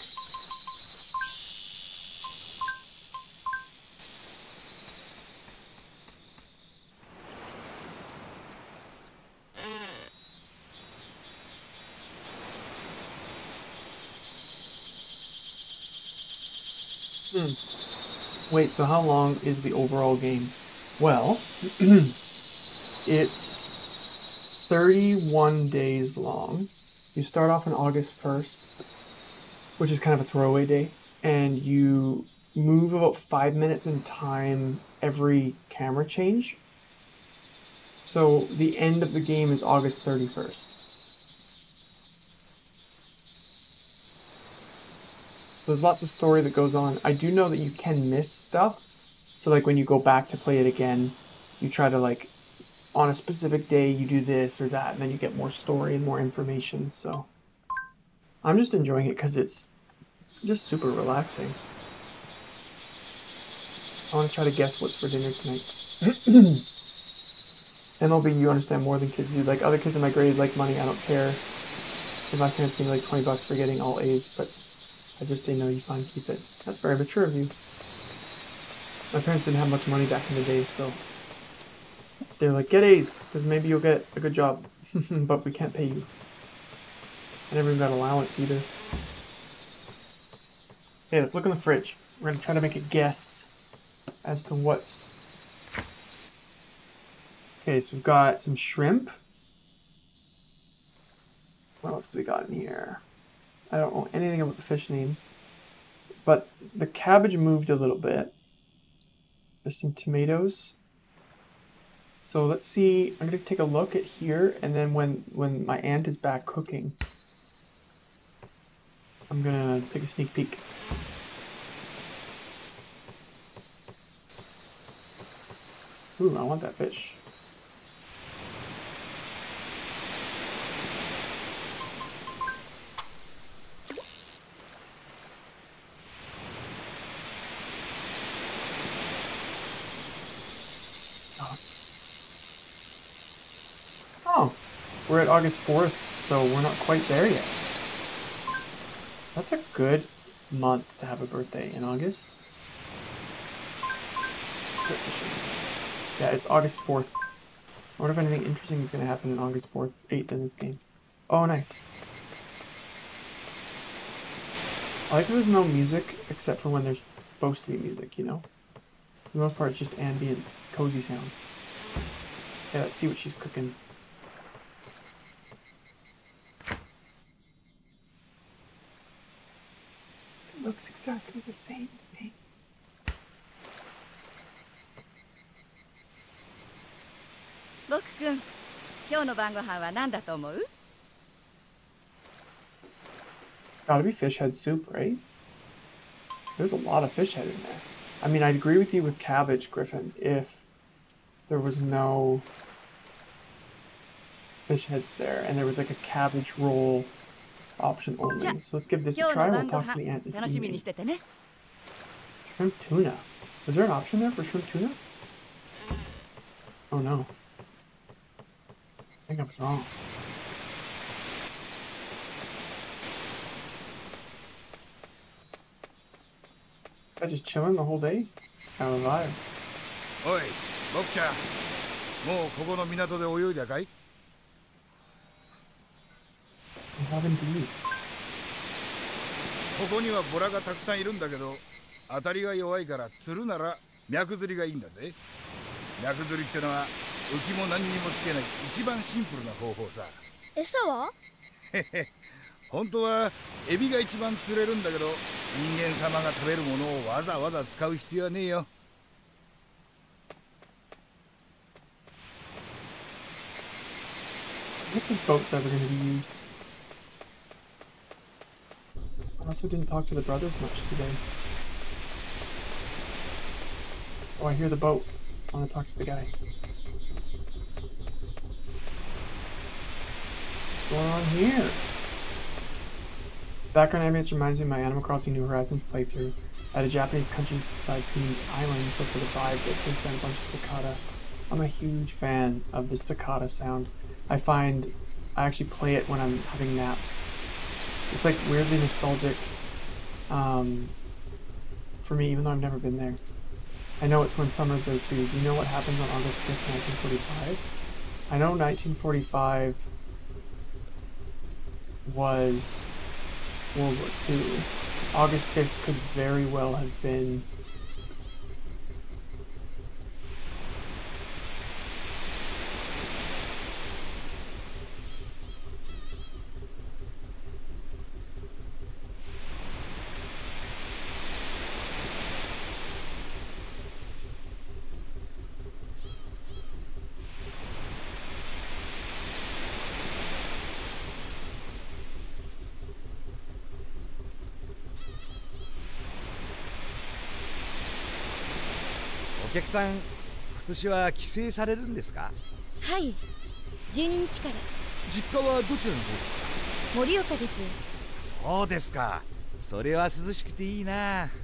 Wait, so how long is the overall game? Well, it's 31 days long. You start off on August 1st, which is kind of a throwaway day, and you move about 5 minutes in time every camera change. So the end of the game is August 31st. So there's lots of story that goes on. I do know that you can miss stuff. So like when you go back to play it again, you try to like, on a specific day you do this or that, and then you get more story and more information. So I'm just enjoying it because it's just super relaxing. I want to try to guess what's for dinner tonight. MLB, you understand more than kids do. Like other kids in my grade like money, I don't care. If my parents give me like 20 bucks for getting all A's, but I just say no, you fine, keep it. That's very mature of you. My parents didn't have much money back in the day, so they're like, get A's, because maybe you'll get a good job, but we can't pay you. I never even got allowance either. Okay, let's look in the fridge. We're going to try to make a guess as to what's... Okay, so we've got some shrimp. What else do we got in here? I don't know anything about the fish names. But the cabbage moved a little bit. There's some tomatoes. So let's see, I'm going to take a look at here, and then when my aunt is back cooking, I'm going to take a sneak peek. Ooh, I want that fish. Oh, we're at August 4th, so we're not quite there yet. That's a good month to have a birthday in August. Yeah, it's August 4th. I wonder if anything interesting is going to happen on August 4th, 8th in this game. Oh, nice. I like that there's no music except for when there's supposed to be music, you know? For the most part, it's just ambient, cozy sounds. Yeah, let's see what she's cooking. It looks exactly the same to me. Boku君、今日の晩ご飯は何だと思う? Gotta be fish head soup, right? There's a lot of fish head in there. I mean, I'd agree with you with cabbage, Griffin, if there was no fish heads there and there was like a cabbage roll option only. So let's give this a try. We'll talk to the aunt this evening. Shrimp tuna. Was there an option there for shrimp tuna? Oh no. I think I was wrong. I just chilling the whole day? Kind of a vibe. Oi, ボクちゃん。もうここの港で泳いだかい? I have indeed. ここにはボラがたくさんいるんだけど、当たりが弱いから釣るなら脈釣りがいいんだぜ。脈釣りってのは浮きも何にもつけない一番シンプルな方法さ。 餌は？ 本当はエビが一番釣れるんだけど、人間様が食べるものをわざわざ使う必要はねえよ。 I hope this boat's ever going to be used. I also didn't talk to the brothers much today. Oh, I hear the boat. I want to talk to the guy. What's going on here? Background ambience reminds me of my Animal Crossing New Horizons playthrough. I had a Japanese countryside themed island, so for the vibes I placed down a bunch of cicada. I'm a huge fan of the cicada sound. I find I actually play it when I'm having naps. It's like weirdly nostalgic for me, even though I've never been there. I know it's when summer's there too. Do you know what happens on August 5th, 1945? I know 1945 was World War II. August 5th could very well have been お客さん、今年は帰省されるんですか？ はい、12日から。 実家はどちらの方ですか？ 盛岡です。 そうですか。それは涼しくていいな。ね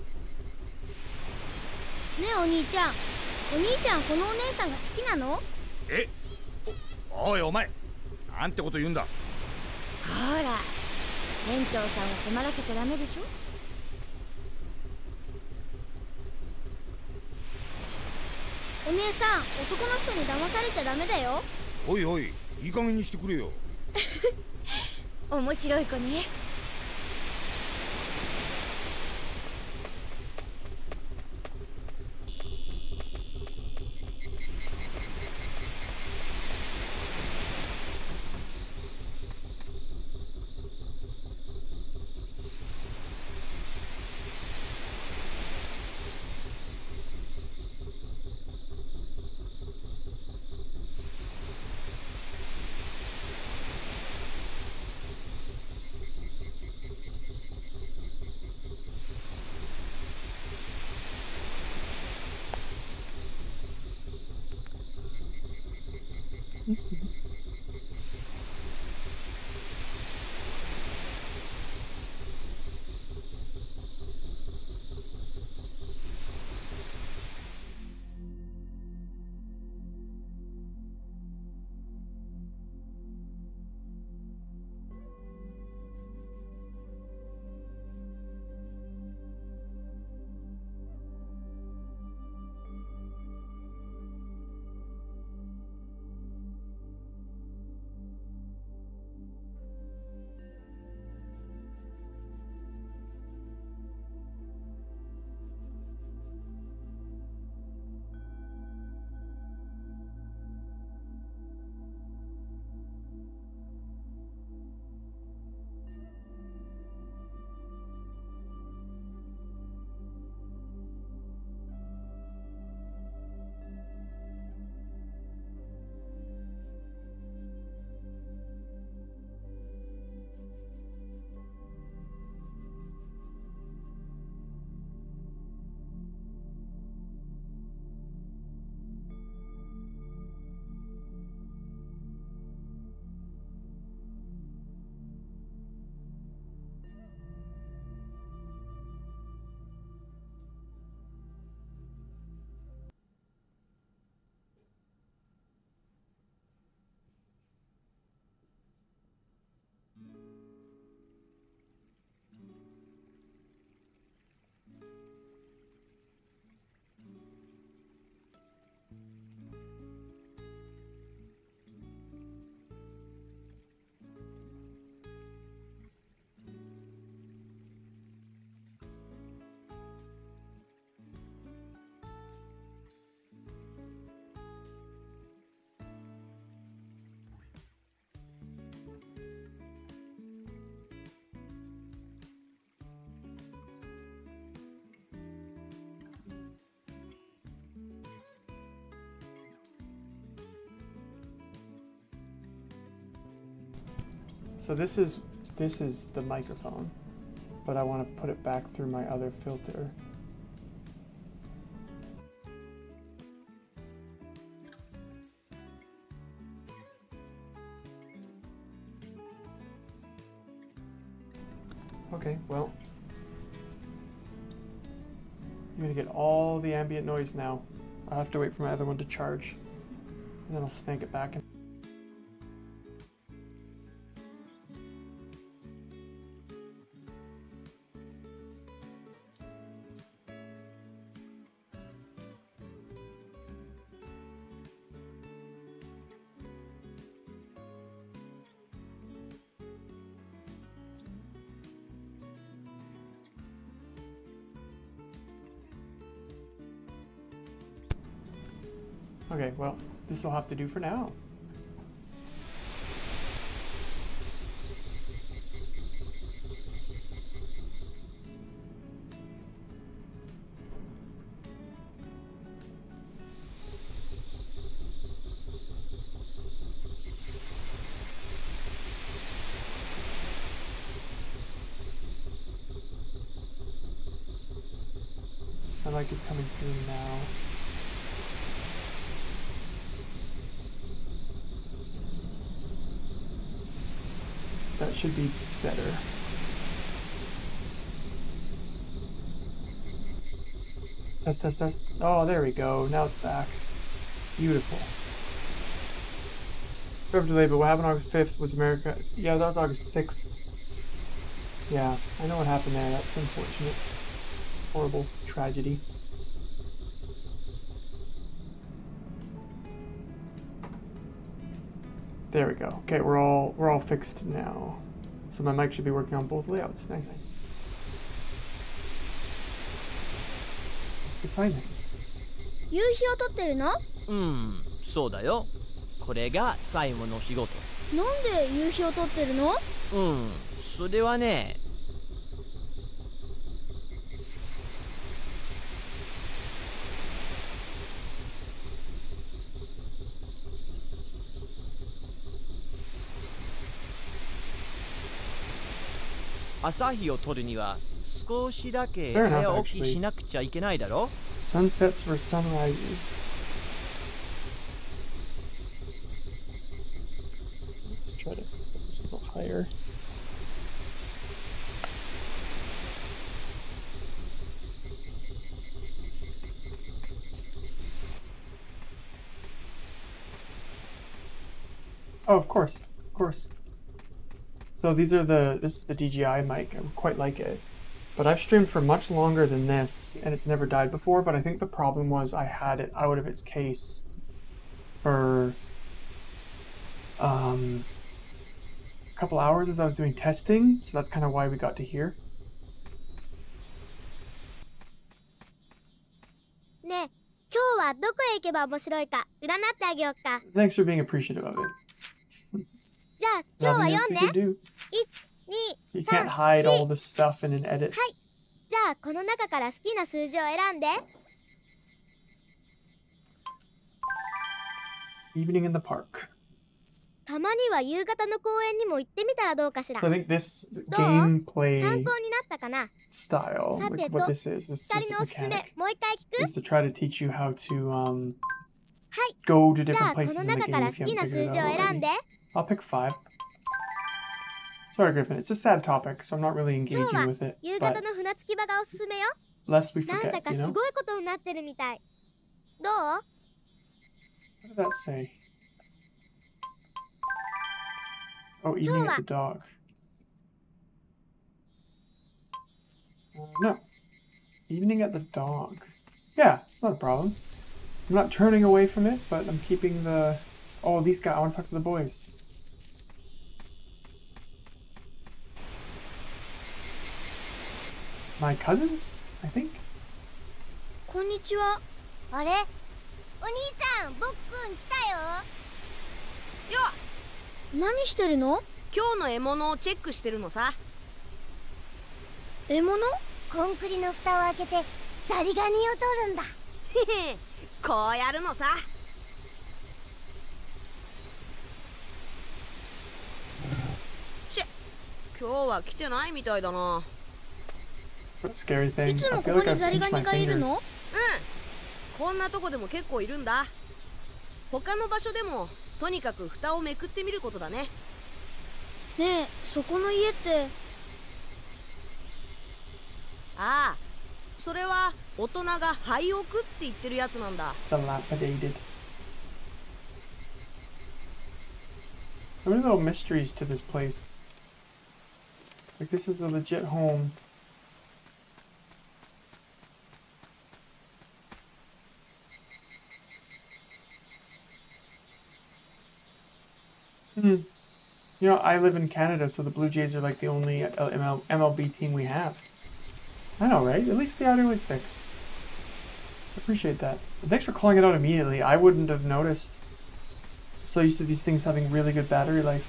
えお兄ちゃん、お兄ちゃんこのお姉さんが好きなの？ え？おいお前、なんてこと言うんだ。 ほら、船長さんを困らせちゃダメでしょ。 お姉さん、男の人に騙されちゃダメだよ。 おいおい、いい加減にしてくれよ。 面白い子ね。 So this is the microphone, but I want to put it back through my other filter. Okay, well, you're gonna get all the ambient noise now. I'll have to wait for my other one to charge, and then I'll snag it back in. Okay, well, this will have to do for now. My mic is coming through now. That should be better. Test, test, test. Oh, there we go. Now it's back. Beautiful. Forever delayed, but what happened August 5th was America. Yeah, that was August 6th. Yeah, I know what happened there. That's unfortunate. Horrible tragedy. There we go. Okay, we're all fixed now. So my mic should be working on both layouts. Nice. Assignment. 夕日を撮ってるの？ そうだよ。これが最後の仕事。 なんで夕日を撮ってるの？ それはね。朝日を撮るには少しだけ早起きしなくちゃいけないだろ? Sunsets for sunrises. Try to put this a little higher. Oh, of course, of course. So this is the DJI mic. I quite like it, but I've streamed for much longer than this, and it's never died before. But I think the problem was I had it out of its case for a couple hours as I was doing testing, so that's kind of why we got to here. ねえ、今日はどこへ行けば面白いか占ってあげようか。 Thanks for being appreciative of it. じゃあ今日は Nothing 読ん else で。 you can do. 1、2、 You can't 3、 hide all 4。 this stuff in an edit. はい。じゃあこの中から好きな数字を選んで。 Evening in the park. たまには夕方の公園にも行ってみたらどうかしら。 So I think this どう？ gameplay 参考になったかな。 style, さ like て what と、 this is, this 光のおすすめ mechanic, もう一回聞く？ is to try to teach you how to はい。 go to じゃ different あこ places の in the 中 game から if 好 you きな haven't 数 figured 字 it を out 選ん already. で。 I'll pick 5. Sorry, Griffin, it's a sad topic, so I'm not really 今 engaging 日は with it. 夕 But 方の船着き場がおすすめよ。 lest we なんだ forget, か you す know? ごいことになってるみたい。どう？ What did that say? Oh, evening at the dog. No. Evening at the dog. Yeah, not a problem. I'm not turning away from it, but I'm keeping the... Oh, these guys. I want to talk to the boys. My cousins, I think. こんにちは。 あれ？お兄ちゃん、僕くん来たよ。 よっ、 何してるの？ 今日の獲物をチェックしてるのさ。 獲物？ コンクリの蓋を開けてザリガニを取るんだ。 へへ、こうやるのさ。ちぇ、 今日は来てないみたいだな。 Scary thing. いつ I もこ feel こ like に I've ザリガ pinched my ニがいる fingers. の？ こんなとこでも結構いるんだ。他の場所でもとにかく蓋をめくってみることだね。 ねえ、そこの家って。 ああ、それは大人が廃屋って言ってるやつなんだ。 Dilapidated. There are little mysteries to this place. Like, this is a legit home. You know, I live in Canada, so the Blue Jays are like the only MLB team we have. I know, right? At least the audio is fixed. I appreciate that. But thanks for calling it out immediately. I wouldn't have noticed. So used to these things having really good battery life.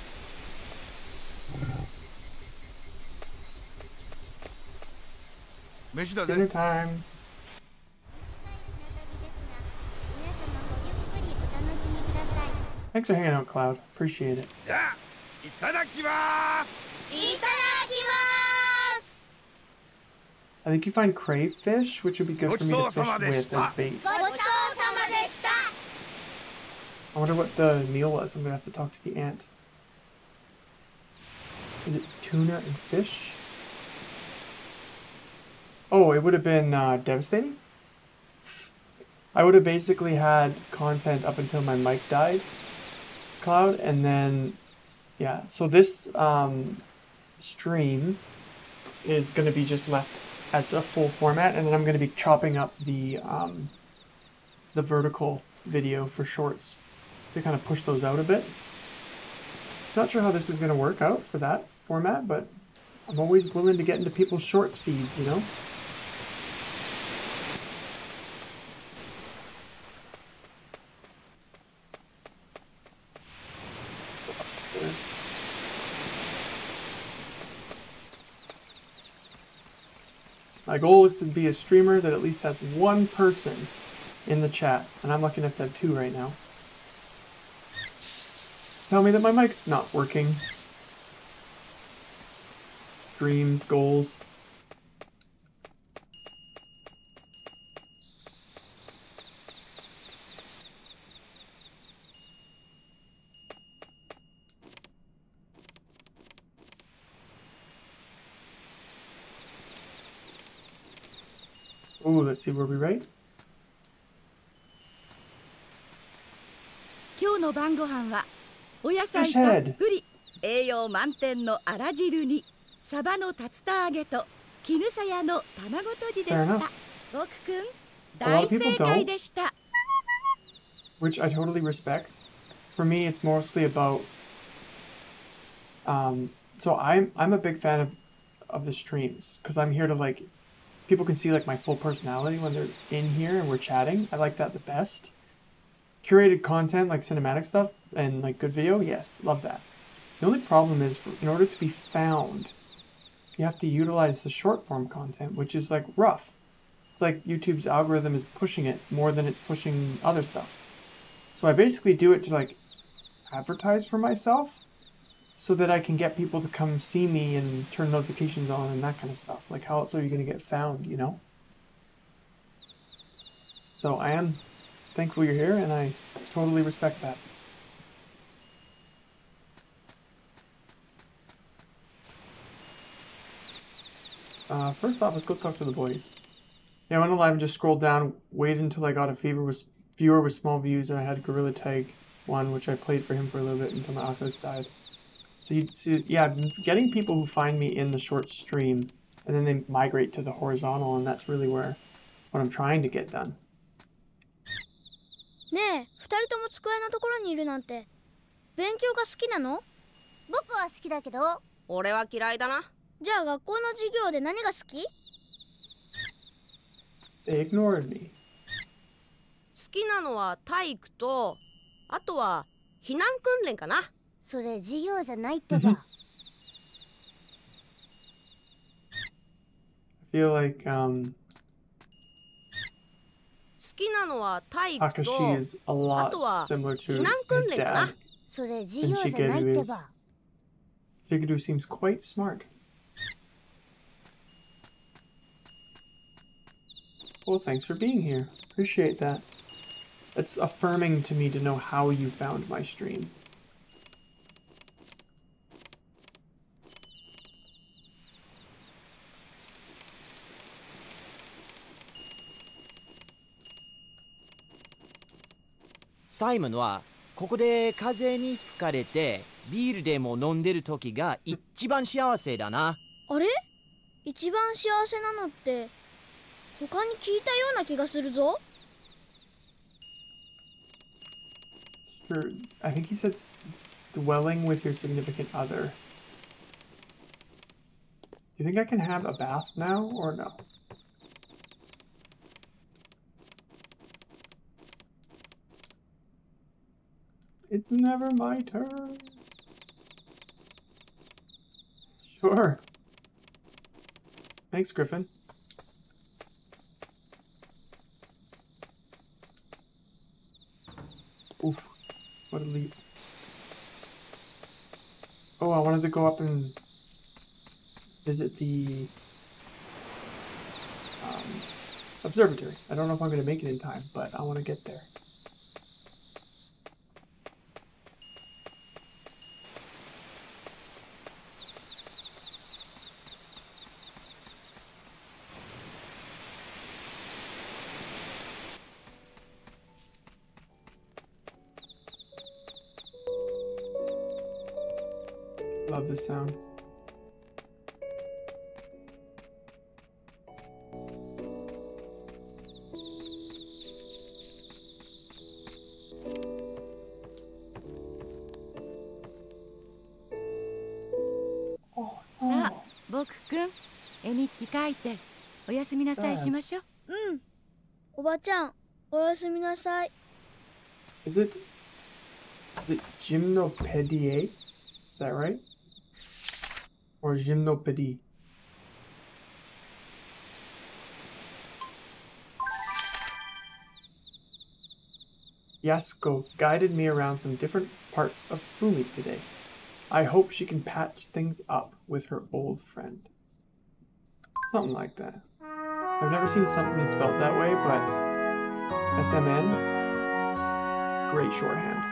Dinner time. Thanks for hanging out, Cloud. Appreciate it. I think you find crayfish, which would be good for me to fish with as bait. I wonder what the meal was. I'm gonna have to talk to the ant. Is it tuna and fish? Oh, it would have been devastating. I would have basically had content up until my mic died, Cloud, and then, yeah. So this stream is going to be just left as a full format, and then I'm going to be chopping up the vertical video for shorts to kind of push those out a bit. Not sure how this is going to work out for that format, but I'm always willing to get into people's shorts feeds, you know? My goal is to be a streamer that at least has one person in the chat, and I'm lucky enough to have 2 right now. Tell me that my mic's not working. Dreams, goals. Oh, let's see where we rate. 今日の晩ご飯はお野菜たっぷり栄養満点のあら汁にサバの竜田揚げと絹さやの卵とじでした。僕くん大正解でした。 Which I totally respect. For me, it's mostly about. So I'm a big fan of the streams because I'm here to like. People can see like my full personality when they're in here and we're chatting. I like that the best. Curated content like cinematic stuff and like good video, yes, love that. The only problem is in order to be found, you have to utilize the short form content, which is like rough. It's like YouTube's algorithm is pushing it more than it's pushing other stuff. So I basically do it to like advertise for myself so that I can get people to come see me and turn notifications on and that kind of stuff. Like, how else are you going to get found, you know? So I am thankful you're here, and I totally respect that. First off, let's go talk to the boys. Yeah, I went live and just scrolled down, waited until I got a viewer with small views, and I had Gorilla Tag 1, which I played for him for a little bit until my Oculus died. So you see, yeah, I've been getting people who find me in the short stream, and then they migrate to the horizontal, and that's really what I'm trying to get done. ねえ、二人とも机のところにいるなんて、勉強が好きなの？ 僕は好きだけど。 俺は嫌いだな。 じゃあ学校の授業で何が好き？ They ignored me. 好きなのは体育と、あとは避難訓練かな。 それ授業じゃないってば。 I feel like 好きなのは体育と、 Takashi is a あ lot とは similar to 避難訓 his 練かな。 dad. それ授業じゃないってば。 I Pikachu seems quite smart. Well, thanks for being here. Appreciate that. It's affirming to me to know how you found my stream. Simon はここで風に吹かれてビールでも飲んでる時が一番幸せだな。 あれ？一番幸せなのって他に聞いたような気がするぞ。 Sure, I think he said dwelling with your significant other. Do you think I can have a bath now or no? It's never my turn. Sure. Thanks, Griffin. Oof. What a leap. Oh, I wanted to go up and visit the observatory. I don't know if I'm going to make it in time, but I want to get there. Love this sound. Oh, さあ、僕くん、絵日記書いておやすみなさいしましょう。 うん。おばちゃん、おやすみなさい。 Is it gymnopedie? Is that right? Or gymnopedie? Yasuko guided me around some different parts of Fumi today. I hope she can patch things up with her old friend. Something like that. I've never seen something spelled that way, but SMN, great shorthand.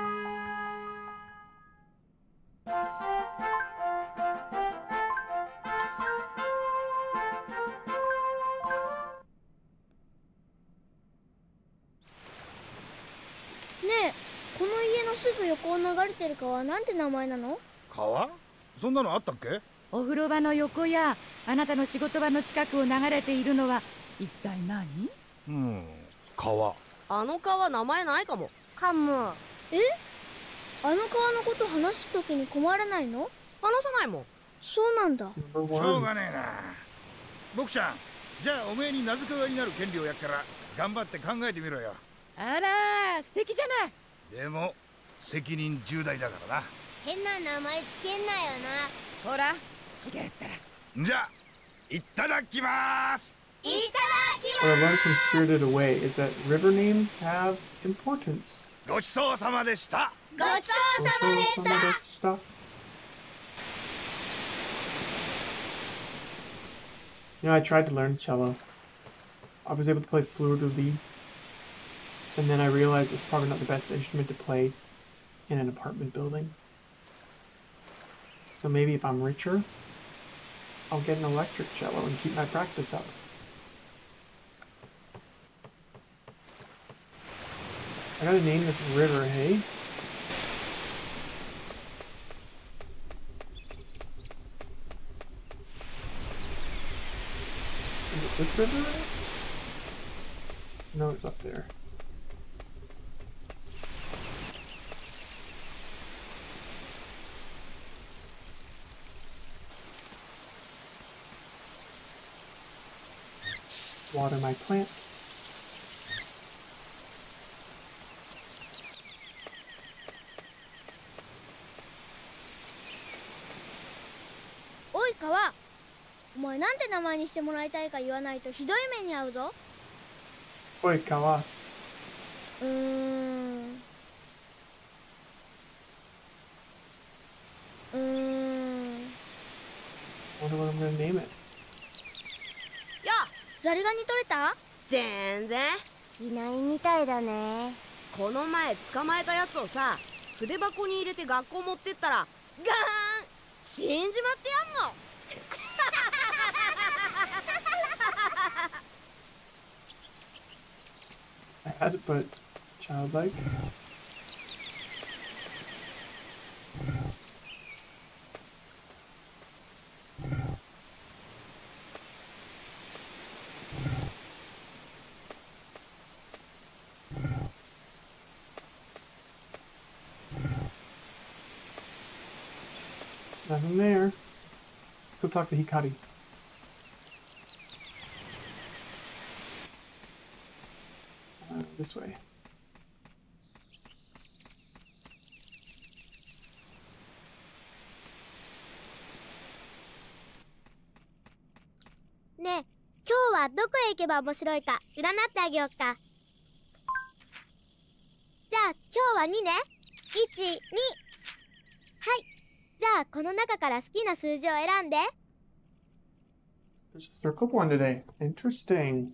Ne, この家のすぐ横を流れてる川なんて名前なの？ 川？そんなのあったっけ？ お風呂場の横やあなたの仕事場の近くを流れているのは一体何？ 川。 あの川名前ないかも。 かも。 え？あの川のこと話すときに困らないの？ 話さないもん。 そうなんだ。 しょうがねえな。僕ちゃん、じゃあおめえに名付け親になる権利をやっから頑張って考えてみろよ。 あら、素敵じゃない。 でも責任重大だからな。 変な名前つけんなよな。 ほら、茂ったら。 じゃあ、いただきまーす。 いただき What I learned from Spirited Away is that river names have importance. ごちそうさまでした。 ごちそうさまでした。 You know, I tried to learn cello. I was able to play fleur-de-lis, and then I realized it's probably not the best instrument to play in an apartment building. So maybe if I'm richer, I'll get an electric cello and keep my practice up. I gotta name this river, hey? Is it this river? No, it's up there. Water my plant. Oi, Kawa! お前なんて名前にしてもらいたいか言わないとひどい目に遭うぞ。 Oi, Kawa. うーんがに取れた？ 全然いないみたいだね。 この前捕まえたやつをさ、筆箱に入れて学校持ってったらガーン死んじまってやんの。 Sad but childlike. Nothing there. Go talk to Hikari. This way. ねえ、今日はどこへ行けば面白いか占ってあげようか。じゃあ今日は2ね。1、2。はい。じゃあこの中から好きな数字を選んで。 There's a circled one today. Interesting.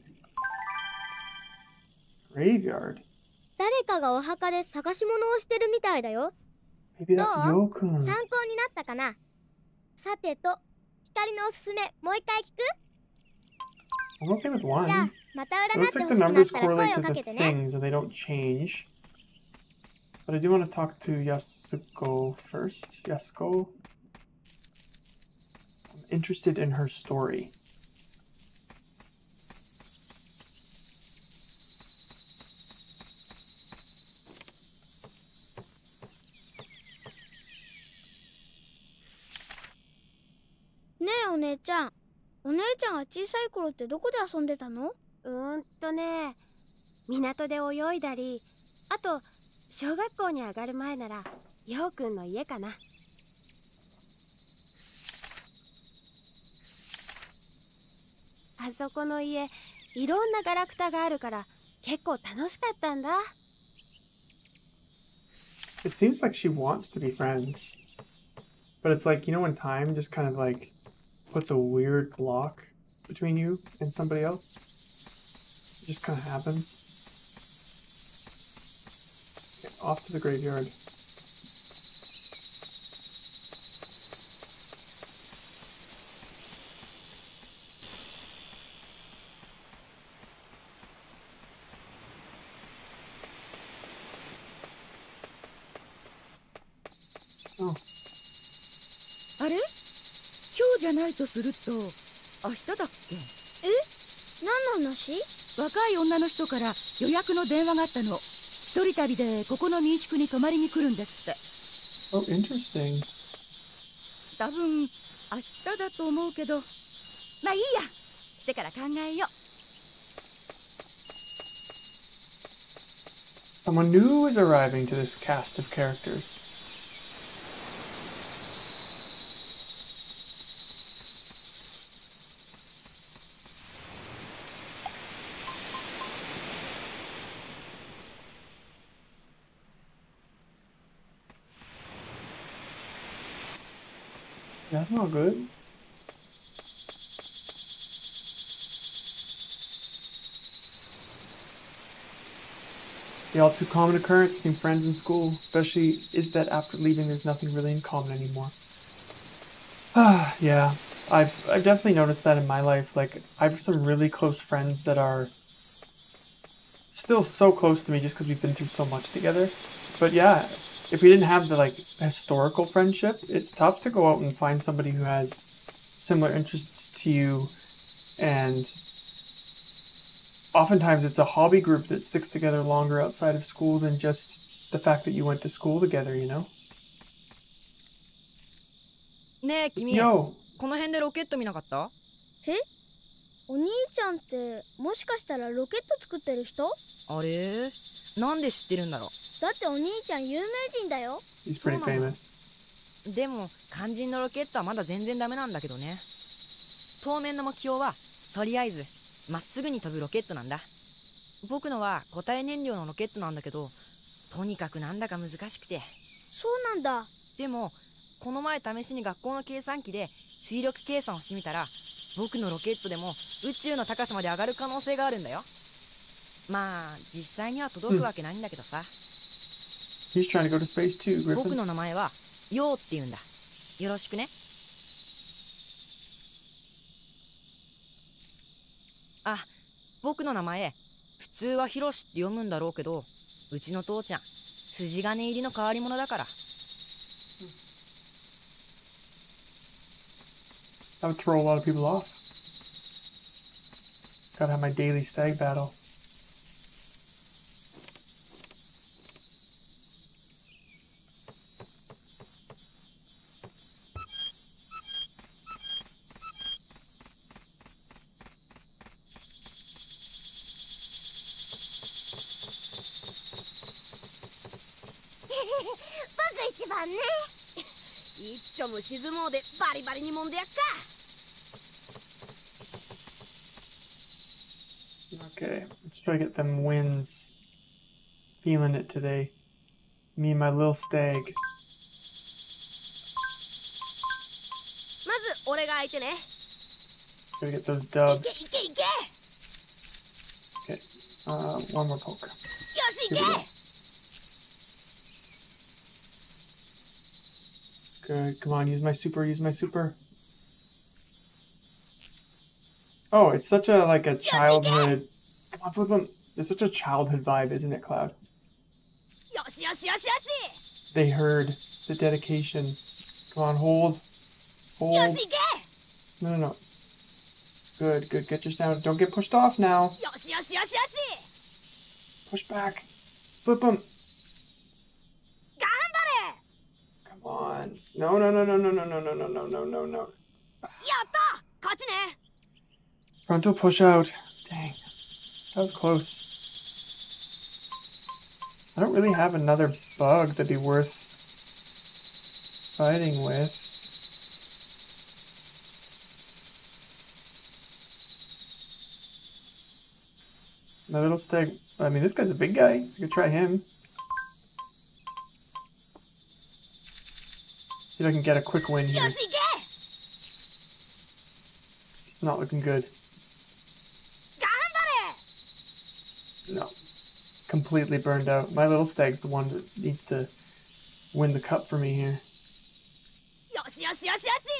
Graveyard. 誰かがお墓で探し物をしてるみたいだよ。 Maybe ど that's う？ Yokun. 参考になったかな。さてと、光のおすすめもう一回聞く？ I'm okay with one. じゃあまた It 占っ looks て like ほ the しくなっ numbers たら声 correlate を to か the けてね。 things and they don't change. But I do want to talk to Yasuko first. Yasuko. I'm interested in her story. ねえお姉ちゃん、お姉ちゃんが小さい頃ってどこで遊んでたの？ ね、港で泳いだり、あと小学校に上がる前ならようくんの家かな。あそこの家、いろんなガラクタがあるから結構楽しかったんだ。 It seems like she wants to be friends. But it's like, you know, when time just kind of like puts a weird block between you and somebody else? It just kind of happens. Okay, off to the graveyard. Oh. あれ？今日じゃないとすると明日だっけ？ 何の話？ 若い女の人から予約の電話があったの。一人旅でここの民宿に泊まりに来るんですって。 Oh, interesting. 多分明日だと思うけど、まあいいや。来てから考えよう。 Someone new is arriving to this cast of characters. That's not good. The all too common occurrence between friends in school, especially is that after leaving there's nothing really in common anymore. Yeah, I've definitely noticed that in my life. Like, I have some really close friends that are still so close to me just because we've been through so much together. But yeah, if we didn't have the like historical friendship, it's tough to go out and find somebody who has similar interests to you, and oftentimes it's a hobby group that sticks together longer outside of school than just the fact that you went to school together, you know? ねえ君、 Yo! この辺でロケット見なかった？ お兄ちゃんってもしかしたらロケット作ってる人？ あれ？なんで知ってるんだろう？ だってお兄ちゃん有名人だよ。 He's pretty famous. でも肝心のロケットはまだ全然ダメなんだけどね。当面の目標はとりあえずまっすぐに飛ぶロケットなんだ。僕のは固体燃料のロケットなんだけど、とにかくなんだか難しくて。 そうなんだ。 でもこの前試しに学校の計算機で水力計算をしてみたら、 僕のロケットでも宇宙の高さまで上がる可能性があるんだよ。まあ実際には届くわけないんだけどさ。 He's trying to go to space too, Griffin. 僕の名前はヨウって言うんだ。よろしくね。あ、僕の名前普通はヒロシって読むんだろうけど、うちの父ちゃん筋金入りの変わり者だから。 That would throw a lot of people off. Gotta have my daily stag battle. Boku ね。一丁も沈もうでバリバリにもんでやっか。 Okay, let's try to get them wins. Feeling it today. Me and my little stag. まず俺が相手ね。 Gotta get those dubs. いけいけいけ。 Okay, one more poke. よしいけ。 Good, come on, use my super, use my super. Oh, it's such a, like a childhood... Come on, flip them. It's such a childhood vibe, isn't it, Cloud? よしよしよしよし。 They heard the dedication. Come on, hold. Hold. よしいけ。 No, no, no. Good, good, get yours down. Don't get pushed off now. よしよしよしよし。 Push back. Flip them. 頑張れ。 Come on. No, no, no, no, no, no, no, no, no, no, no, no, no. やった勝ちね。 Frontal push out. Dang. That was close. I don't really have another bug that'd be worth fighting with. My little stag. I mean, this guy's a big guy. I could try him. See if I can get a quick win here. It's not looking good. No. Completely burned out. My little stag's the one that needs to win the cup for me here. よしよしよしよし。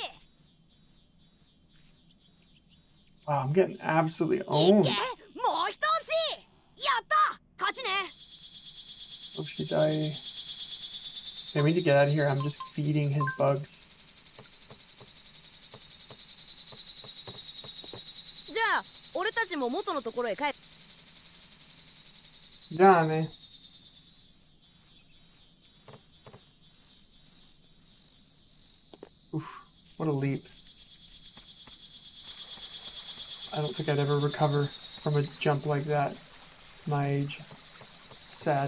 Wow, I'm getting absolutely owned. もう一押し。やった勝ちね。 Oh, she died. Okay, we need to get out of here. I'm just feeding his bugs. じゃあ俺たちも元のところへ帰る。 Johnny. Oof, what a leap. I don't think I'd ever recover from a jump like that at my age. Sad.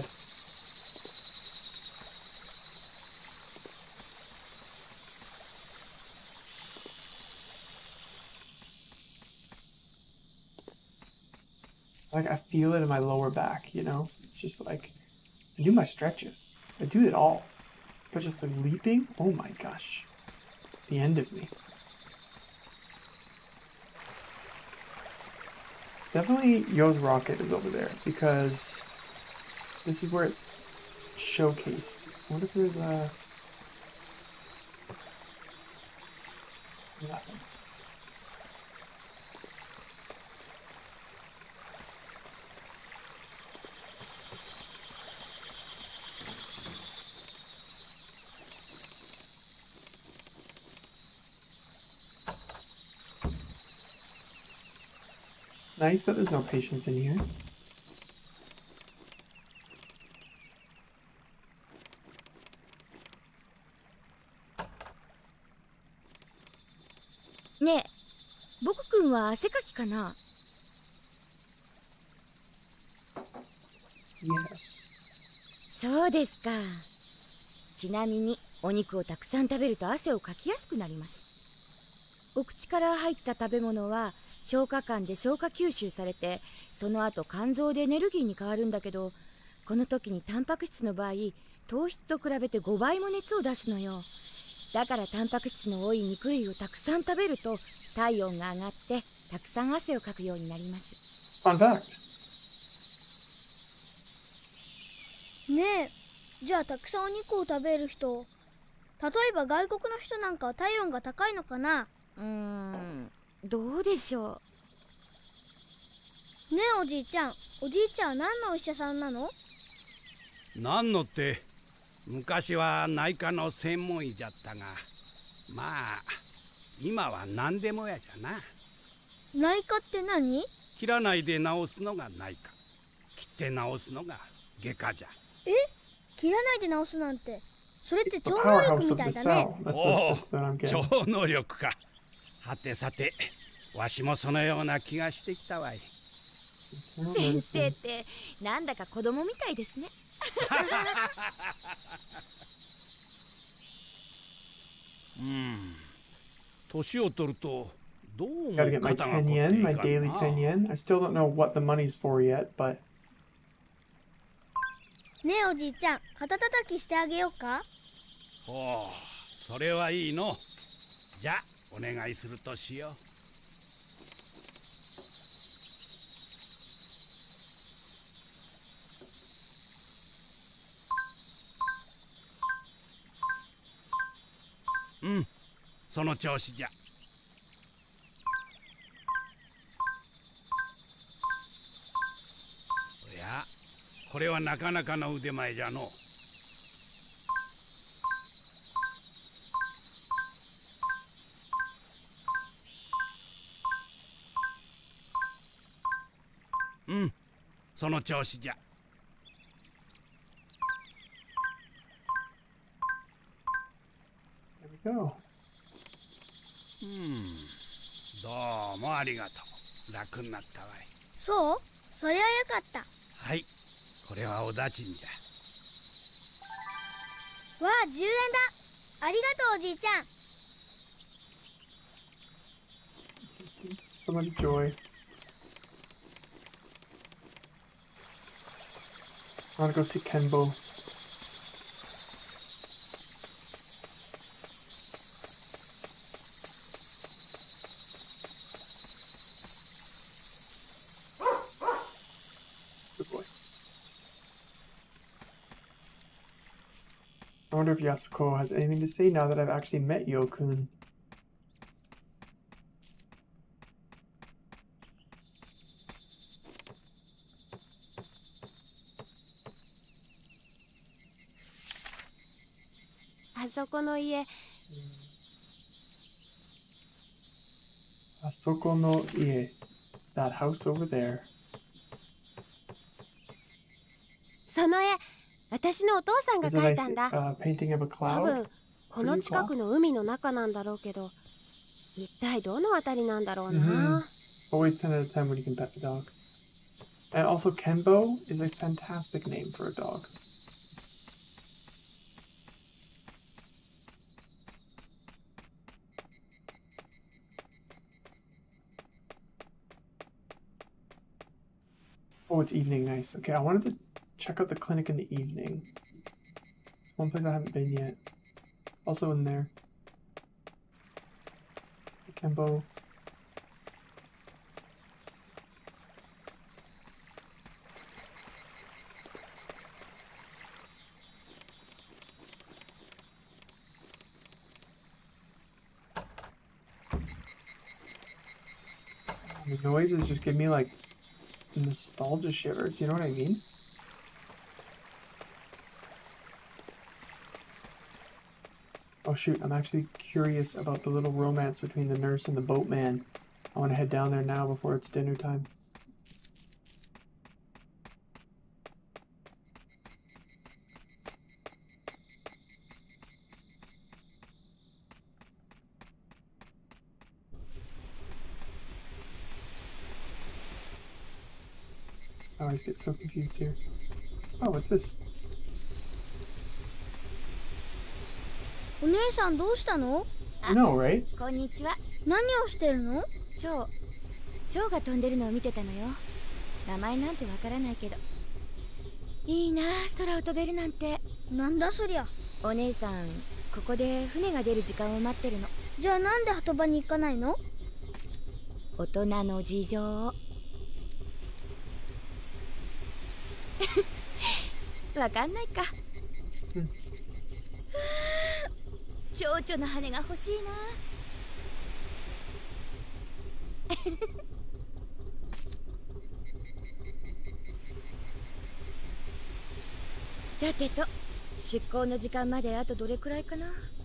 Like, I feel it in my lower back, you know? It's just like, I do my stretches. I do it all. But just like leaping, oh my gosh. The end of me. Definitely Yo's rocket is over there, because this is where it's showcased. I wonder if there's a... Nothing. Nice that there's no patience in here. Ne, Boku-kun wa asekaki kana? Yes. そうですか。ちなみにお肉をたくさん食べると汗をかきやすくなります。お口から入った食べ物は消化管で消化吸収されて、その後肝臓でエネルギーに変わるんだけど、この時にタンパク質の場合糖質と比べて5倍も熱を出すのよ。 だからタンパク質の多い肉類をたくさん食べると体温が上がってたくさん汗をかくようになります。 Fun fact. ねえ、じゃあたくさんお肉を食べる人、例えば外国の人なんかは体温が高いのかな？ どうでしょう。ねえおじいちゃん、おじいちゃんは何のお医者さんなの？ 何のって、昔は内科の専門医じゃったが、まあ今は何でもやじゃな。 内科って何？ 切らないで治すのが内科、切って治すのが外科じゃ。 え？切らないで治すなんて、それって超能力みたいだね。 おお、超能力か。はてさて、わしもそのような気がしてきたわい。 先生ってなんだか子供みたいですね。 年を取るとどうも Gotta get my 10 yen, my daily 10 yen. I still don't know what the money's for yet, but. ねえおじいちゃん、肩たたきしてあげようか？ おお、それはいいの。じゃあお願いするとしよう。その調子じゃ。いや、これはなかなかの腕前じゃの。その調子じゃ。 There we go. どうもありがとう。楽になったわい。 そう？そりゃよかった。 はい、これはおだちんじゃ。 わあ、10円だ。ありがとうおじいちゃん。 So much joy. I want to go see Kenbo. Good boy. I wonder if Yasuko has anything to say now that I've actually met Yo-kun. Asoko no ie. That house over there. その絵、私のお父さんが There's 描 a いたんだ。 nice painting of a 多 cloud. 分この近くの海の中なんだろうけど、一体どのあたりなんだろうな。 Always 10 out of 10 when you can pet the dog. And also Kenbo is a fantastic name for a dog. Oh, it's evening. Nice. Okay, I wanted to check out the clinic in the evening. One place I haven't been yet. Also in there. Kenbo. The noises just give me like nostalgia shivers, you know what I mean? Oh shoot, I'm actually curious about the little romance between the nurse and the boatman. I want to head down there now before it's dinner time. I always get so confused here. Oh, what's this? お姉さんどうしたの？ No, right? こんにちは。 何をしてるの？ 蝶が飛んでるのを見てたのよ。名前なんてわからないけど。いいなあ、空を飛べるなんて。 なんだそりゃ。 お姉さん、 ここで船が出る時間を待ってるの。 じゃあなんで鳩場に行かないの？ 大人の事情。わかんないか。蝶々の羽が欲しいな。さてと、出港の時間まであとどれくらいかな。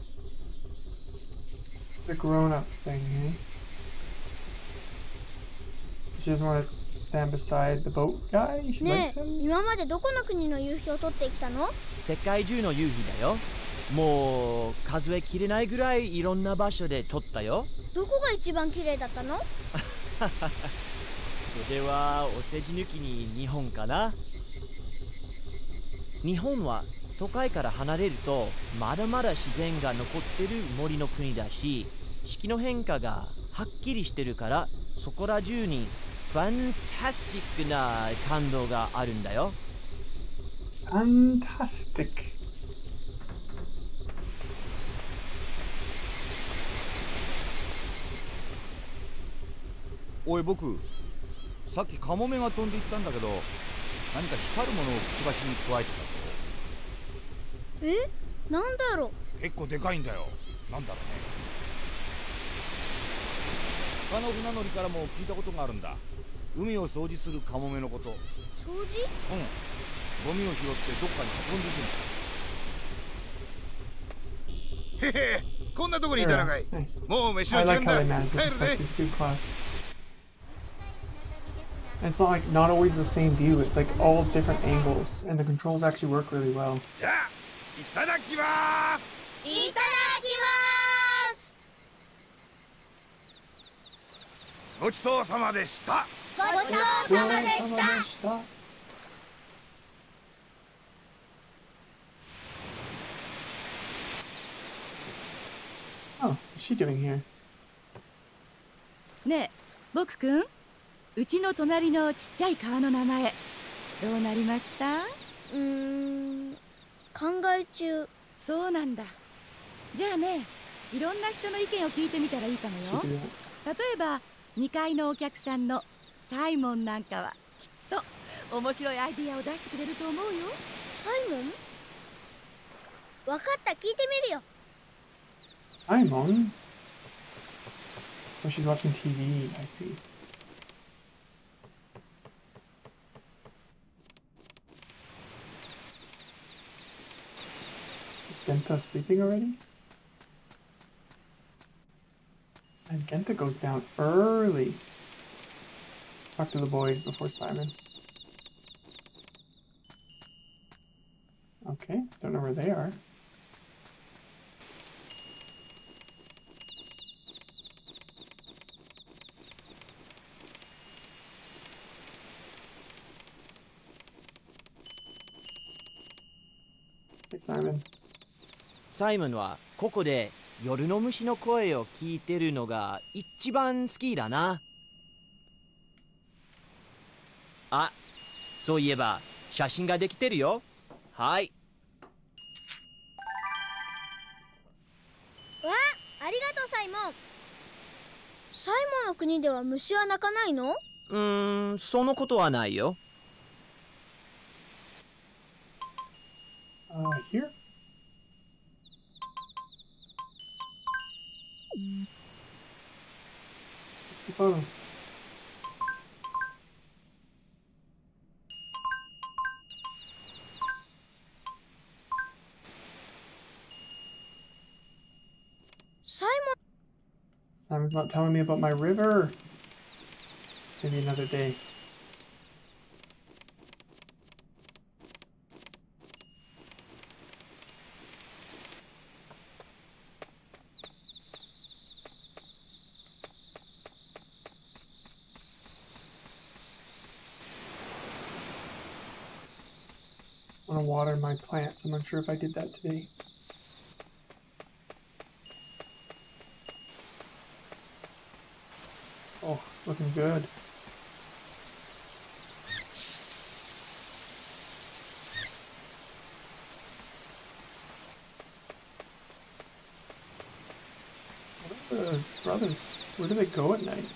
The grown-up thing, eh? She doesn't want to stand beside the boat guy? She ね likes え、 him? 今までどこの国の夕日を撮ってきたの？ 世界中の夕日だよ。もう数えきれないぐらいいろんな場所で撮ったよ。 どこが一番綺麗だったの？ それはお世辞抜きに日本かな。日本は都会から離れるとまだまだ自然が残ってる森の国だし、四季の変化がはっきりしてるから、そこら中にファンタスティックな感動があるんだよ。 Fantastic. おい僕、さっきカモメが飛んでいったんだけど、何か光るものをくちばしに加えてたぞ。 え？なんだろう？結構でかいんだよ。なんだろうね。 他の船乗りからも聞いたことがあるんだ。海を掃除するカモメのこと。 掃除？ うん。ゴミを拾ってどっかに運んでいくんだ。 へへ、こんなとこにいたのかい。もう飯の時間だ。帰るぜ。 And it's not like not always the same view, it's like all different angles, and the controls actually work really well. じゃあ、いただきます。 いただきます。 ごちそうさまでした。 ごちそうさまでした。 Oh, what's she doing here? ねえ、僕くん、うちの隣のちっちゃい川の名前どうなりました？ 考え中。 そうなんだ。じゃあね、いろんな人の意見を聞いてみたらいいかもよ。例えば2階のお客さんのサイモンなんかはきっと面白いアイディアを出してくれると思うよ。 サイモン？わかった、聞いてみるよ。 Simon? Oh, she's watching TV, I see. Is Genta sleeping already? And Genta goes down early. Talk to the boys before Simon. Okay, don't know where they are. Hey, Simon. サイモンはここで夜の虫の声を聞いてるのが一番好きだな。あ、そういえば写真ができてるよ。はい。 わあ、ありがとうサイモン。サイモンの国では虫は鳴かないの？ そのことはないよ。 Here? Let's keep on. Simon's not telling me about my river. Maybe another day. I want to water my plants. I'm unsure if I did that today. Oh, looking good. brothers? Where do they go at night?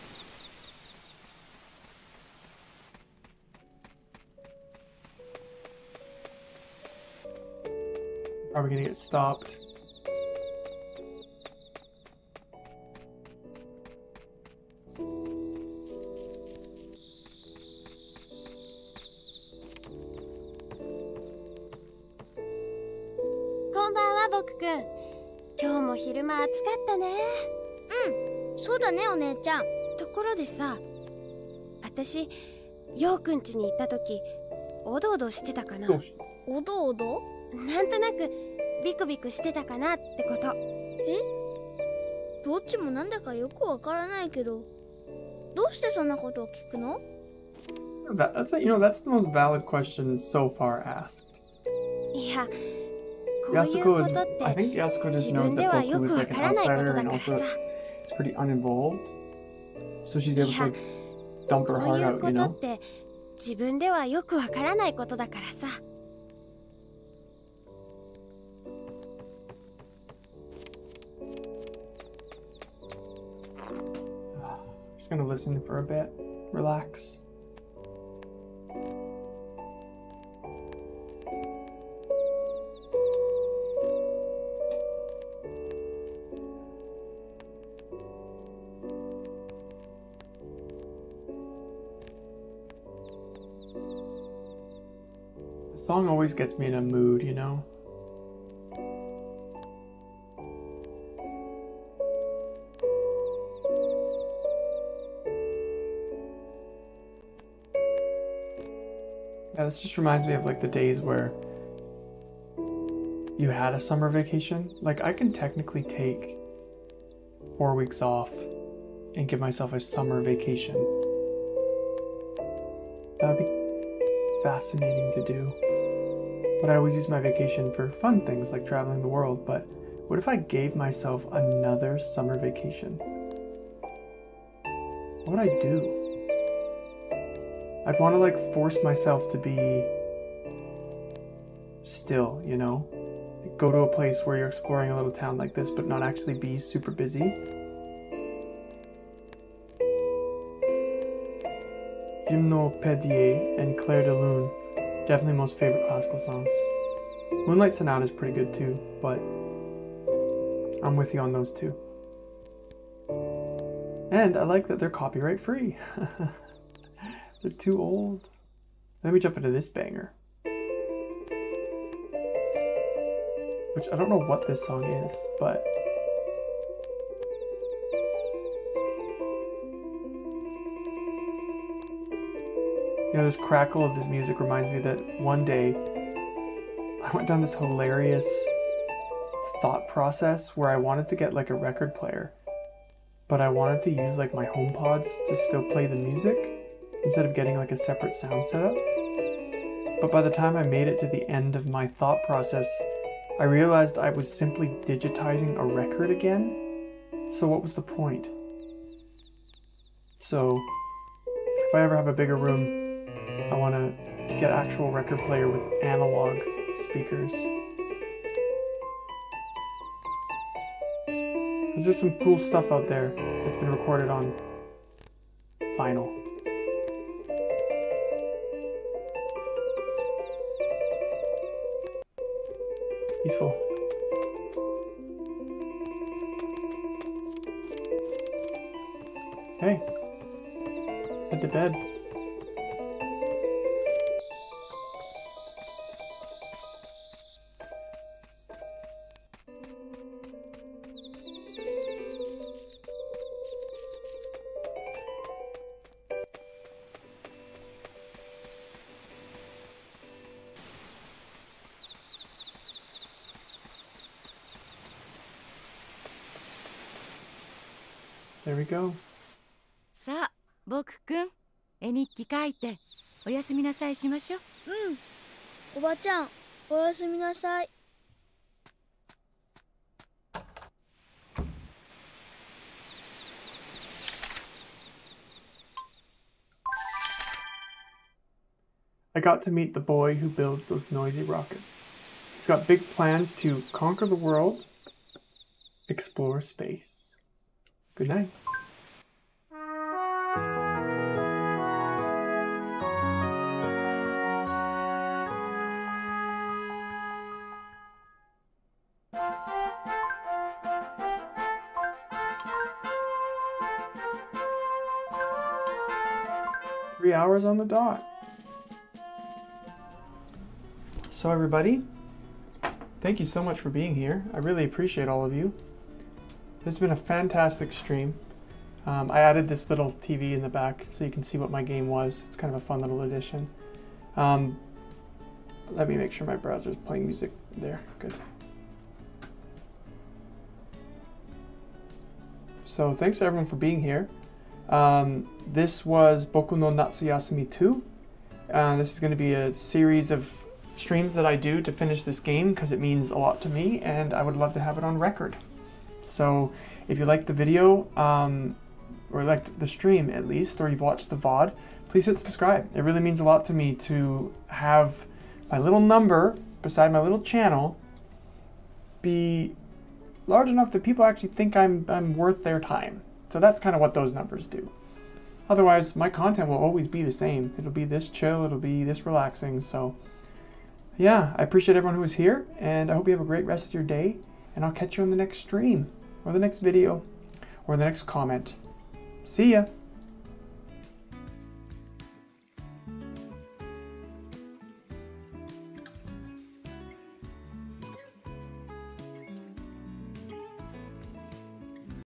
Probably gonna get stopped. 今日も昼間暑かったね。 そうだねお姉ちゃん。 ところでさ、私ようくん家に行った時おどおどしてたかな。 おどおど？ なんとなくビクビクしてたかなってこと。 どっちもなんだかよくわからないけど、どうしてそんなことを聞くの？ That's that's the most valid question so far asked. いや、こういうことって I think Yasuko just 自 knows 分で that はよ Boku く is わ like か an らないこと outsider だ and からさ。 also it's pretty uninvolved. So she's able to like dump her こう heart いう out, こ you と know? って自分ではよくわからないことだからさ。 Just gonna listen for a bit. Relax. The song always gets me in a mood, you know? Yeah, this just reminds me of like the days where you had a summer vacation. Like I can technically take 4 weeks off and give myself a summer vacation. That would be fascinating to do. But I always use my vacation for fun things like traveling the world. But what if I gave myself another summer vacation? What would I do? I'd want to like force myself to be still, you know? Go to a place where you're exploring a little town like this, but not actually be super busy. Gymnopédie and Clair de Lune, definitely most favorite classical songs. Moonlight Sonata is pretty good too, but I'm with you on those two. And I like that they're copyright free. They're too old. Let me jump into this banger. Which I don't know what this song is, but this crackle of this music reminds me that one day I went down this hilarious thought process where I wanted to get like a record player, but I wanted to use like my HomePods to still play the music instead of getting like a separate sound setup. But by the time I made it to the end of my thought process, I realized I was simply digitizing a record again. So what was the point? So if I ever have a bigger room, I want to get an actual record player with analog speakers. Because there's some cool stuff out there that's been recorded on vinyl. Peaceful. Hey, head to bed. There we go. さあ、僕くん、絵日記書いておやすみなさいしましょう。 おばちゃん、おやすみなさい。 I got to meet the boy who builds those noisy rockets. He's got big plans to conquer the world, explore space. Good night. Three hours on the dot. So everybody, thank you so much for being here. I really appreciate all of you. This has been a fantastic stream. I added this little TV in the back so you can see what my game was. It's kind of a fun little addition. Let me make sure my browser is playing music there. Good. So thanks to everyone for being here. This was Boku no Natsuyasumi 2. This is going to be a series of streams that I do to finish this game because it means a lot to me and I would love to have it on record. So if you liked the video, or liked the stream at least, or you've watched the VOD, please hit subscribe. It really means a lot to me to have my little number beside my little channel be large enough that people actually think I'm worth their time. So that's kind of what those numbers do. Otherwise, my content will always be the same. It'll be this chill, it'll be this relaxing. So yeah, I appreciate everyone who was here, and I hope you have a great rest of your day, and I'll catch you on the next stream, or the next video, or the next comment. See ya!